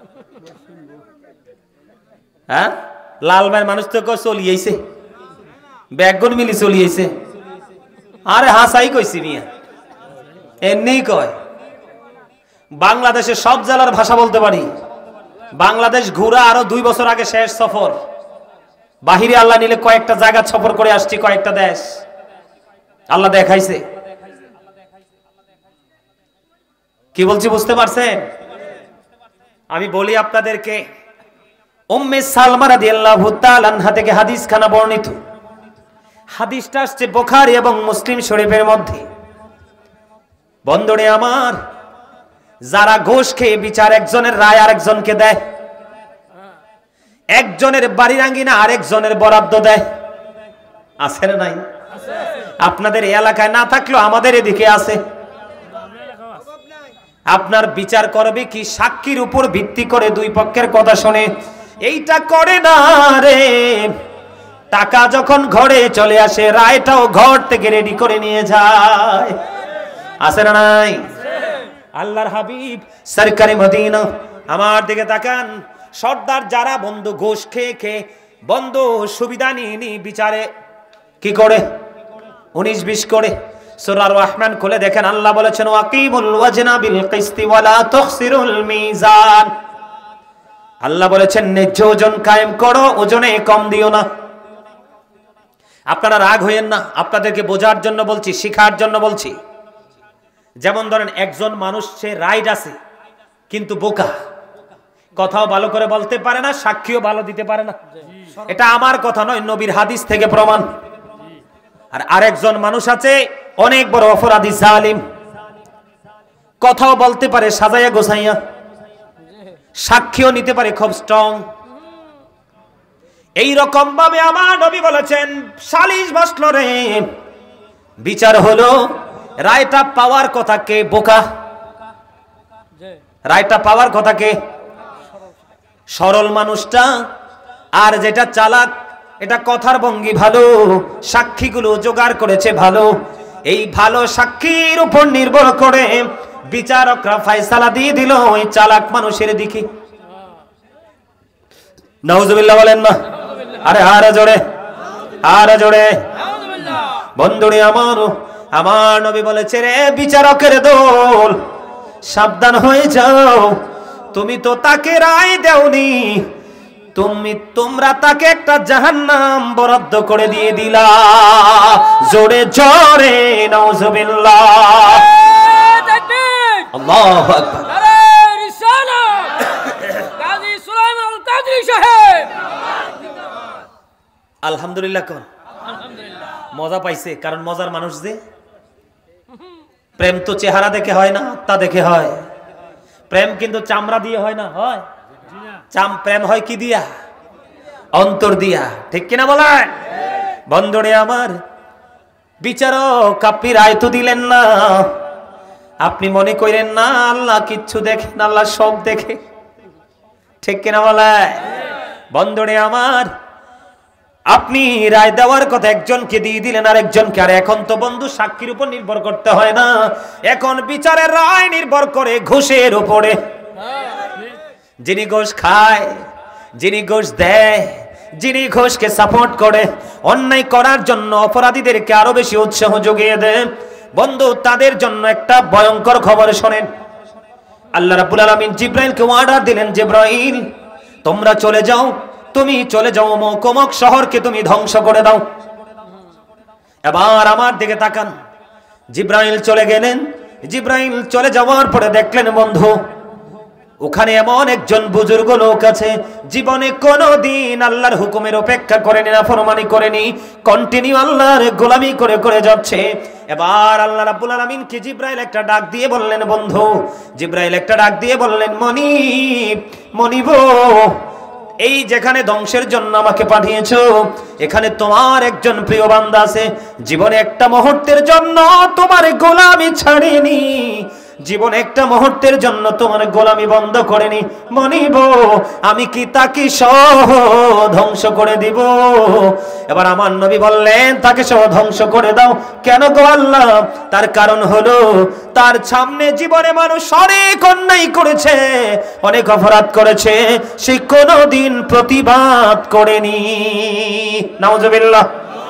[SPEAKER 1] হ্যাঁ, লাল মায়ের মানুষ তো চলিয়েছে, ব্যাগগুন মিলি চলিয়েছে। আরে হাসাই কইছি মিয়া, এমনি কয়। বাংলাদেশের সব জেলার ভাষা বলতে পারি। বাংলাদেশ ঘুরা আরো দুই বছর আগে শেষ সফর। বাহিরে আল্লাহ নিলে কয়েকটা জায়গা সফর করে আসছি, কয়েকটা দেশ আল্লাহ দেখাইছে। কি বলছি বুঝতে পারছেন? আমি বলি আপনাদেরকে, উম্মে সালমা রাদিয়াল্লাহু তাআলা আনহা থেকে হাদিস খানা বর্ণিত। হাদিসটা আসছে বুখারী এবং মুসলিম শরীফের মধ্যে। বন্ধুরে আমার, যারা ঘুষ খেয়ে বিচার একজনের রায় আরেকজনকে দেয়, একজনের বাড়ির আঙ্গিনা আরেকজনের বরাদ্দ দেয়, আছে না নাই? আপনাদের এলাকায় না থাকলেও আমাদের এদিকে আছে। আপনার বিচার করবে কি সাক্ষীর উপর ভিত্তি করে দুই পক্ষের কথা শুনে? এইটা করে না রে। টাকা যখন ঘরে চলে আসে রায়টাও ঘর থেকে রেডি করে নিয়ে যায়, আছে না নাই? আল্লাহর হাবিব সরকারে মদিনা আমার দিকে তাকান। সর্দার যারা বন্ধু ঘুষ খেয়ে খেয়ে বন্ধু সুবিধা নিয়ে নি বিচারে কি করে? উনিশ বিশ করে। সূরা রহমান খুলে দেখেন, আল্লাহ বলেছেন ওয়াকিমুল ওয়াজনা বিল কিসতি ওয়ালা তুখসিরুল মিজান। আল্লাহ বলেছেন ন্যায্য ওজন কায়েম করো, ওজনে কম দিও না। আপনারা রাগ হইেন না, আপনাদেরকে বোঝার জন্য বলছি, শিখার জন্য বলছি। যেমন ধরেন একজন মানুষ, সে রাইট আছে কিন্তু বোকা, কথাও ভালো করে বলতে পারে না, সাক্ষীও ভালো দিতে পারে না। এটা আমার কথা নয়, নবীর হাদিস থেকে প্রমাণ। আর আরেকজন মানুষ আছে অনেক বড় অপরাধী, জালিম, কথাও বলতে পারে সাজাইয়া গোছাইয়া, সাক্ষীও নিতে পারে খুব স্ট্রং। এই রকম ভাবে আমার নবী বলেছেন সালিশ বসলো রে, বিচার হলো, রায়টা পাওয়ার কথা কে? বোকা। রায়টা পাওয়ার কথা কে? সরল মানুষটা। আর যেটা চালাক, এটা কথার ভঙ্গি ভালো, সাক্ষীগুলো জোগাড় করেছে ভালো। এই ভালো সাক্ষীর উপর নির্ভর করে বিচারকরা ফয়সালা দিয়ে দিল ওই চালাক মানুষের দিকে। নাউজুবিল্লাহ বলেন না? আরে আরে জোরে, আরে জোরে। বন্ধুরে আমার, আমার নবী বলেছে রে বিচারকের দল, সাবধান হয়ে যাও, তুমি তো তাকে রায় দেওনি, তুমি তোমরা তাকে একটা জাহান্নাম বরাদ্দ করে দিয়ে দিলা। জোরে জোরে নাউজুবিল্লাহ, আল্লাহু আকবার। আলহামদুলিল্লাহ কোন মজা পাইছে, কারণ মজার মানুষ যে। প্রেম তো চেহারা দেখে হয় না, আত্মা দেখে হয়। প্রেম কিন্তু চামড়া দিয়ে হয় না, হয় চাম প্রেম হয় কি দিয়া? অন্তর দিয়া, ঠিক কিনা বলেন? বন্ধুরে আমার, বিচারক আপনি রায় তো দিলেন না, আপনি মনে করেন না আল্লাহ কিচ্ছু দেখেন, আল্লাহ সব দেখে, ঠিক কিনা বলে? বন্ধুরে আমার, আপনি রায় দেওয়ার কথা একজনকে দিয়ে দিলেন আর একজনকে। আর এখন তো বন্ধু সাক্ষীর উপর নির্ভর করতে হয় না, এখন বিচারের রায় নির্ভর করে ঘুষের উপরে। যিনি ঘুষ খায়, যিনি ঘুষ দেয়, যিনি ঘুষকে সাপোর্ট করে, অন্যায় করার জন্য অপরাধীদেরকে আরো বেশি উৎসাহ জুগিয়ে দেয়, বন্ধু তাদের জন্য একটা ভয়ঙ্কর খবর শোনেন। আল্লাহ রাব্বুল আলামিন জিব্রাইলকে অর্ডার দিলেন, জিব্রাইল তোমরা চলে যাও, তুমি চলে যাও অমুক অমুক শহরকে তুমি ধ্বংস করে দাও। এবার আমার দিকে তাকান, জিব্রাইল চলে গেলেন। জিব্রাইল চলে যাওয়ার পরে দেখলেন বন্ধু ওখানে এমন একজন বুজুর্গ লোক আছে, জীবনে কোনোদিন আল্লাহর হুকুমের অপেক্ষা করেনি, নাফরমানি করেনি, কন্টিনিউ আল্লাহর গোলামি করে করে যাচ্ছে। এবার আল্লাহ রাব্বুল আলামিন কি জিব্রাইল একটা ডাক দিয়ে বললেন, বন্ধু জিব্রাইল একটা ডাক দিয়ে বললেন, মনিব মনিব, এই যেখানে ধ্বংসের জন্য আমাকে পাঠিয়েছো, এখানে তোমার একজন প্রিয় বান্দা আছে, জীবনে একটা মুহূর্তের জন্য তোমার গোলামি ছাড়েনি, জীবনে একটা মুহূর্তের জন্য তোমার গোলামি বন্ধ করেনি। মনিব আমি কি তাকে সহ ধ্বংস করে দিব? এবার আমার নবী বললেন, তাকে সহ ধ্বংস করে দাও। কেন গো আল্লাহ? তার কারণ হলো তার সামনে জীবনে মানুষ অনেক অন্যায় করেছে, অনেক অপরাধ করেছে, সে কোনোদিন প্রতিবাদ করেনি। নাউজুবিল্লাহ।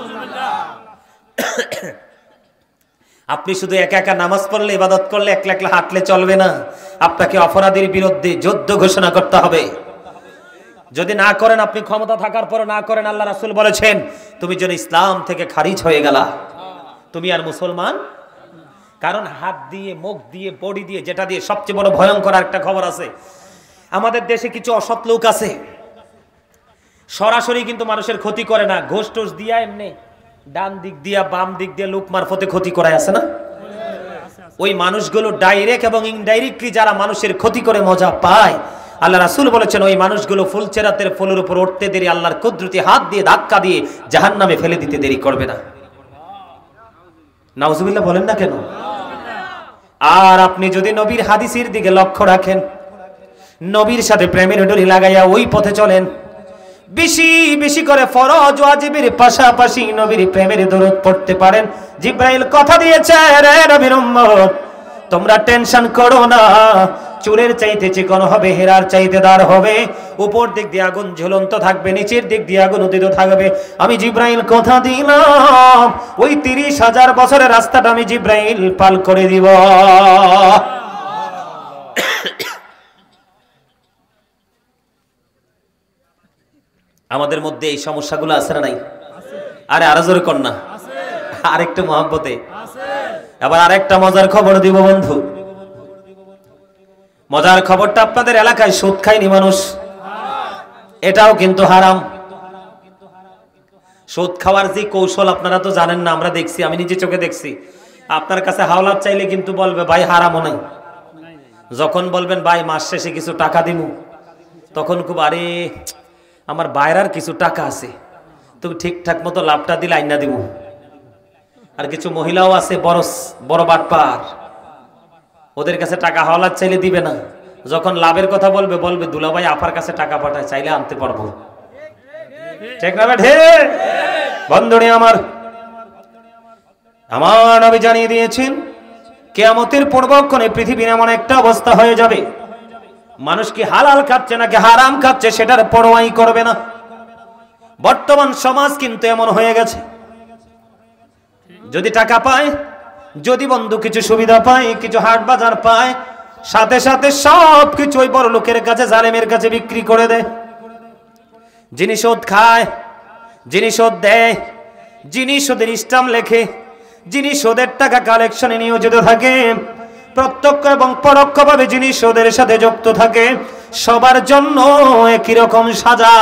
[SPEAKER 1] আপনি শুধু একা একা নামাজ পড়লে, ইবাদত করলে, একলা একলা হাঁটলে চলবে না, আপনাকে অপরাধীর বিরুদ্ধে যুদ্ধ ঘোষণা করতে হবে। যদি না করেন, আপনি ক্ষমতা থাকার পর না করেন, আল্লাহ রাসূল বলেছেন তুমি যেন ইসলাম থেকে খারিজ হয়ে গেলা, তুমি আর মুসলমান। কারণ হাত দিয়ে, মুখ দিয়ে, বডি দিয়ে, যেটা দিয়ে সবচেয়ে বড় ভয়ঙ্কর একটা খবর আছে, আমাদের দেশে কিছু অসৎ লোক আছে, সরাসরি কিন্তু মানুষের ক্ষতি করে না, ঘোষ টোষ দিয়া এমনি ডান দিক দিয়া বাম দিক দিয়ে লোক মারফতে ক্ষতি করায়, আছে না? ওই মানুষগুলো ডাইরেক্ট এবং ইনডাইরেক্টলি যারা মানুষের ক্ষতি করে মজা পায়, আল্লাহ রাসূল বলেছেন ওই মানুষগুলো ফুলচেরাতের ফুলের উপর উঠতে দেরি আল্লাহর কুদরতি হাত দিয়ে ধাক্কা দিয়ে জাহান্নামে ফেলে দিতে দেরি করবে না। নাউজুবিল্লাহ বলেন না কেন? আর আপনি যদি নবীর হাদিসের দিকে লক্ষ্য রাখেন, নবীর সাথে প্রেমের ডোরি লাগাইয়া ওই পথে চলেন, বেশি বেশি করে ফরজ ওয়াজিবের পাশাপাশি নবীর প্রেমের দরুদ পড়তে পারেন, জিব্রাইল কথা দিয়েছে, রে নবীর উম্মত তোমরা টেনশন করো না, চুলের চাইতে চিকন হবে, হেরার চাইতে দার হবে, উপর দিক দিয়ে আগুন ঝুলন্ত থাকবে, নিচের দিক দিয়ে আগুন উদিত থাকবে। আমি জিব্রাইল কথা দিলাম ওই তিরিশ হাজার বছরের রাস্তাটা আমি জিব্রাইল পাল করে দিব। আমাদের মধ্যে এই সমস্যাগুলো আছে না নাই? আরে আরো জোরে কর না, আরেকটু মহব্বতে। আবার আরেকটা মজার খবর দিব বন্ধু, মজার খবরটা আপনাদের এলাকায় সুদ খায়নি মানুষ, এটাও কিন্তু হারাম। সুদ খাওয়ার যে কৌশল আপনারা তো জানেন না, আমরা দেখছি, আমি নিজে চোখে দেখছি। আপনার কাছে হাওলাত চাইলে কিন্তু বলবে ভাই হারামও নাই, যখন বলবেন ভাই মাস শেষে কিছু টাকা দিমু, তখন খুব আরে আমার বাইরার কিছু টাকা আছে, তুমি ঠিকঠাক মতো লাভটা দিলে আইনা দিব। আর কিছু মহিলাও আছে বড় বড় বাটপার, ওদের কাছে টাকা হওয়ার চাইলে দিবে না, যখন লাভের কথা বলবে বলবে দুলাভাই আপার কাছে টাকা পাঠায়, চাইলে আনতে পারবো। ঠিক না বেঠে? বন্ধুরে আমার, আমার নবী জানিয়ে দিয়েছেন কিয়ামতের পূর্বক্ষণে পৃথিবীর এমন একটা অবস্থা হয়ে যাবে, মানুষ কি হালাল খাচ্ছে নাকি হারাম খাচ্ছে সেটার পরোয়াই করবে না। বর্তমান সমাজ কিন্তু এমন হয়ে গেছে, যদি টাকা পায়, যদি বন্ধু কিছু সুবিধা পায়, কিছু হাট বাজার পায়, সাথে সাথে সব কিছু ওই বড় লোকের কাছে, জালেমের কাছে বিক্রি করে দেয়। যিনি সুদ খায়, যিনি সুদ দেয়, যিনি সুদের ইসলাম লেখে, যিনি সুদের টাকা কালেকশনে নিয়োজিত থাকে, প্রত্যক্ষ এবং পরোক্ষভাবে যিনি সুদের সাথে যুক্ত থাকে, সবার জন্য একই রকম সাজা।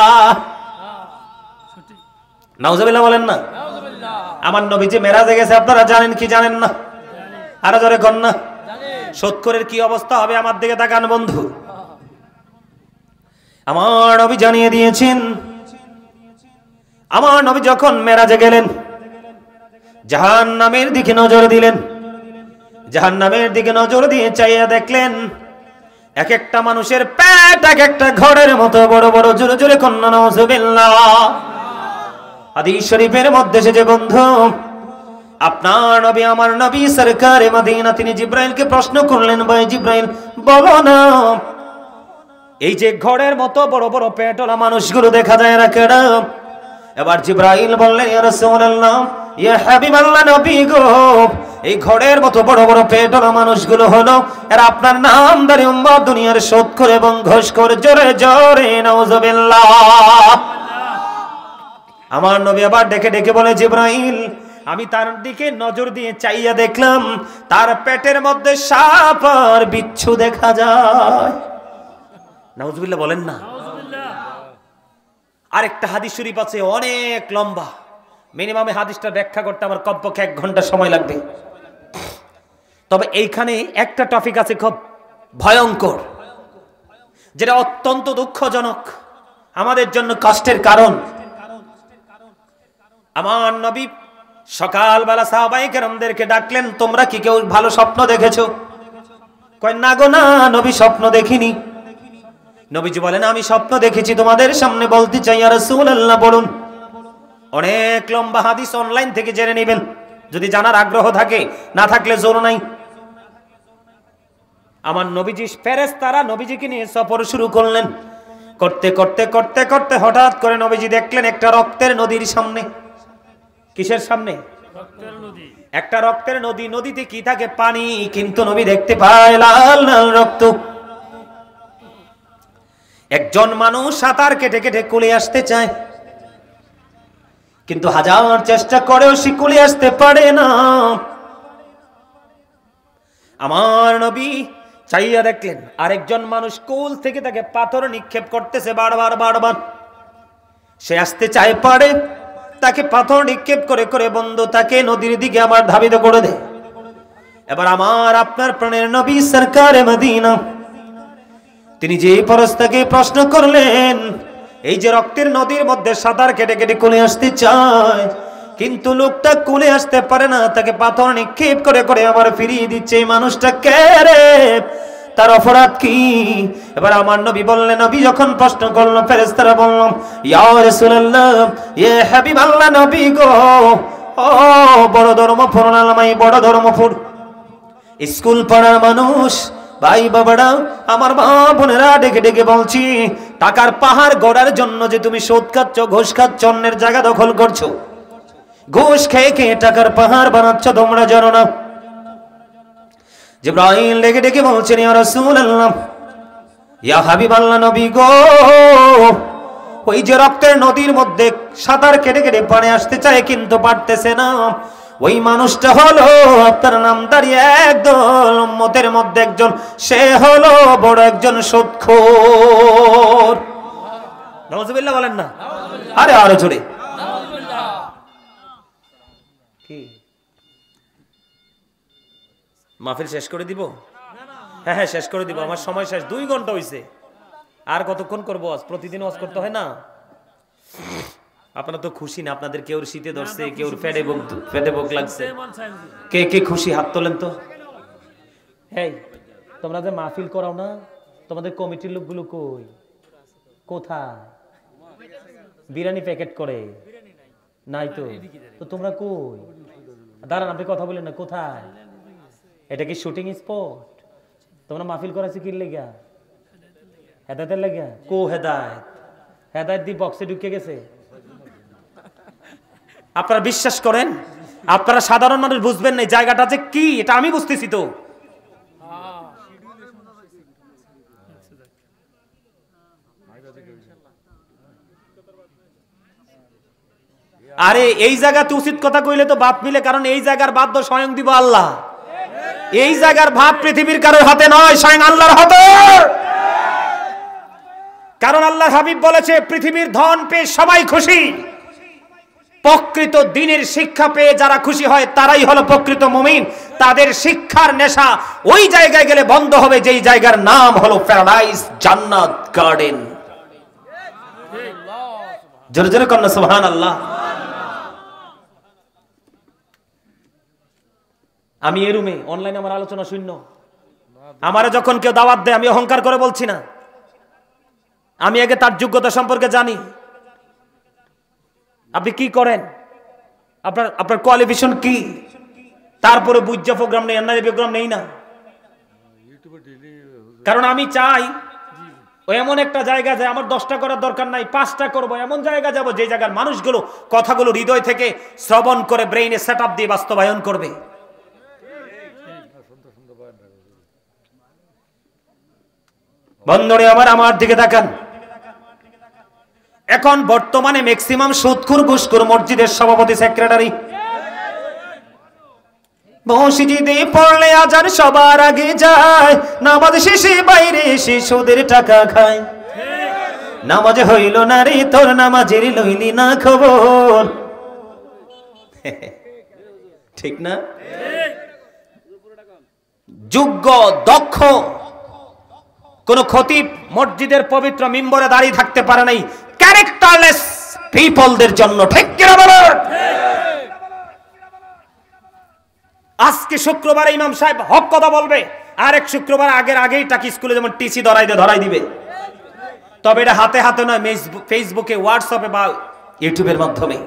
[SPEAKER 1] নাউজুবিল্লাহ বলেন না? আমার নবী যে মেরাজে গেছে আপনারা জানেন কি জানেন না? আরো জোরে কন না। সুদখোরের কি অবস্থা হবে আমার দিকে তাকান বন্ধু। আমার নবী জানিয়ে দিয়েছেন, আমার নবী যখন মেরাজে গেলেন, জাহান্নামের দিকে নজর দিলেন, জাহান্নামের দিকে নজর দিয়ে চাইয়া দেখলেন এক একটা মানুষের পেট এক একটা ঘরের মতো বড় বড়। জোরে জোরে কন্যা নাউজুবিল্লাহ। হাদিস শরীফের মধ্যে এসেছে বন্ধু, আপনার নবী আমার নবী সরকারে মদিনা, তিনি জিব্রাইলকে প্রশ্ন করলেন, ভাই জিব্রাইল বলো না, এই যে ঘরের মতো বড় বড় পেটওয়ালা মানুষগুলো দেখা যায় এরা কেডা? এবার জিব্রাইল বললেন, ইয়া রাসূলুল্লাহ, ইয়া হাবিবাল্লাহ নবী গো, এই ঘরের মতো বড় বড় পেটওয়ালা মানুষগুলো হলো এরা আপনার নামদারি উম্মত, দুনিয়ার সুদখোর এবং ঘুষখোর। জোরে জোরে নাউজুবিল্লাহ। আমার নবী আবার ডেকে ডেকে বলে, জিব্রাইল আমি তার দিকে নজর দিয়ে চাইয়া দেখলাম তার পেটের মধ্যে সাপ আর বিচ্ছু দেখা যায়। নাউজুবিল্লাহ বলেন না। আরেকটা হাদিস শরীফ আছে অনেক লম্বা, মিনিমামে হাদিসটা ব্যাখ্যা করতে আমার কমপক্ষে এক ঘন্টা সময় লাগবে। তবে এইখানে একটা টপিক আছে খুব ভয়ঙ্কর, যেটা অত্যন্ত দুঃখজনক, আমাদের জন্য কষ্টের কারণ। আমার নবী সকালবেলা সাহাবায়ে কেরামদেরকে ডাকলেন, তোমরা কি কেউ ভালো স্বপ্ন দেখেছো? কয় না গো না নবী, স্বপ্ন দেখিনি। নবীজি বলেন, আমি স্বপ্ন দেখেছি, তোমাদের সামনে বলতে চাই। ইয়া রাসূলুল্লাহ বলুন। অনেক লম্বা হাদিস অনলাইন থেকে জেনে নেবেন যদি জানার আগ্রহ থাকে, না থাকলে জোর নাই। আমার নবীজি ফেরেশতারা নবীজিকে নিয়ে সফর শুরু করলেন। করতে করতে করতে করতে হঠাৎ করে নবীজি দেখলেন একটা রক্তের নদীর সামনে। কিসের সামনে? রক্তের নদী। একটা রক্তের নদী, নদীতে কি থাকে? পানি, কিন্তু নবী দেখতে পায় লাল লাল রক্ত। একজন মানুষ সাঁতার কেটে কেটে কুলে আসতে চায়, কিন্তু হাজার চেষ্টা করেও সে কুলে আসতে পারে না। আমার নবী চাইয়া দেখলেন আরেকজন মানুষ কুল থেকে তাকে পাথর নিক্ষেপ করতেছে বারবার বারবার। সে আসতে চায়, পারে, তাকে পাথর নিক্ষেপ করে করে বন্ধু তাকে নদীর দিকে আবার ধাবিত করে দেয়। এবার আমার আপনার প্রাণের নবী সরকারে মদিনা, তিনি যে ফেরেশতাকে প্রশ্ন করলেন, এই যে রক্তের নদীর মধ্যে সাঁতার কেটে কেটে কুলে আসতে চায়, কিন্তু লোকটা কুলে আসতে পারে না, তাকে পাথর নিক্ষেপ করে করে আবার ফিরিয়ে দিচ্ছে, এই মানুষটা কে রে? তার অপরাধ কি? এবার আমার নবী বললেন, নবী যখন প্রশ্ন করলো, ফেরেশতারা বলল, ইয়া রাসূলুল্লাহ, ইয়া হাবিবাল্লাহ নবী গো, ও বড় ধর্মপুর আলামাই, বড় ধর্মপুর স্কুল পড়ার মানুষ, ভাই বাবারা, আমার মা বোনেরা, ডেকে ডেকে বলছি, টাকার পাহাড় গড়ার জন্য যে তুমি সুদ খাচ্ছ, ঘুষ খাচ্ছ, অন্যের জায়গা দখল করছো, ঘুষ খেয়ে খেয়ে টাকার পাহাড় বানাচ্ছ, তোমরা জানো না? জিবরাইল ডেকে ডেকে বলছেন, ইয়া রাসূলুল্লাহ, ইয়া হাবিবাল্লাহ নবী গো, ওই যে রক্তের নদীর মধ্যে সাঁতার কেটে কেটে পানি আসতে চায় কিন্তু পারতেছে না, ওই মানুষটা হলো আপনার নামদারি একদল উম্মতের মধ্যে একজন, সে হলো বড় একজন সুদখোর। নাউজুবিল্লাহ বলেন না। আরে আরো জোরে। কি মাহফিল শেষ করে দিব? হ্যাঁ হ্যাঁ শেষ করে দিব, আমার সময় শেষ, দুই ঘন্টা হইছে। আর কতক্ষণ করবো ওয়াজ? প্রতিদিন ওয়াজ করতে হয় না? আপনারা তো খুশি না? আপনাদের কেউ শীতে ধরছে, কেউ ফেডে বুক ফেডে বুক লাগছে। কে কে খুশি হাত তোলেন তো। এই তোমরা যে মাহফিল করাও না, তোমাদের কমিটির লোকগুলো কই? কোথায়? বিরিয়ানি প্যাকেট করে নাই তো? তো তোমরা কই? দাঁড়ান, আপনি কথা বলেন না। কোথায়? এটা কি শুটিং স্পট? তোমরা মাহফিল করাচ্ছি কি লেগা? হেদায়েতের লেগা? কো হেদায়েত? হেদায়েত দি বক্সে ঢুকে গেছে। আপনারা বিশ্বাস করেন, আপনারা সাধারণ মানুষ বুঝবেন না জায়গাটা যে কি, এটা আমি বুঝতেছি তো। আরে এই জায়গাতে উচিত কথা কইলে তো বাদ মিলে, কারণ এই জায়গার বাদ তো স্বয়ং দিব আল্লাহ। এই জায়গার ভাত পৃথিবীর কারোর হাতে নয়, স্বয়ং আল্লাহর হাতে। কারণ আল্লাহ হাবিব বলেছে পৃথিবীর ধন পেয়ে সবাই খুশি, প্রকৃত দ্বীনের শিক্ষা পেয়ে যারা খুশি হয় তারাই হলো প্রকৃত মুমিন। তাদের শিক্ষার নেশা ওই জায়গায় গেলে বন্ধ হবে যেই জায়গার নাম হলো প্যারাডাইস, জান্নাত, গার্ডেন। জোরে জোরে কন্যা সুবহানাল্লাহ। আমি এই রুমে অনলাইনে আমার আলোচনা শূন্য। আমারে যখন কেউ দাওয়াত দেয় আমি অহংকার করে বলছি না, আমি আগে তার যোগ্যতা সম্পর্কে জানি। আপনি কি করেন, আপনার আপনার কোয়ালিফিকেশন কি, তারপরে বুঝা প্রোগ্রাম নেই, এনআই প্রোগ্রাম নেই না। কারণ আমি চাই ও এমন একটা জায়গা যায় আমার দশটা করার দরকার নাই, পাঁচটা করবো। এমন জায়গা যাব যে জায়গার মানুষগুলো কথাগুলো হৃদয় থেকে শ্রবণ করে ব্রেইনে সেট আপ দিয়ে বাস্তবায়ন করবে। বন্ধুরে আমার আমার দিকে তাকান। এখন বর্তমানে ম্যাক্সিমাম সুদখোর ঘুষখোর মসজিদের সভাপতি সেক্রেটারি। মসজিদে পড়লে আজান সবার আগে যায়, নামাজ শেষে বাইরে এসে সুদের টাকা খায়। নামাজ হইল না রে তোর, নামাজের লইলি না খবর। ঠিক না? যোগ্য দক্ষ কোন খতিব মসজিদের পবিত্র মিম্বরে দাঁড়িয়ে থাকতে পারে নাই ক্যারেক্টারলেস পিপলদের জন্য। ঠিক কিনা বলেন? আজকে শুক্রবার ইমাম সাহেব হক কথা বলবে, আর এক শুক্রবার আগের আগেই টাকি স্কুলে যেমন টিসি ধরাই দিয়ে ধরাই দিবে। তবে এটা হাতে হাতে নয়, ফেসবুকে, হোয়াটসঅ্যাপে বা ইউটিউবের মাধ্যমে।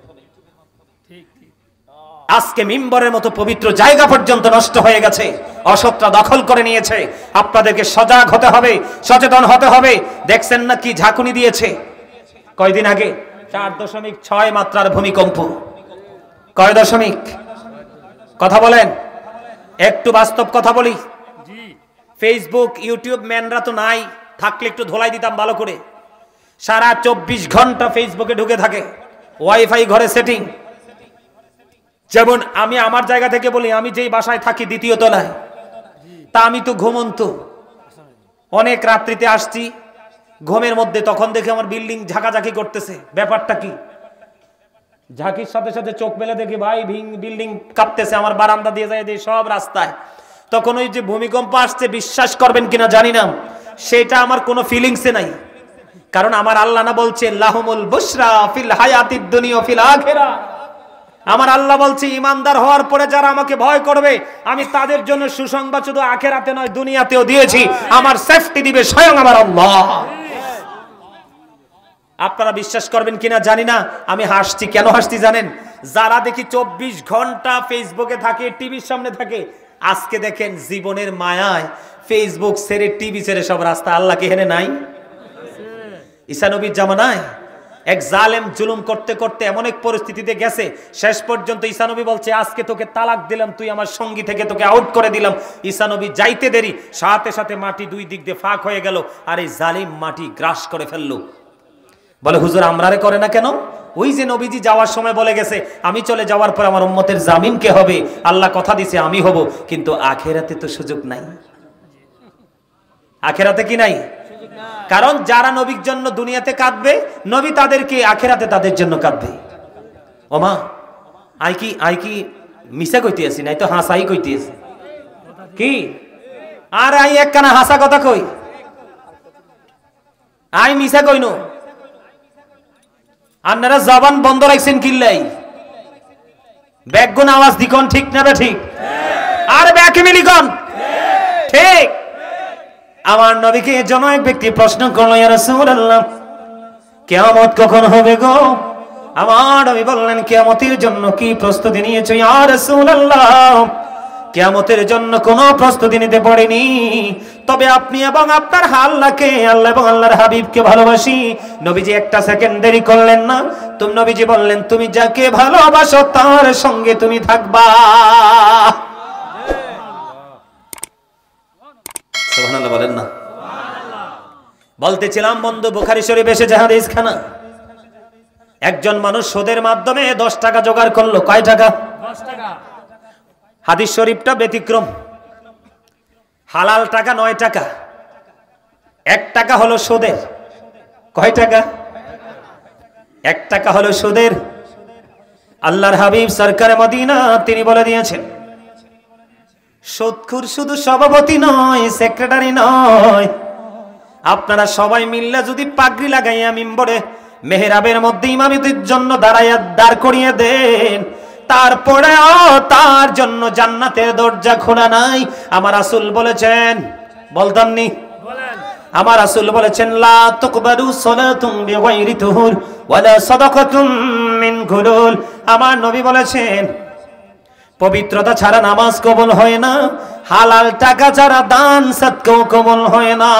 [SPEAKER 1] আজকে মিম্বরের মতো পবিত্র জায়গা পর্যন্ত নষ্ট হয়ে গেছে, অসৎরা দখল করে নিয়েছে। আপনাদেরকে সজাগ হতে হবে, সচেতন হতে হবে। দেখছেন না কি ঝাঁকুনি দিয়েছে কয়দিন আগে? চার দশমিক ছয় মাত্রার ভূমিকম্প। কয় দশমিক? কথা বলেন, একটু বাস্তব কথা বলি। ফেসবুক ইউটিউব ম্যানরা তো নাই, থাকলে একটু ধোলাই দিতাম ভালো করে। সারা চব্বিশ ঘন্টা ফেসবুকে ঢুকে থাকে, ওয়াইফাই ঘরে সেটিং। যেমন আমি আমার জায়গা থেকে বলি, আমি যেই বাসায় থাকি দ্বিতীয় তলায়, তা আমি তো ঘুমন্ত। অনেক রাত্রিতে আসছি ঘুমের মধ্যে, তখন দেখে আমার বিল্ডিং ঝাঁকাঝাঁকি করতেছে। ব্যাপারটা কি? ঝাঁকির সাথে সাথে চোখ মেলে দেখি ভাই বিল্ডিং কাঁপতেছে, আমার বারান্দা দিয়ে যায় সব রাস্তায়। তখন ওই যে ভূমিকম্প আসছে, বিশ্বাস করবেন কিনা জানি না, সেটা আমার কোনো ফিলিংসে নাই। কারণ আমার আল্লাহ না বলছে লাহুমুল বুশরা ফিল হায়াতিদ দুনিয়া ফিল আখিরাহ। আমার আল্লাহ বলছে ইমানদার হওয়ার পরে যারা আমাকে ভয় করবে আমি তাদের জন্য সুসংবাদ শুধু আখিরাতে নয় দুনিয়াতেও দিয়েছি। আমার সেফটি দিবে স্বয়ং আমার আল্লাহ। আপনারা বিশ্বাস করবেন কিনা জানি না, আমি হাসছি। কেন হাসছি জানেন? যারা দেখি চব্বিশ ঘন্টা ফেসবুকে থাকে, টিভির সামনে থাকে, আজকে দেখেন জীবনের মায়ায় ফেসবুক ছেড়ে টিভি ছেড়ে সব রাস্তা। আল্লাহ কি হেনে নাই? ঈসা নবীর জামানায় এক জালেম জুলুম করতে করতে এমন এক পরিস্থিতিতে গেছে, শেষ পর্যন্ত ঈসা নবী বলছে আজকে তোকে তালাক দিলাম, তুই আমার সঙ্গী থেকে তোকে আউট করে দিলাম। ঈসা নবী যাইতে দেরি, সাথে সাথে মাটি দুই দিক দিয়ে ফাঁক হয়ে গেল, আর এই জালিম মাটি গ্রাস করে ফেললো। বলে হুজুর আমরারে করে না কেন? ওই যে নবীজি যাওয়ার সময় বলে গেছে আমি চলে যাওয়ার পর আমার উম্মতের জামিন কে হবে? আল্লাহ কথা দিছে আমি হব। কিন্তু আখেরাতে তো সুযোগ নাই। আখেরাতে কি নাই? কারণ যারা নবীর জন্য দুনিয়াতে কাঁদবে, নবী তাদেরকে আখেরাতে তাদের জন্য কাঁদবে। ওমা আই কি আই কি মিশা কইতে আছি, নাই তো হাসাই কইতে আছি। কি আর আই একখানা হাসা কথা কই? আই মিছা কইনো আপনারা জবান বন্ধ রাখছেন কিল্লাই ব্যাকগুন আওয়াজ দিকন ঠিক না বে ঠিক আর ব্যাকে মিলিকন ঠিক আমার নবীকে জন এক ব্যক্তি প্রশ্ন করলো ইয়া রাসূলুল্লাহ কিয়ামত কখন হবে গো আমার নবী বললেন কিয়ামতের জন্য কি প্রস্তুতি নিয়েছো ইয়া রাসূলুল্লাহ কিয়ামতের জন্য কোনো প্রস্তুতি নিতে পারিনি তবে আপনি এবং আপনার আল্লাহকে আল্লাহ এবং আল্লাহর হাবিবকে ভালোবাসি নবীজি একটা সেকেন্ড দেরি করলেন না তুমি নবীজি বললেন তুমি যাকে ভালোবাসো তার সঙ্গে তুমি থাকবা সুবহানাল্লাহ বলেন না সুবহানাল্লাহ বলতেছিলাম বন্ধু বুখারী শরীফ এসে হাদিস খানা একজন মানুষ সুদের মাধ্যমে দশ টাকা জোগাড় করলো কয় টাকা দশ টাকা হাদিস শরীফটা ব্যতিক্রম হালাল টাকা নয় টাকা এক টাকা হলো সুদের কয় টাকা এক টাকা হলো সুদের আল্লাহর হাবিব সরকারে মদিনা তিনি বলে দিয়েছেন সুদখোর শুধু সভাপতি নয় সেক্রেটারি নয় আপনারা সবাই মিললে যদি পাগড়ি লাগাইয়া মিম্বরে মেহরাবের মধ্যে ইমামতির জন্য দাঁড়াইয়া দাঁড় করিয়ে দেন তারপরেও তার জন্য জান্নাতের দরজা খোলা নাই আমার রাসূল বলেছেন বলতাম নি বলেন আমার রাসূল বলেছেন লা তুকবালু সালাতুন বিগাইরি তুহুর ওয়ালা সাদাকাতুম মিন গুলুল আমার নবী বলেছেন পবিত্রতা ছাড়া নামাজ কবুল হয় না হালাল টাকা ছাড়া দান সদকা কবুল হয় না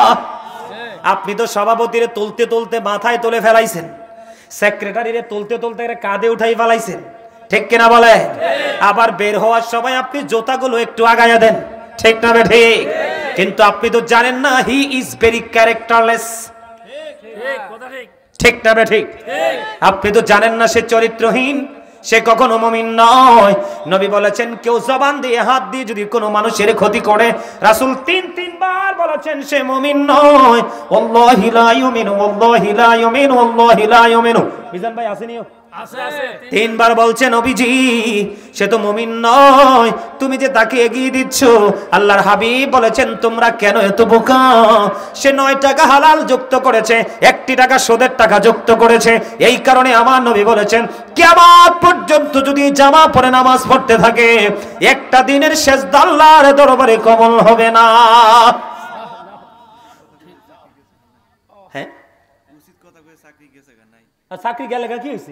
[SPEAKER 1] আপনি তো সভাপতিরে তুলতে তুলতে মাথায় তুলে ফেলাইছেন সেক্রেটারিরে তুলতে তুলতে কাঁধে উঠাই ফেলাইছেন ঠিক কিনা বলে আবার বের হওয়ার সময় আপনি জুতাগুলো একটু আগায়া দেন ঠিক না বে ঠিক কিন্তু আপনি তো জানেন না হি ইজ ভেরি ক্যারেক্টারলেস ঠিক কথা ঠিক ঠিক না বে ঠিক আপনি তো জানেন না সে চরিত্রহীন সে কখনো মুমিন নয় নবী বলেছেন কেউ জবান দিয়ে হাত দিয়ে যদি কোনো মানুষের ক্ষতি করে রাসূল তিন তিনবার বলেছেন সে মুমিন নয় আল্লাহি লা ইউমিনু আল্লাহি লা ইউমিনু আল্লাহি লা ইউমিনু মিজান ভাই আসেনিও আছে আছে তিনবার বলছে নবীজি সে তো মুমিন নয় তুমি যে তাকে এগিয়ে দিচ্ছ আল্লাহর হাবিব বলেছেন তোমরা কেন এত বোকা সে নয় টাকা হালাল যুক্ত করেছে একটি টাকা সুদের টাকা যুক্ত করেছে এই কারণে আমার নবী বলেছেন কিয়ামত পর্যন্ত যদি জামা পরে নামাজ পড়তে থাকে একটা দিনের সেজদা আল্লাহর দরবারে কবুল হবে না হ্যাঁ উচিত কথা কই চাকরি গেছে না নাই আর চাকরি গেলে কি হইছে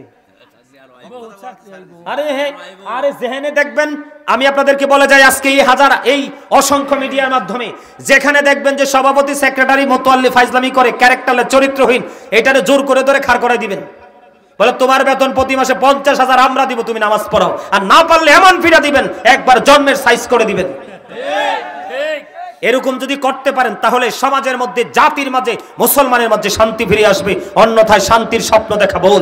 [SPEAKER 1] আরে হ্যাঁ আরে জেহেনে দেখবেন আমি আপনাদেরকে বলে যাই আজকে এই হাজার এই অসংখ্য মিডিয়ার মাধ্যমে যেখানে দেখবেন যে সভাপতি সেক্রেটারি মোতাল্লি ফাইজলামি করে ক্যারেক্টারলেস চরিত্রহীন এটারে জোর করে ধরে খাড় করে দিবেন বলে তোমার বেতন প্রতি মাসে পঞ্চাশ হাজার আমরা দিব তুমি নামাজ পড়াও আর না পারলে এমন ফিরা দিবেন একবার জন্মের সাইজ করে দিবেন এরকম যদি করতে পারেন তাহলে সমাজের মধ্যে জাতির মাঝে মুসলমানের মধ্যে শান্তি ফিরে আসবে অন্যথায় শান্তির স্বপ্ন দেখা ভুল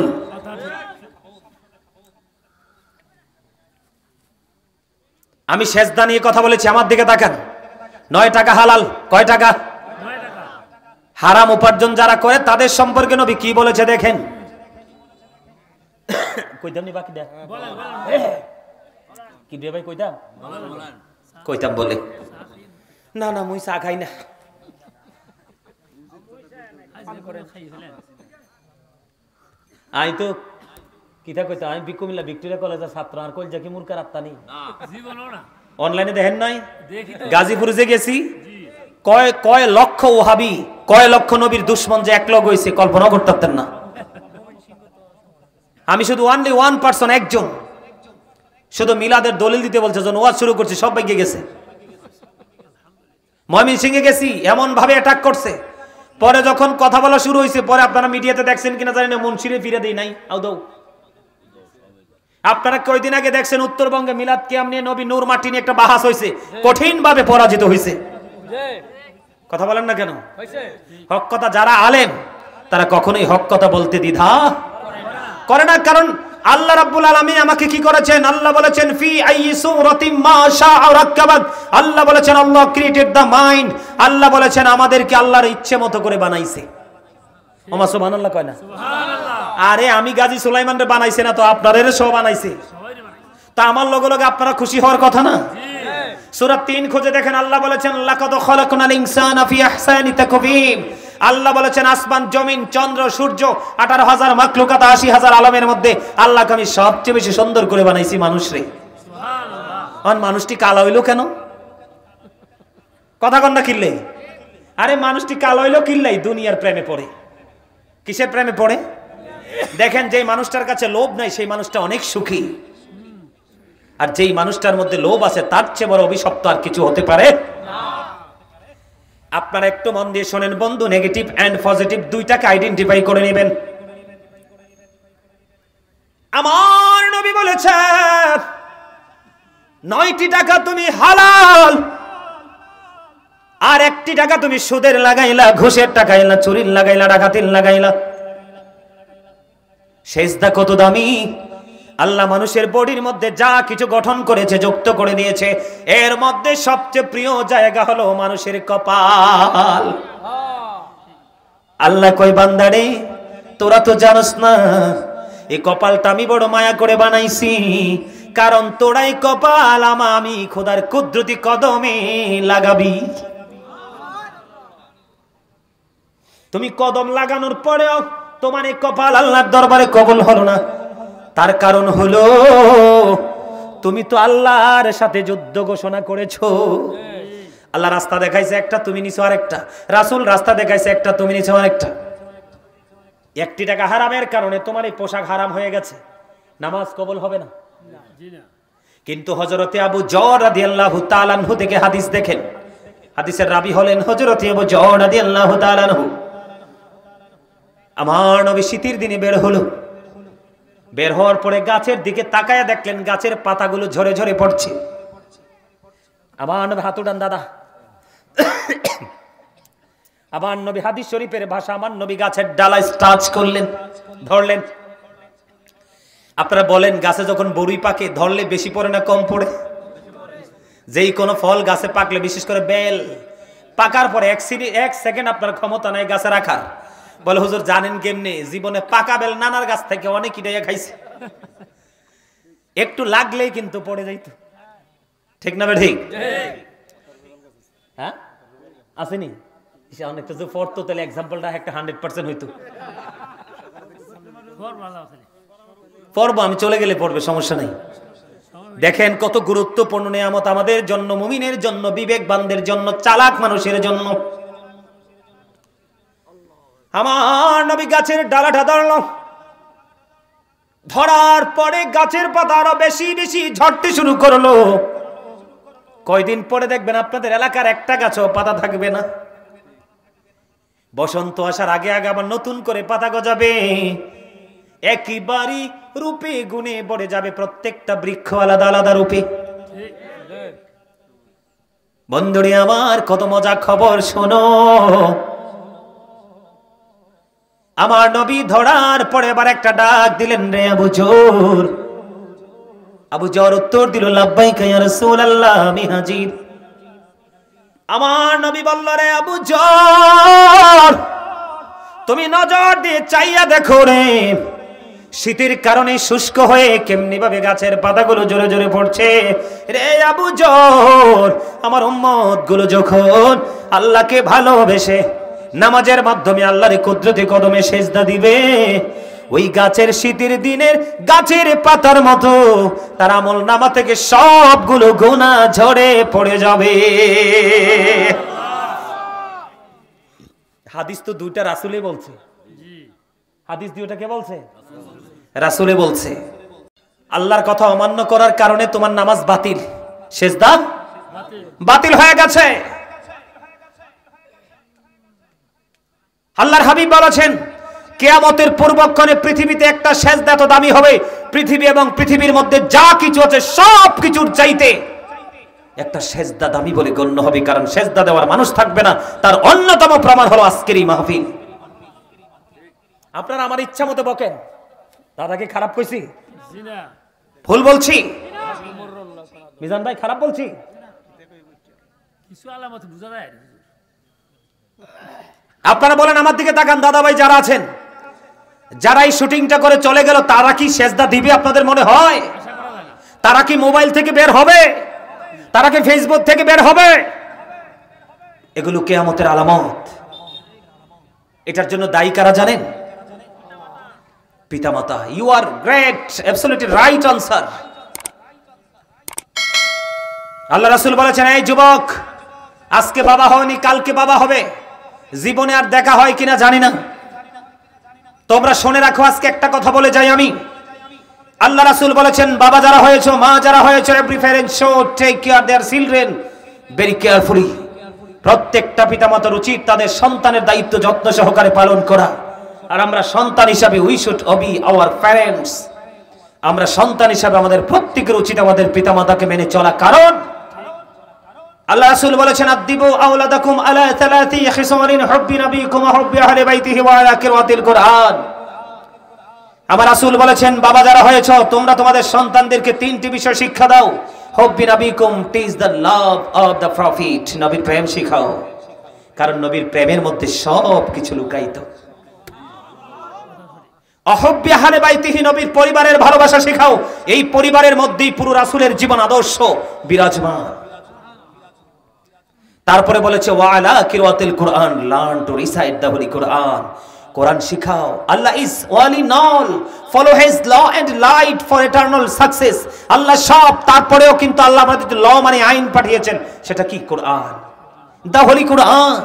[SPEAKER 1] আমি সেজদা নিয়ে কথা বলেছি আমার দিকে তাকান নয় টাকা হালাল কয় টাকা নয় টাকা হারাম উপার্জন যারা করে তাদের সম্পর্কে নবী কি বলেছে দেখেন কইতাম নি বাকি দেখ বলেন বলেন কি রে ভাই কইতাম বলেন বলেন কইতাম বলে না না মুই চা খাই না আই তো কিতা কইতা আমি বিকুমিল্লা ভিক্টোরিয়া কলেজের ছাত্র আর কইল কি মুরকার আত্মানি না জীবনও না অনলাইনে দেখেন নাই দেখি তো গাজীপুরে যে গেছি কয় কয় লক্ষ ওহাবি কয় লক্ষ নবীর দুশমন যে একলগ হইছে কল্পনা করতে পারতেন না আমি শুধু অনলি ওয়ান পারসন একজন শুধু মিলাদের দলিল দিতে বলছে যখন ওয়াজ শুরু করছে সব বাইকে গেছে ময়মনসিংহে গেছি এমন ভাবে অ্যাটাক করছে পরে যখন কথা বলা শুরু হইছে পরে আপনারা মিডিয়াতে দেখছেন কিনা জানি না মুনশিরে ফিরে দেই নাই আও দাও আপনারা কয়দিন আগে দেখছেন উত্তরবঙ্গে মিলাদ কিয়াম নিয়ে নবী নূর মাটি নিয়ে একটা বাহাস হইছে কঠিন ভাবে পরাজিত হইছে কথা বলেন না কেন হক কথা যারা আলেম তারা কখনোই হক কথা বলতে দ্বিধা করে না কারণ আল্লাহ রাব্বুল আলামিন আমাকে কি করেছেন আল্লাহ বলেছেন ফি আইয়ি সূরাতিন মা শাআ রাক্কাবাত আল্লাহ বলেছেন আল্লাহ ক্রিয়েটেড দা মাইন্ড আল্লাহ বলেছেন আমাদেরকে আল্লাহর ইচ্ছে মতো করে বানাইছে ওমা সুবহানাল্লাহ কয় না সুবহানাল্লাহ আরে আমি গাজী সুলাইমান রে বানাইছে না তো আপনাদের সব বানাইছে তা আমার লগে লগে আপনারা খুশি হওয়ার কথা না সূরা তিন খুঁজে দেখেন, আল্লাহ বলেছেন লাকাদ খালাকনাল ইনসানা ফি আহসানি তাকওয়িম। আল্লাহ বলেছেন আসমান, জমিন, চন্দ্র, সূর্য, আঠারো হাজার মাখলুকাত, আশি হাজার আলমের মধ্যে আল্লাহকে আমি সবচেয়ে বেশি সুন্দর করে বানাইছি মানুষরে। সুবহানাল্লাহ। আর মানুষটি কালো হইলো কেন? কথা কন না কিল্লে? আরে মানুষটি কালো হইলো কিল্লাই দুনিয়ার প্রেমে পড়ে। কিসের প্রেমে পড়ে? দেখেন, যে মানুষটার কাছে লোভ নাই সেই মানুষটা অনেক সুখী, আর যেই মানুষটার মধ্যে লোভ আছে তার চেয়ে বড় অভিশপ্ত আর কিছু হতে পারে না। আপনারা একটু মন দিয়ে শোনেন বন্ধু, নেগেটিভ এন্ড পজিটিভ দুইটাকে আইডেন্টিফাই করে নেবেন। আমার নবী বলেছেন নয়টি টাকা তুমি হালাল, আর একটি টাকা তুমি সুদের লাগাইলা, ঘুষের টাকা এলা, চুরির লাগাইলা, ডাকাতির লাগাইলা। সেজদা কত দামি! আল্লাহ মানুষের বডির মধ্যে যা কিছু গঠন করেছে, যুক্ত করে দিয়েছে, এর মধ্যে সবচেয়ে প্রিয় জায়গা হলো মানুষের কপাল। আল্লাহ কই বান্দারে, তোরা তো জানোস না এই কপালটা আমি বড় মায়া করে বানাইছি, কারণ তোরাই কপাল আমা আমি খোদার কুদরতি কদমে লাগাবি। তুমি কদম লাগানোর পরেও তোমার এই কপাল আল্লাহর দরবারে কবুল হলো না, তার কারণ হলো তুমি তো আল্লাহর সাথে যুদ্ধ ঘোষণা করেছো। আল্লাহ রাস্তা দেখাইছে একটা, তুমি নিছো আরেকটা। রাসূল রাস্তা দেখাইছে একটা, তুমি নিছো আরেকটা। একটি টাকা হারামের কারণে তোমার এই পোশাক হারাম হয়ে গেছে, নামাজ কবুল হবে না। কিন্তু হযরতে আবু যর রাদিয়াল্লাহু তাআলা আনহু থেকে হাদিস দেখেন, হাদিসের রাবী হলেন হযরতে আবু যর রাদিয়াল্লাহু তাআলা আনহু। আমার নবী শীতের দিনে বের হলো, বের হওয়ার পরে গাছের দিকে তাকায়া দেখলেন গাছের পাতাগুলো ঝরে ঝরে পড়ছে। আমার নবী হাত উঠান দাদা। আমার নবী হাদিস শরীফের ভাষা, আমার নবী গাছের ডালায় টাচ করলেন, ধরলেন। আপনারা বলেন গাছে যখন বড়ই পাকে ধরলে বেশি পড়ে না কম পড়ে? যেই কোনো ফল গাছে পাকলে, বিশেষ করে বেল পাকার পরে এক সিডি এক সেকেন্ড আপনার ক্ষমতা নাই গাছে রাখার। বলে হুজুর জানেন কেমনে? জীবনে পাকা বেল নানার গাছ থেকে অনেক ইটাইয়া খাইছে, একটু লাগলেই কিন্তু পড়ে যাইতো। ঠিক না বে ঠিক? হ্যাঁ আসেনি? অনেকটা যে পড়তো তাহলে এক্সাম্পলটা একটা হান্ড্রেড পার্সেন্ট হইতো। পড়বো, আমি চলে গেলে পড়বে, সমস্যা নেই। দেখেন কত গুরুত্বপূর্ণ নিয়ামত আমাদের জন্য, মুমিনের জন্য, বিবেকবানদের জন্য, চালাক মানুষের জন্য। আমার নবী গাছের ডালাটা ধরলো, ধরার পরে গাছের পাতা আরো বেশি বেশি ঝরতে শুরু করলো। কয়দিন পরে দেখবেন আপনাদের এলাকার একটা গাছও পাতা থাকবে না। বসন্ত আসার আগে আগে আবার নতুন করে পাতা গজাবে, একইবারই রূপে গুণে পড়ে যাবে প্রত্যেকটা বৃক্ষ আলাদা আলাদা রূপে। বন্ধুরে আমার কত মজা খবর শোনো, আমার নবী ধরার পরে এবার একটা ডাক দিলেন, রে আবু জর। আবু জর উত্তর দিল, লাব্বাইকা ইয়া রাসূলুল্লাহ, আমি হাজির। আমার নবী বলল, রে আবু জর, তুমি নজর দিয়ে চাইয়া দেখো রে, শীতের কারণে শুষ্ক হয়ে কেমনি ভাবে গাছের পাতাগুলো জোরে জোরে পড়ছে। রে আবু জর, আমার উম্মত গুলো যখন আল্লাহকে ভালোবেসে নামাজের মাধ্যমে আল্লাহর কুদরতি কদমে সেজদা দিবে, ওই গাছের শীতের দিনের গাছের পাতার মতো তার আমল নামা থেকে সবগুলো গুনাহ ঝরে পড়ে যাবে। হাদিস তো দুইটা রাসূলে বলছে। হাদিস দুইটা কে বলছে? রাসূলে বলছে। আল্লাহর কথা অমান্য করার কারণে তোমার নামাজ বাতিল, সেজদা বাতিল হয়ে গেছে। আল্লাহর হাবিব বলেছেন কিয়ামতের পূর্বক্ষণে পৃথিবীতে একটা সেজদা এত দামি হবে, পৃথিবী এবং পৃথিবীর মধ্যে যা কিছু আছে সব কিছুর চাইতে একটা সেজদা দামি বলে গণ্য হবে, কারণ সেজদা দেওয়ার মানুষ থাকবে না। তার অন্যতম প্রমাণ হলো আজকের এই মাহফিল। আপনারা আমার ইচ্ছা মতো বকেন, দাদাকে খারাপ কইছি? ভুল বলছি? মিজান ভাই খারাপ বলছি?
[SPEAKER 2] কিছু আলামত বুঝা যায়।
[SPEAKER 1] আপনারা বলেন, আমার দিকে তাকান দাদা ভাই যারা আছেন, যারা এই শুটিংটা করে চলে গেল, তারা কি সেজদা দিবে আপনাদের মনে হয়? তারা কি মোবাইল থেকে বের হবে? তারা কি ফেসবুক থেকে বের হবে? এগুলো কিয়ামতের আলামত। এটার জন্য দায়ী কারা জানেন? পিতামাতা। You are great, absolutely right answer. আল্লাহ রাসূল বলেছেন, এই যুবক, আজকে বাবা হওনি, কালকে বাবা হবে, জীবনে আর দেখা হয় কিনা জানি না। তোমরা শুনে রাখো, আজকে একটা কথা বলে যাই আমি। আল্লাহ রাসূল বলেছেন, বাবা যারা হয়েছে, মা যারা হয়েছে, every parent should take care their children very carefully. প্রত্যেকটা পিতামাতার উচিত তাদের সন্তানের দায়িত্ব যত্ন সহকারে পালন করা। আর আমরা সন্তান হিসাবে we should obey our parents. আমরা সন্তান হিসাবে আমাদের প্রত্যেকের উচিত আমাদের পিতামাতাকে মেনে চলা। কারণ আল্লাহ রাসূল বলেছেন, আদিবু আওলাদাকুম আলা সালাতি খিসারিন হুব্বি নবিকুম ওয়া হুব্বি আহলি বাইতিহি ওয়া আলা কিরাতিল কুরআন। আমার রাসূল বলেছেন, বাবা যারা হয়েছে, তোমরা তোমাদের সন্তানদেরকে তিনটি বিষয় শিক্ষা দাও। হুব্বি নবিকুম, teach the love of the prophet, নবীর প্রেম শিখাও, কারণ নবীর প্রেমের মধ্যে সব কিছু লুকায়িত। অহুব্বি আহলি বাইতিহি, নবীর পরিবারের ভালোবাসা শেখাও, এই পরিবারের মধ্যেই পুরো রাসূলের জীবন আদর্শ বিরাজমান। তারপরে বলেছে, ওয়া আলা কিরাতিল কুরআন, learn to recite the holy Quran, কোরআন শিখাও। Allah is all in all, follow his law and light for eternal success. আল্লাহ সব, তারপরেও কিন্তু আল্লাহ আমাদের ল মানে আইন পাঠিয়েছেন, সেটা কি? কোরআন, দ্য হোলি কুরআন।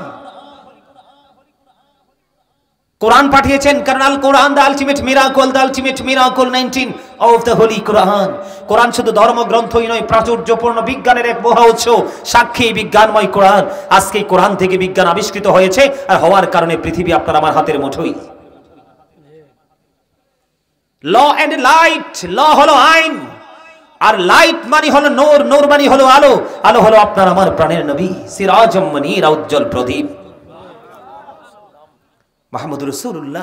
[SPEAKER 1] কোরআন পাঠিয়েছেন কারণ আল কোরআন the ultimate miracle, the ultimate miracle nineteen of the holy Quran. কোরআন শুধু ধর্মগ্রন্থই নয়, প্রাচুর্যপূর্ণ বিজ্ঞানের এক মহা উৎস, সাক্ষী বিজ্ঞানময় কোরআন। আজকে কোরআন থেকে বিজ্ঞান আবিষ্কৃত হয়েছে, আর হওয়ার কারণে পৃথিবী আপনার আমার হাতের মুঠোই। ল এন্ড লাইট, ল হলো আইন, আর লাইট মানে হলো নূর, নূর মানে হলো আলো, আলো হলো আপনার আমার প্রাণের নবী, সিরাজুম মুনীরা, উজ্জ্বল প্রদীপ মুহাম্মদুর রাসূলুল্লাহ।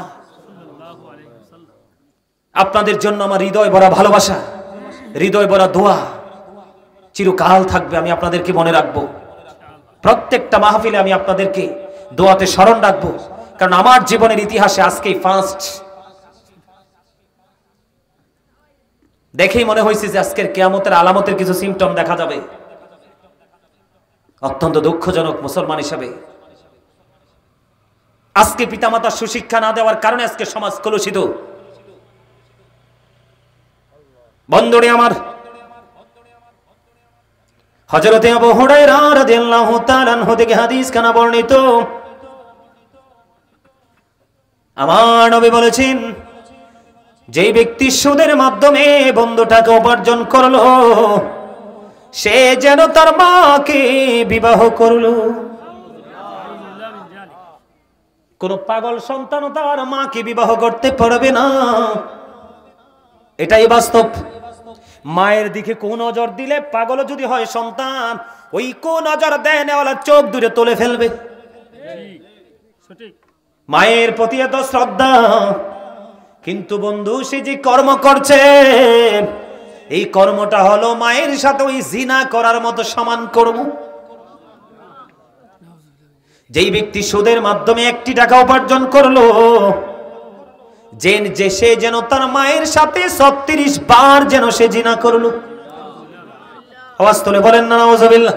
[SPEAKER 1] আপনাদের জন্য আমার হৃদয় ভরা ভালোবাসা, হৃদয় ভরা দোয়া চিরকাল থাকবে। আমি আপনাদেরকে মনে রাখবো, প্রত্যেকটা মাহফিলে আমি আপনাদেরকে দোয়াতে স্মরণ রাখবো, কারণ আমার জীবনের ইতিহাসে আজকেই ফার্স্ট। দেখেই মনে হয়েছে যে আজকের কিয়ামতের আলামতের কিছু সিমটম দেখা যাবে। অত্যন্ত দুঃখজনক মুসলমান হিসেবে আজকে পিতামাতার সুশিক্ষা না দেওয়ার কারণে আজকে সমাজ কলুষিত। বন্ধুরে আমার, হযরতে আবু হুরায়রা রাদিয়াল্লাহু তাআলা আনহু থেকে হাদিস খানা বর্ণিত, আমার নবী বলেছেন, যেই ব্যক্তি সুদের মাধ্যমে বন্ধু টাকা উপার্জন করলো, সে যেন তার মাকে বিবাহ করলো। কোন পাগল সন্তানও তার মাকে বিবাহ করতে পারবে না, এটাই বাস্তব। মায়ের দিকে কোন নজর দিলে, পাগল যদি হয় সন্তান, ওই কোন নজর দেয় নেওয়ালা চোখ দূরে তুলে ফেলবে। মায়ের প্রতি এত শ্রদ্ধা, কিন্তু বন্ধু সে যে কর্ম করছে, এই কর্মটা হলো মায়ের সাথে ওই জিনা করার মতো সমান কর্ম। যেই ব্যক্তি সুদের মাধ্যমে একটি টাকা উপার্জন করলো, যে সে যেন তার মায়ের সাথে ছত্রিশ বার যেন সে জিনা করলো। আওয়াজ তুলে বলেন না নাউজুবিল্লাহ।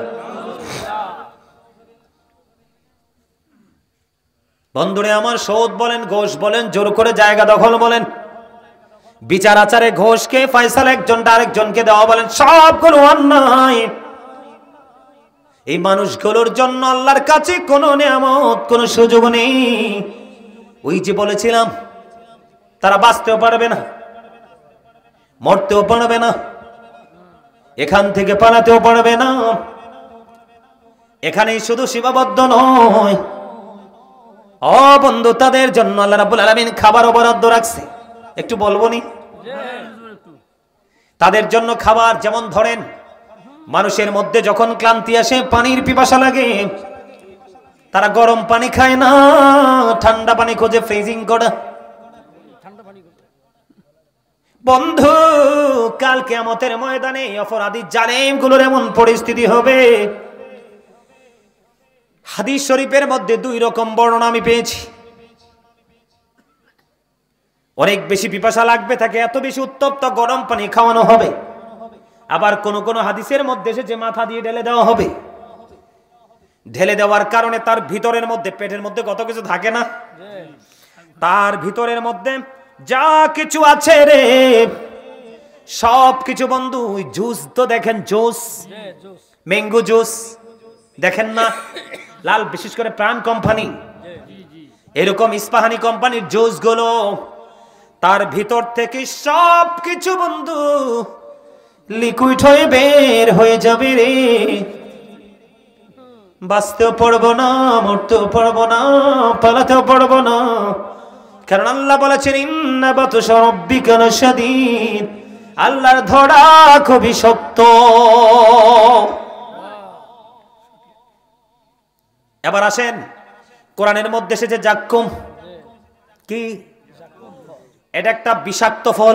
[SPEAKER 1] বন্ধুরে আমার, সুদ বলেন, ঘোষ বলেন, জোর করে জায়গা দখল বলেন, বিচার আচারে ঘোষকে ফয়সালা একজনটা আরেকজনকে দেওয়া বলেন, সবগুলো অন্যায়। এই মানুষগুলোর জন্য আল্লাহর কাছে কোনো নিয়ামত, কোনো সুযোগ নেই। ওই যে বলেছিলাম, তারা বাঁচতেও পারবে না, মরতেও পারবে না, এখান থেকে পালাতেও পারবে না। এখানেই শুধু সীমাবদ্ধ নয়, ও বন্ধু, তাদের জন্য আল্লাহ রাব্বুল আলামিন খাবারও বরাদ্দ রাখছে। একটু বলবো নি? তাদের জন্য খাবার, যেমন ধরেন মানুষের মধ্যে যখন ক্লান্তি আসে, পানির পিপাসা লাগে, তারা গরম পানি খায় না, ঠান্ডা পানি খোঁজে, ফ্রিজিং করা। বন্ধু, কাল কিয়ামতের ময়দানে অপরাধী জালেমগুলোর এমন পরিস্থিতি হবে। হাদিস শরীফের মধ্যে দুই রকম বর্ণনা আমি পেয়েছি। অনেক বেশি পিপাসা লাগবে, তাকে এত বেশি উত্তপ্ত গরম পানি খাওয়ানো হবে, আবার কোন কোন হাদিসের মধ্যে এসেছে মাথা দিয়ে ঢেলে দেওয়া হবে। ঢেলে দেওয়ার কারণে তার ভিতরের মধ্যে, পেটের মধ্যে কত কিছু থাকে না, তার ভিতরের মধ্যে যা কিছু আছে রে সব কিছু বন্ধু, জুস তো দেখেন, জুস, ম্যাঙ্গো জুস দেখেন না, লাল, বিশেষ করে প্রাণ কোম্পানি, এরকম ইস্পাহানি কোম্পানির জুস গুলো, তার ভিতর থেকে সব কিছু বন্ধু লিকুইড হয়ে বের হয়ে যাবে রে। বাঁচতেও পারবো না, মরতেও পারবো না, পালাতেও পারবো না, কারণ আল্লাহ বলেছেন ইন্না বাতশা রাব্বিকা লাশাদীদ, আল্লাহর ধরা খুবই শক্ত। এবার আসেন, কোরআনের মধ্যে এসেছে জাক্কুম, কি এটা একটা বিষাক্ত ফল।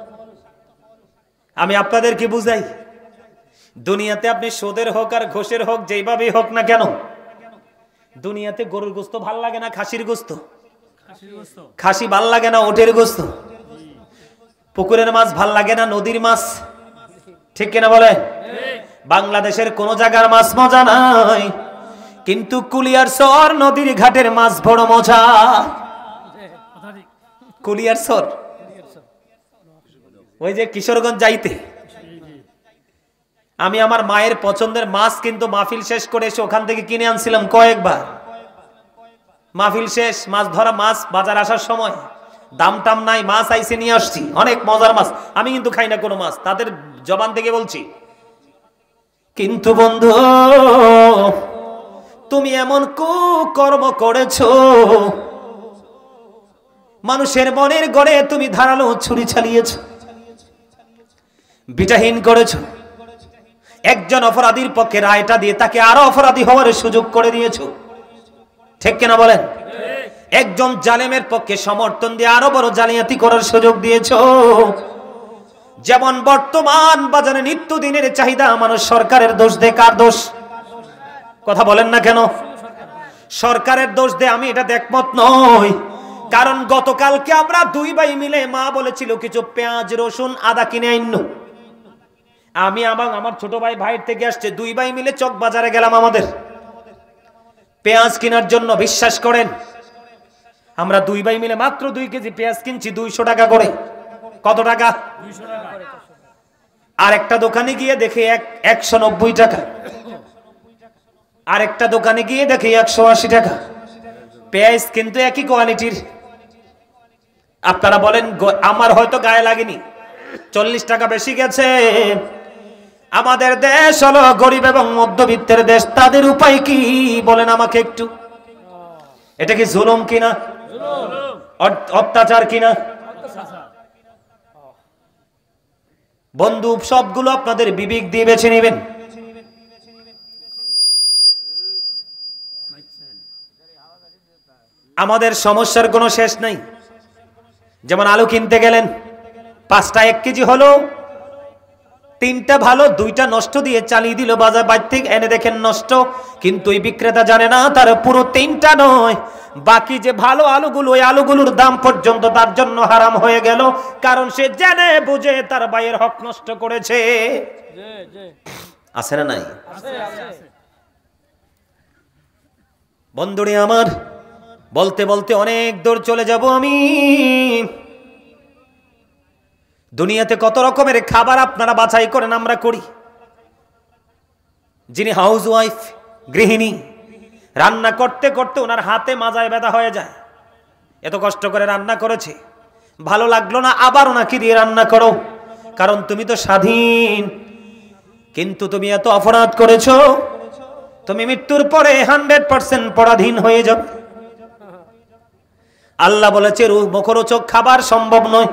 [SPEAKER 1] আমি আপনাদের কি বুঝাই, দুনিয়াতে আপনি সুদের হোক আর ঘোষের হোক, যেইভাবেই হোক না কেন, দুনিয়াতে গরুর গোস্ত ভাল লাগে না খাসির গোস্ত, খাসি ভাল লাগে না ওটের গোস্ত, পুকুরের মাছ ভাল লাগে না নদীর মাছ, ঠিক কিনা বলে? বাংলাদেশের কোন জায়গার মাছ মজা নাই, কিন্তু কুলিয়ার সর নদীর ঘাটের মাছ বড় মজা। কুলিয়ার সর ওই যে কিশোরগঞ্জ যাইতে, আমি আমার মায়ের পছন্দের মাছ কিন্তু মাহফিল শেষ করে এসে ওখান থেকে কিনে আনছিলাম কয়েকবার। মাহফিল শেষ, মাছ ধরা মাছ বাজার আসার সময় দাম টাম নাই, মাছ আইসে নিয়ে আসছি, অনেক মজার মাছ। আমি কিন্তু খাই না কোনো মাছ, তাদের জবান থেকে বলছি। কিন্তু বন্ধু তুমি এমন কুকর্ম করেছো, মানুষের মনের গড়ে তুমি ধারালো ছুরি চালিয়েছো, বিটাহীন করেছো, একজন অপরাধীর পক্ষে রায়টা দিয়ে তাকে আরো অপরাধী হওয়ার সুযোগ করে দিয়েছো, ঠিক কিনা বলেন? একজন জালেমের পক্ষে সমর্থন দিয়ে আরো বড় জালিয়াতি করার সুযোগ দিয়েছো। যেমন বর্তমান বাজারে নিত্যদিনের চাহিদা মানুষ সরকারের দোষ দেয়, কার দোষ? কথা বলেন না কেন? সরকারের দোষ দেয়, আমি এটা একমত নই। কারণ গতকালকে আমরা দুই ভাই মিলে, মা বলেছিল কিছু পেঁয়াজ রসুন আদা কিনে আইন, আমি এবং আমার ছোট ভাই ভাইয়ের থেকে আসছে, দুই ভাই মিলে চক বাজারে গেলাম আমাদের পেঁয়াজ কেনার জন্য। বিশ্বাস করেন আমরা দুই ভাই মিলে মাত্র দুই কেজি পেঁয়াজ কিনছি দুইশো টাকা করে। কত টাকা? আর একটা দোকানে গিয়ে দেখে এক একশো নব্বই টাকা, আর একটা দোকানে গিয়ে দেখে একশো আশি টাকা। পেঁয়াজ কিন্তু একই কোয়ালিটির। আপনারা বলেন, আমার হয়তো গায়ে লাগেনি, চল্লিশ টাকা বেশি গেছে। আমাদের দেশ হলো গরিব এবং মধ্যবিত্তের দেশ, তাদের উপায় কি বলেন আমাকে একটু? এটা কি জুলুম কিনা, অত্যাচার কিনা? বন্ধু সবগুলো আপনাদের বিবেক দিয়ে বেছে নেবেন। আমাদের সমস্যার কোনো শেষ নাই। যেমন আলু কিনতে গেলেন, পাঁচটা এক কেজি হলো, তিনটা ভালো দুইটা নষ্ট দিয়ে চালিয়ে দিল বাজার বাইর থেকে এনে, দেখেন নষ্ট। কিন্তু এই বিক্রেতা জানে না তার পুরো তিনটা নয়, বাকি যে ভালো আলুগুলো, ওই আলুগুলোর দাম পর্যন্ত তার জন্য হারাম হয়ে গেল, কারণ সে জেনে বুঝে তার ভাইয়ের হক নষ্ট করেছে। আছে না নাই? বন্ধুরে আমার, বলতে বলতে অনেক দূর চলে যাব আমি। দুনিয়াতে কত রকমের খাবার আপনারা বাছাই করেন, আমরা করি। যিনি হাউস ওয়াইফ, গৃহিণী, রান্না করতে করতে ওনার হাতে মাজায় ব্যথা হয়ে যায়। এত কষ্ট করে রান্না করেছে, ভালো লাগলো না, আবার ওনাকে দিয়ে রান্না করো, কারণ তুমি তো স্বাধীন। কিন্তু তুমি এত অপরাধ করেছো, তুমি মৃত্যুর পরে হান্ড্রেড পার্সেন্ট পরাধীন হয়ে যাবে। আল্লাহ বলেছে মুখরোচক খাবার সম্ভব নয়।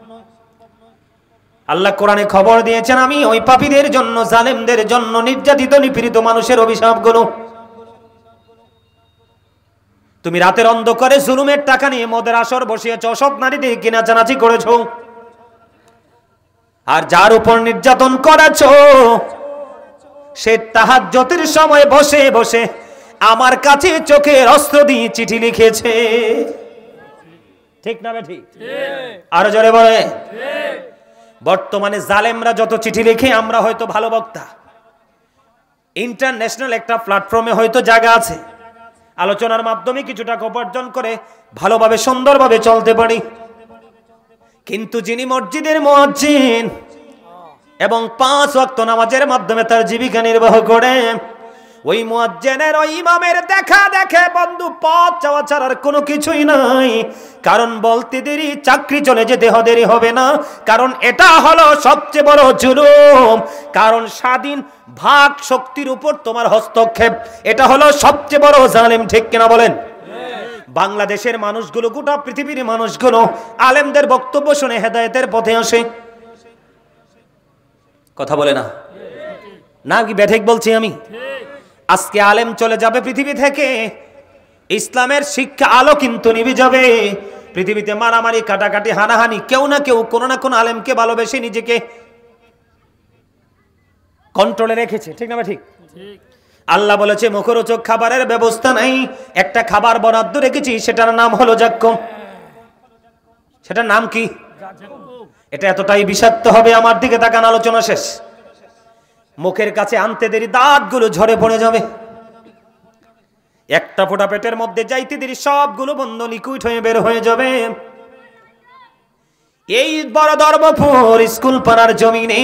[SPEAKER 1] আল্লাহ কোরআনে খবর দিয়েছেন, আমি ওই পাপীদের জন্য, জালেমদের জন্য, নির্যাতিত নিপীড়িত মানুষের অভিশাপগুলো। তুমি রাতের অন্ধকারে জুলুমের টাকা নিয়ে মদের আসর বসিয়েছ, অসৎ নারীদের কেনাচানাচি করেছ, আর যার উপর নির্যাতন করেছ সে তাহাজ্জুদের সময় বসে বসে আমার কাছে চোখের অস্ত্র দিয়ে চিঠি লিখেছে। ঠিক না বেঠি? আরো জোরে বলে। বর্তমানে জালেমরা যত চিঠি লিখে আমরা হয়তো ভালো বক্তা, ইন্টারন্যাশনাল একটা প্ল্যাটফর্মে হয়তো জায়গা আছে, আলোচনার মাধ্যমে কিছু টাকা উপার্জন করে ভালোভাবে সুন্দরভাবে চলতে পারি, কিন্তু যিনি মসজিদের মুয়াজ্জিন এবং পাঁচ ওয়াক্ত নামাজের মাধ্যমে তার জীবিকা নির্বাহ করে, ওই মুয়াজ্জিনের ওই ইমামের দেখা দেখে বন্ধু পথ চাওয়া ছাড়ার কোনো কিছুই নাই। কারণ বলতে দেরি চাকরি চলে যেতে দেরি হবে না, কারণ এটা হলো সবচেয়ে বড় জুলুম। কারণ স্বাধীন ভাগ শক্তির উপর তোমার হস্তক্ষেপ, এটা হলো সবচেয়ে বড় জালিম। ঠিক কিনা বলেন? বাংলাদেশের মানুষগুলো, গোটা পৃথিবীর মানুষগুলো আলেমদের বক্তব্য শুনে হেদায়েতের পথে আসে, কথা বলে না? না কি বেঠিক বলছি আমি? আজকে আলেম চলে যাবে পৃথিবী থেকে, ইসলামের শিক্ষা আলো কিন্তু নিভে যাবে। পৃথিবীতে মারামারি, কাটাকাটি, হানাহানি, কেউ না কেউ কোনো না কোনো আলেমকে ভালোবেসে নিজেকে কন্ট্রোলে রেখেছে। ঠিক না ঠিক? আল্লাহ বলেছে মুখরোচক খাবারের ব্যবস্থা নাই, একটা খাবার বরাদ্দ রেখেছি, সেটার নাম হলো যাক্কুম। সেটার নাম কি? এটা এতটাই বিষাক্ত হবে, আমার দিকে তাকান, আলোচনা শেষ। মুখের কাছে আনতে দেরি দাঁতগুলো ঝরে পড়ে যাবে, একটা ফোঁটা পেটের মধ্যে যাইতে দেরি সবগুলো বন্ধ লিকুইড হয়ে বের হয়ে যাবে। এই বড় ধর্মপুর স্কুল পাড়ার জমিনে,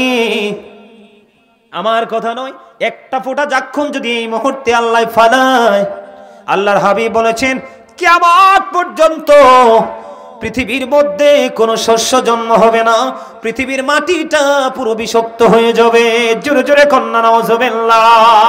[SPEAKER 1] আমার কথা নয়, একটা ফোঁটা যাক্ষুম যদি এই মুহূর্তে আল্লাহ ফালায়, আল্লাহর হাবিব বলেছেন কিয়ামত পর্যন্ত পৃথিবীর মধ্যে কোনো শস্য জন্ম হবে না, পৃথিবীর মাটিটা পুরো বিষাক্ত হয়ে যাবে। জোরে জোরে কন্যা নাউজুবিল্লাহ।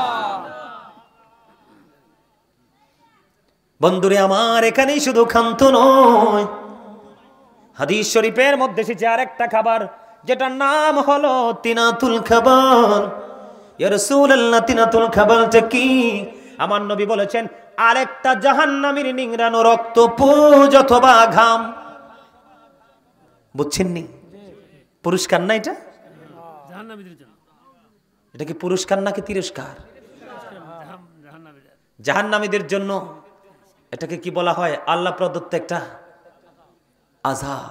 [SPEAKER 1] বন্ধুরে আমার, এখানেই শুধু খান্ত নয়, হাদিস শরীফের মধ্যে এসেছে আরেকটা খাবার, যেটার নাম হলো তিনাতুল খাবার। ইয়া রাসূলুল্লাহ, তিনাতুল খাবারটা কি? আমার নবী বলেছেন আরেকটা জাহান্নামীর নিংড়ানো রক্ত, পুজ অথবা ঘাম। বুঝছেন নি? পুরস্কার না এটা?
[SPEAKER 2] জাহান্নামীদের জন্য।
[SPEAKER 1] এটা কি পুরস্কার নাকি তিরস্কার? জাহান্নামীদের জন্য। এটাকে কি বলা হয়? আল্লাহ প্রদত্ত একটা আযাব,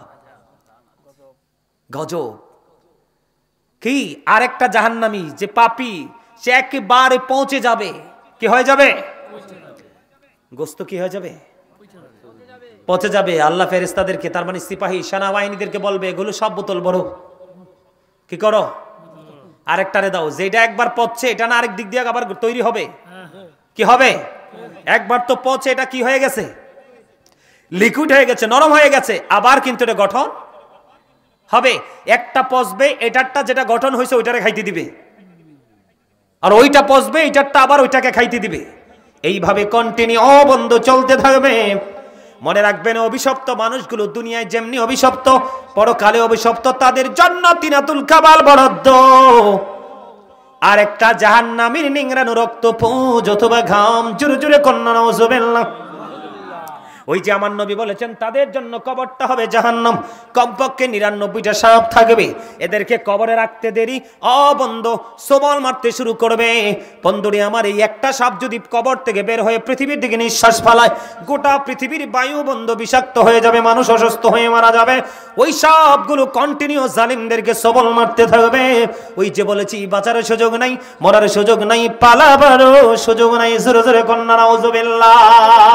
[SPEAKER 1] গজব। কি? আরেকটা জাহান্নামী যে পাপী, সে একেবারে পৌঁছে যাবে। কি হয়ে যাবে? গোস্ত কি হয়ে যাবে? পচে যাবে। আল্লাহ ফেরেশতাদেরকে, তার মানে সিপাহী সেনাবাহিনীদেরকে বলবে এগুলো সব বোতল বড়, কি করো, আরেকটারে দাও। যেটা একবার পচছে, এটা না আরেক দিক দিয়ে আবার তৈরি হবে। কি হবে? একবার তো পচে, এটা কি হয়ে গেছে? লিকুইড হয়ে গেছে, নরম হয়ে গেছে, আবার কিন্তু এটা গঠন হবে। একটা পচবে, এটারটা যেটা গঠন হয়েছে ওইটারে খাইতে দিবে, আর ওইটা পচবে, এটারটা আবার ওইটাকে খাইতে দিবে। এইভাবে কন্টিনিউ অবন্ধ চলতে থাকবে। মনে রাখবেন, অভিশপ্ত মানুষগুলো দুনিয়ায় যেমনি অভিশপ্ত, পরকালে অভিশপ্ত। তাদের জন্য তিনাতুল কাবাল বরাদ্দ, আর একটা জাহান্নামীর নিংড়ানো রক্ত, পুজ অথবা ঘাম। জোরে জোরে কন্যা নাউজুবিল্লাহ। ওই যে আমার নবী বলেছেন তাদের জন্য কবরটা হবে জাহান্নাম, কমপক্ষে নিরানব্বইটা সাপ থাকবে। এদেরকে কবরে রাখতে দেরি অবন্ধ সবল মারতে শুরু করবে। বন্ধুরে আমার, এই একটা সাপ যদি কবর থেকে বের হয়ে পৃথিবীর দিকে নিঃশ্বাস ফেলায়, গোটা পৃথিবীর বায়ু বন্ধ বিষাক্ত হয়ে যাবে, মানুষ অসুস্থ হয়ে মারা যাবে। ওই সাপগুলো কন্টিনিউ জালিমদেরকে সবল মারতে থাকবে। ওই যে বলেছি, বাঁচার সুযোগ নাই, মরার সুযোগ নাই, পালাবারও সুযোগ নাই। জোরে জোরে কন্যা নাউজুবিল্লাহ।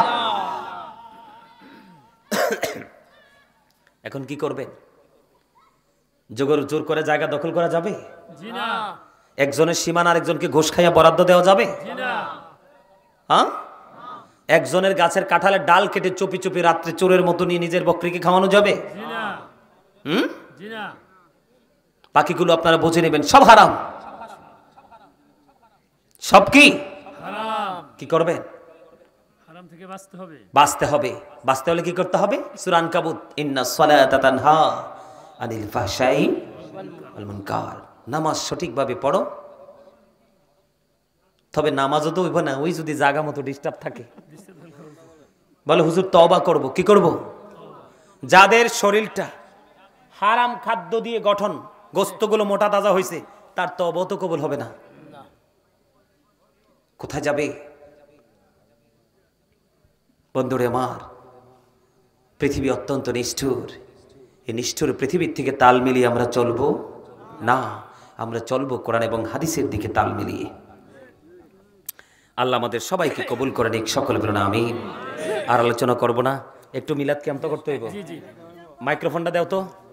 [SPEAKER 1] এখন কি করবেন? জোর জোর করে জায়গা দখল করা যাবে?
[SPEAKER 2] জি না।
[SPEAKER 1] একজনের সীমানা আরেকজনকে ঘুষ খাইয়া বরাদ্দ দেওয়া যাবে?
[SPEAKER 2] জি না।
[SPEAKER 1] হ্যাঁ? একজনের গাছের কাঁঠালের ডাল কেটে চুপি চুপি রাত্রে চোরের মতো নিয়ে নিজের বকরিকে খাওয়ানো যাবে?
[SPEAKER 2] জি না।
[SPEAKER 1] হুম?
[SPEAKER 2] জি না।
[SPEAKER 1] বাকিগুলো আপনারা বুঝে নেবেন, সব হারাম। সব কি
[SPEAKER 2] হারাম।
[SPEAKER 1] কি করবেন?
[SPEAKER 2] হারাম থেকে বাঁচতে হবে।
[SPEAKER 1] বাঁচতে হবে। বাঁচতে হলে কি করতে হবে? সূরা আনকাবুত, ইন্নাস সালাতা তানহা আনিল ফাহশাই ওয়াল মুনকার। নামাজ সঠিকভাবে পড়ো। তবে নামাজও তো হইব না, ওই যদি জায়গা মতো ডিস্টার্ব থাকে, বলে হুজুর তওবা করব। কি করব? যাদের শরীরটা হারাম খাদ্য দিয়ে গঠন, গোস্তগুলো মোটা তাজা হয়েছে, তার তওবা তো কবুল হবে না। কোথায় যাবে? বন্ধুরে আমার, পৃথিবী অত্যন্ত নিষ্ঠুর। এই নিষ্ঠুর পৃথিবীর থেকে তাল মিলিয়ে আমরা চলবো না, আমরা চলবো কোরআন এবং হাদিসের দিকে তাল মিলিয়ে। আল্লাহ আমাদের সবাইকে কবুল করে নিক, সকলে বলুন আমিন। আর আলোচনা করব না, একটু মিলাদ ক্যাম্প তো করতে হইব। মাইক্রোফোনটা দাও তো।